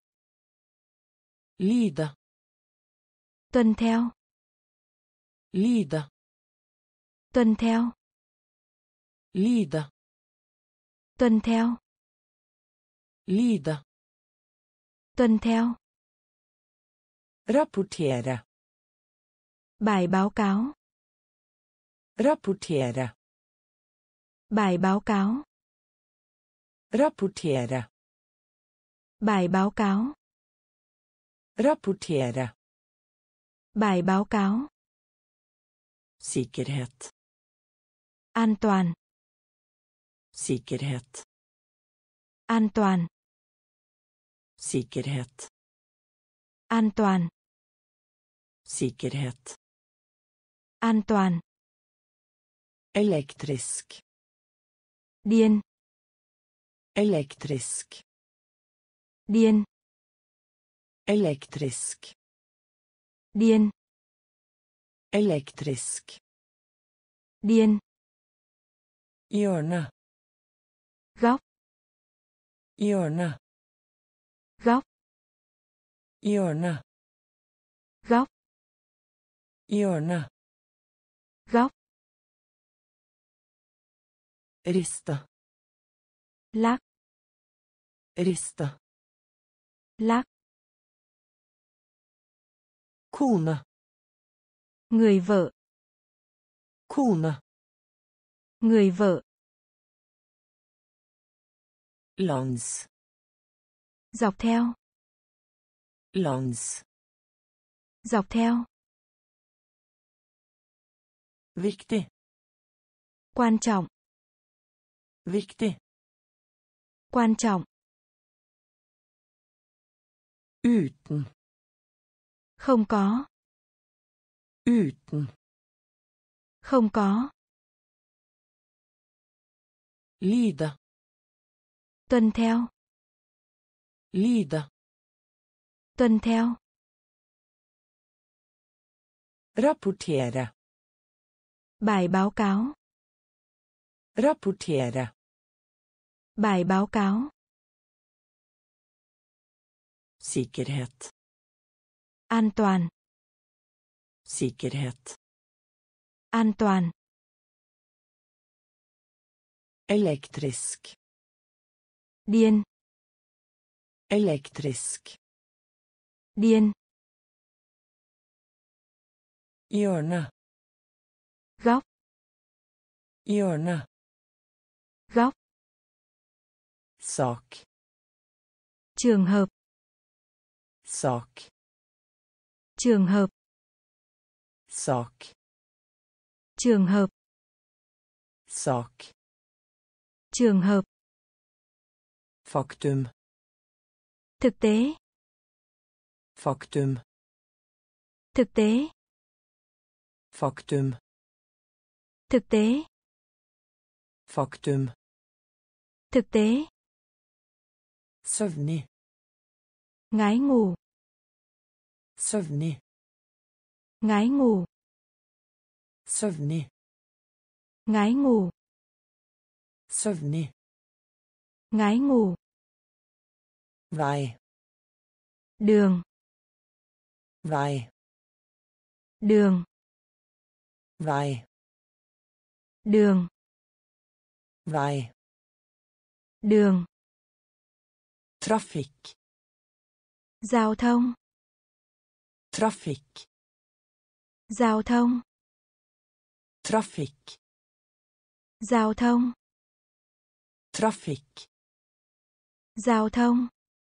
Lide. Tuân theo. Lide. Tuân theo. Lide. Tuân theo. Lide. Tuân theo. Rapportere. Bài báo cáo. Rapportere. Bài báo cáo. Rapportere. Bài báo cáo. Rapportere. Bài báo cáo. Sikkerhet. An toàn. Sikkerhet. An toàn. Sikkerhet. An toàn. Sikkerhet. An toàn. Elektrisk. Điên. Elektrisk. Điên. Elektrisk. Điên. Elektrisk. Điên. Hjørne. Góc. Hjørne. Góc. Hjørne. Góc. Hjørne. Góc. Riste. Lắc. Riste. Lắc. Kone. Người vợ. Kone. Người vợ. Langs. Dọc theo. Langs. Dọc theo. Viktig. Quan trọng. Viktig. Quan trọng. Uten. Không có. Uten. Không có. Lyde. Tuân theo. Lyde. Tuân theo. Rapportere. Bài báo cáo. Rapportere. Bài báo cáo. Sikkerhet. An toàn. Sikkerhet. An toàn. Elektrisk. Điên. Elektrisk. Điên. Hjørne. Góc. Hjørne. Góc. Sak. Trường hợp. Sak. Trường hợp. Sak. Trường hợp. Sak. Trường hợp. Faktum. Thực tế. Faktum. Thực tế. Faktum. Thực tế. Faktum. Thực tế. Søvnig. Ngái ngủ. Søvnig. Ngái ngủ. Søvnig. Ngái ngủ. Søvnig. Ngái ngủ. Vei. Đường. Vei. Đường. Vei. Đường. Vei. Đường. Trafikk. Giao thông. Trafikk. Giao thông. Trafikk. Giao thông. Trafikk. Giao thông.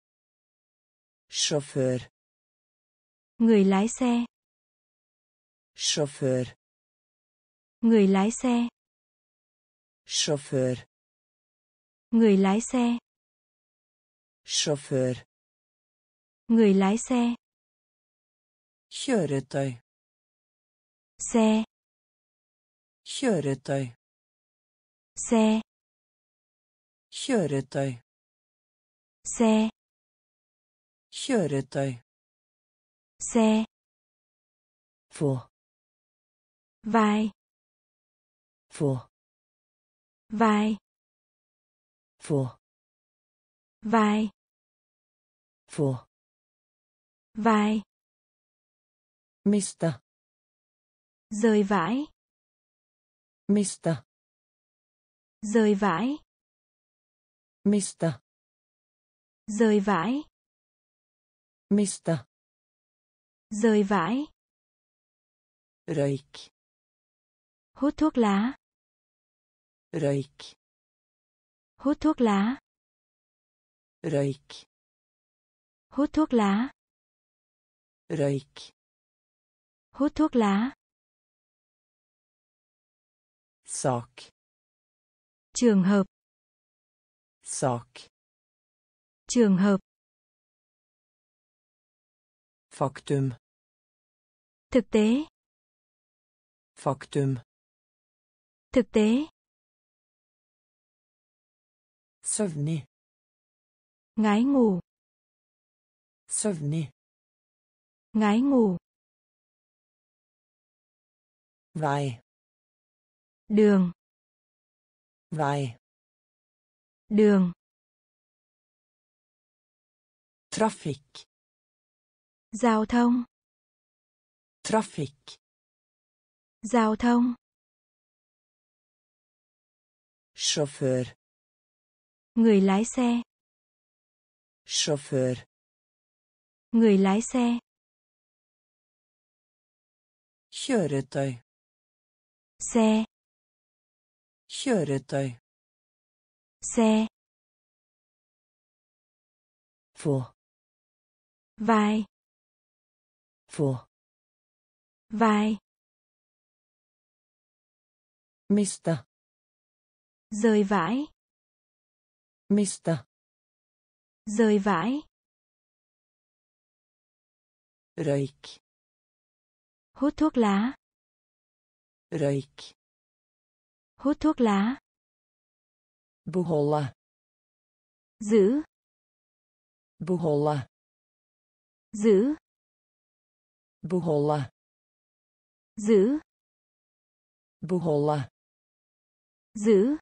Sjåfør. Người lái xe. Sjåfør. Người lái xe. Sjåfør. Người lái xe. Sjåfør. Người lái xe. Kjøretøy. Xe. Kjøretøy. Xe. Kjøretøy. Xe. Kjøretøy. Xe. Få. Vai. Få. Vai. Få. Vai. Få. Vai. Miste. Rơi vãi. Miste. Rơi vãi. Miste. Rơi vãi. Miste. Rơi vãi. Røyk. Hút thuốc lá. Røyk. Hút thuốc lá. Røyk. Hút thuốc lá. Røyk. Hút thuốc lá. Sak. Trường hợp. Sak. Trường hợp. Faktum. Thực tế. Faktum. Thực tế. Søvnig. Ngái ngủ. Søvnig. Ngái ngủ. Vei. Đường. Vei. Đường. Trafikk. Giao thông. Trafikk. Giao thông. Sjåfør. Người lái xe. Sjåfør. Người lái xe. Kjøretøy. Xe. Kjøretøy. Xe. Få. Vai. Få. Vai. Miste. Rơi vãi. Miste. Rơi vãi. Røyk. Hút thuốc lá. Røyk. Hút thuốc lá. Beholde. Giữ. Beholde. Giữ. Beholde. Giữ. Beholde. Giữ.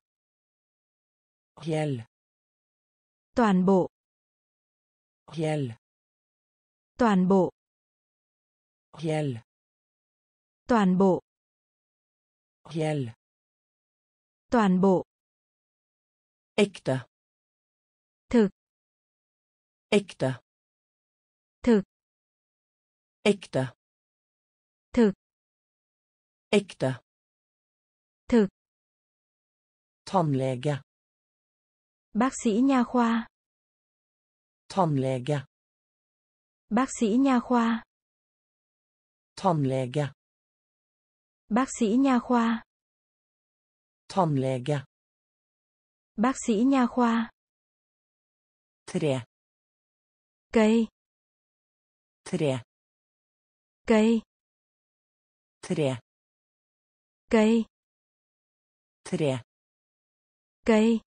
Hel. Toàn bộ. Hel. Toàn bộ. Hel. Toàn bộ. Hel. Toàn bộ. Ekte. Thực. Ekte. Thực. Ekte. Thực. Ekte. Thực. Tannlege. Bác sĩ nha khoa. Tannlege. Bác sĩ nha khoa. Tannlege. Bác sĩ nha khoa. Tannlege. Bác sĩ nha khoa. Tre. Cây. Tre. Cây. Tre. Cây. Tre. Cây.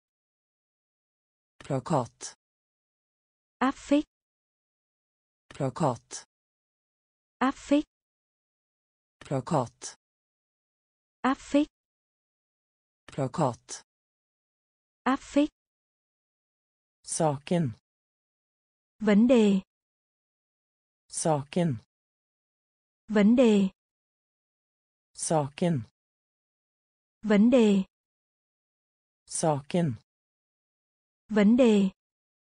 Plakat. Áp phích. Plakat. Áp phích. Plakat. Áp phích. Plakat. Áp phích. Saken. Vấn đề. Saken. Vấn đề. Saken. Vấn đề. Saken. Vấn đề.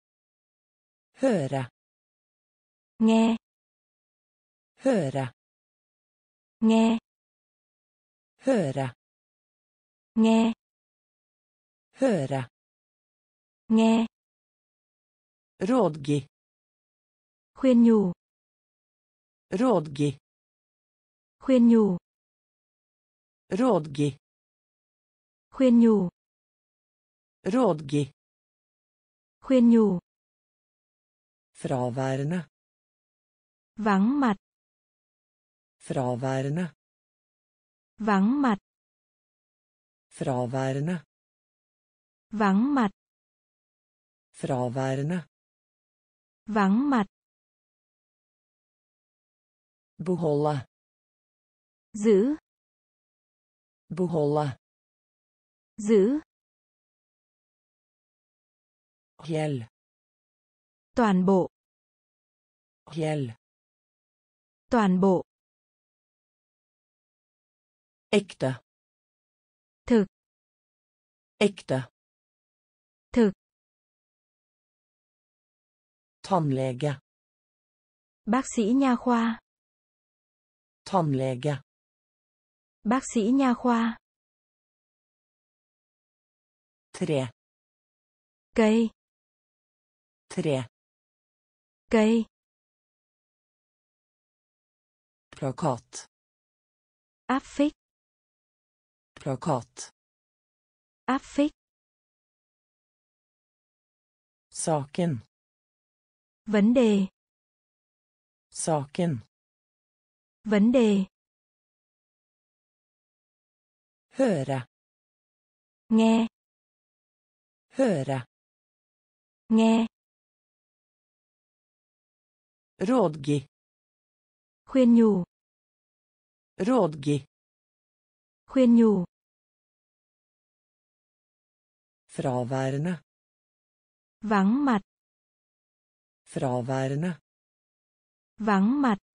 Høre. Nghe. Høre. Nghe. Høre. Nghe. Høre. Nghe. Rådgi. Khuyên nhủ. Rådgi. Khuyên nhủ. Rådgi. Khuyên nhủ. Rådgi. Khuyên nhủ. Fraværende. Vắng mặt. Fraværende. Vắng mặt. Fraværende. Vắng mặt. Fraværende. Vắng mặt. Beholde. Giữ. Beholde. Giữ. Hel. Toàn bộ. Hel. Toàn bộ. Ekte. Thực. Ekte. Thực. Tannlege. Bác sĩ nha khoa. Tannlege. Bác sĩ nha khoa. Tre. Cây. Tre. Cây. Plakat. Áp phích. Plakat. Áp phích. Saken. Vấn đề. Saken. Vấn đề. Høre. Nghe. Høre. Nghe. Rådgi. Khuyên nhủ. Rådgi. Khuyên nhủ. Fraværende. Vắng mặt. Fraværende. Vắng mặt.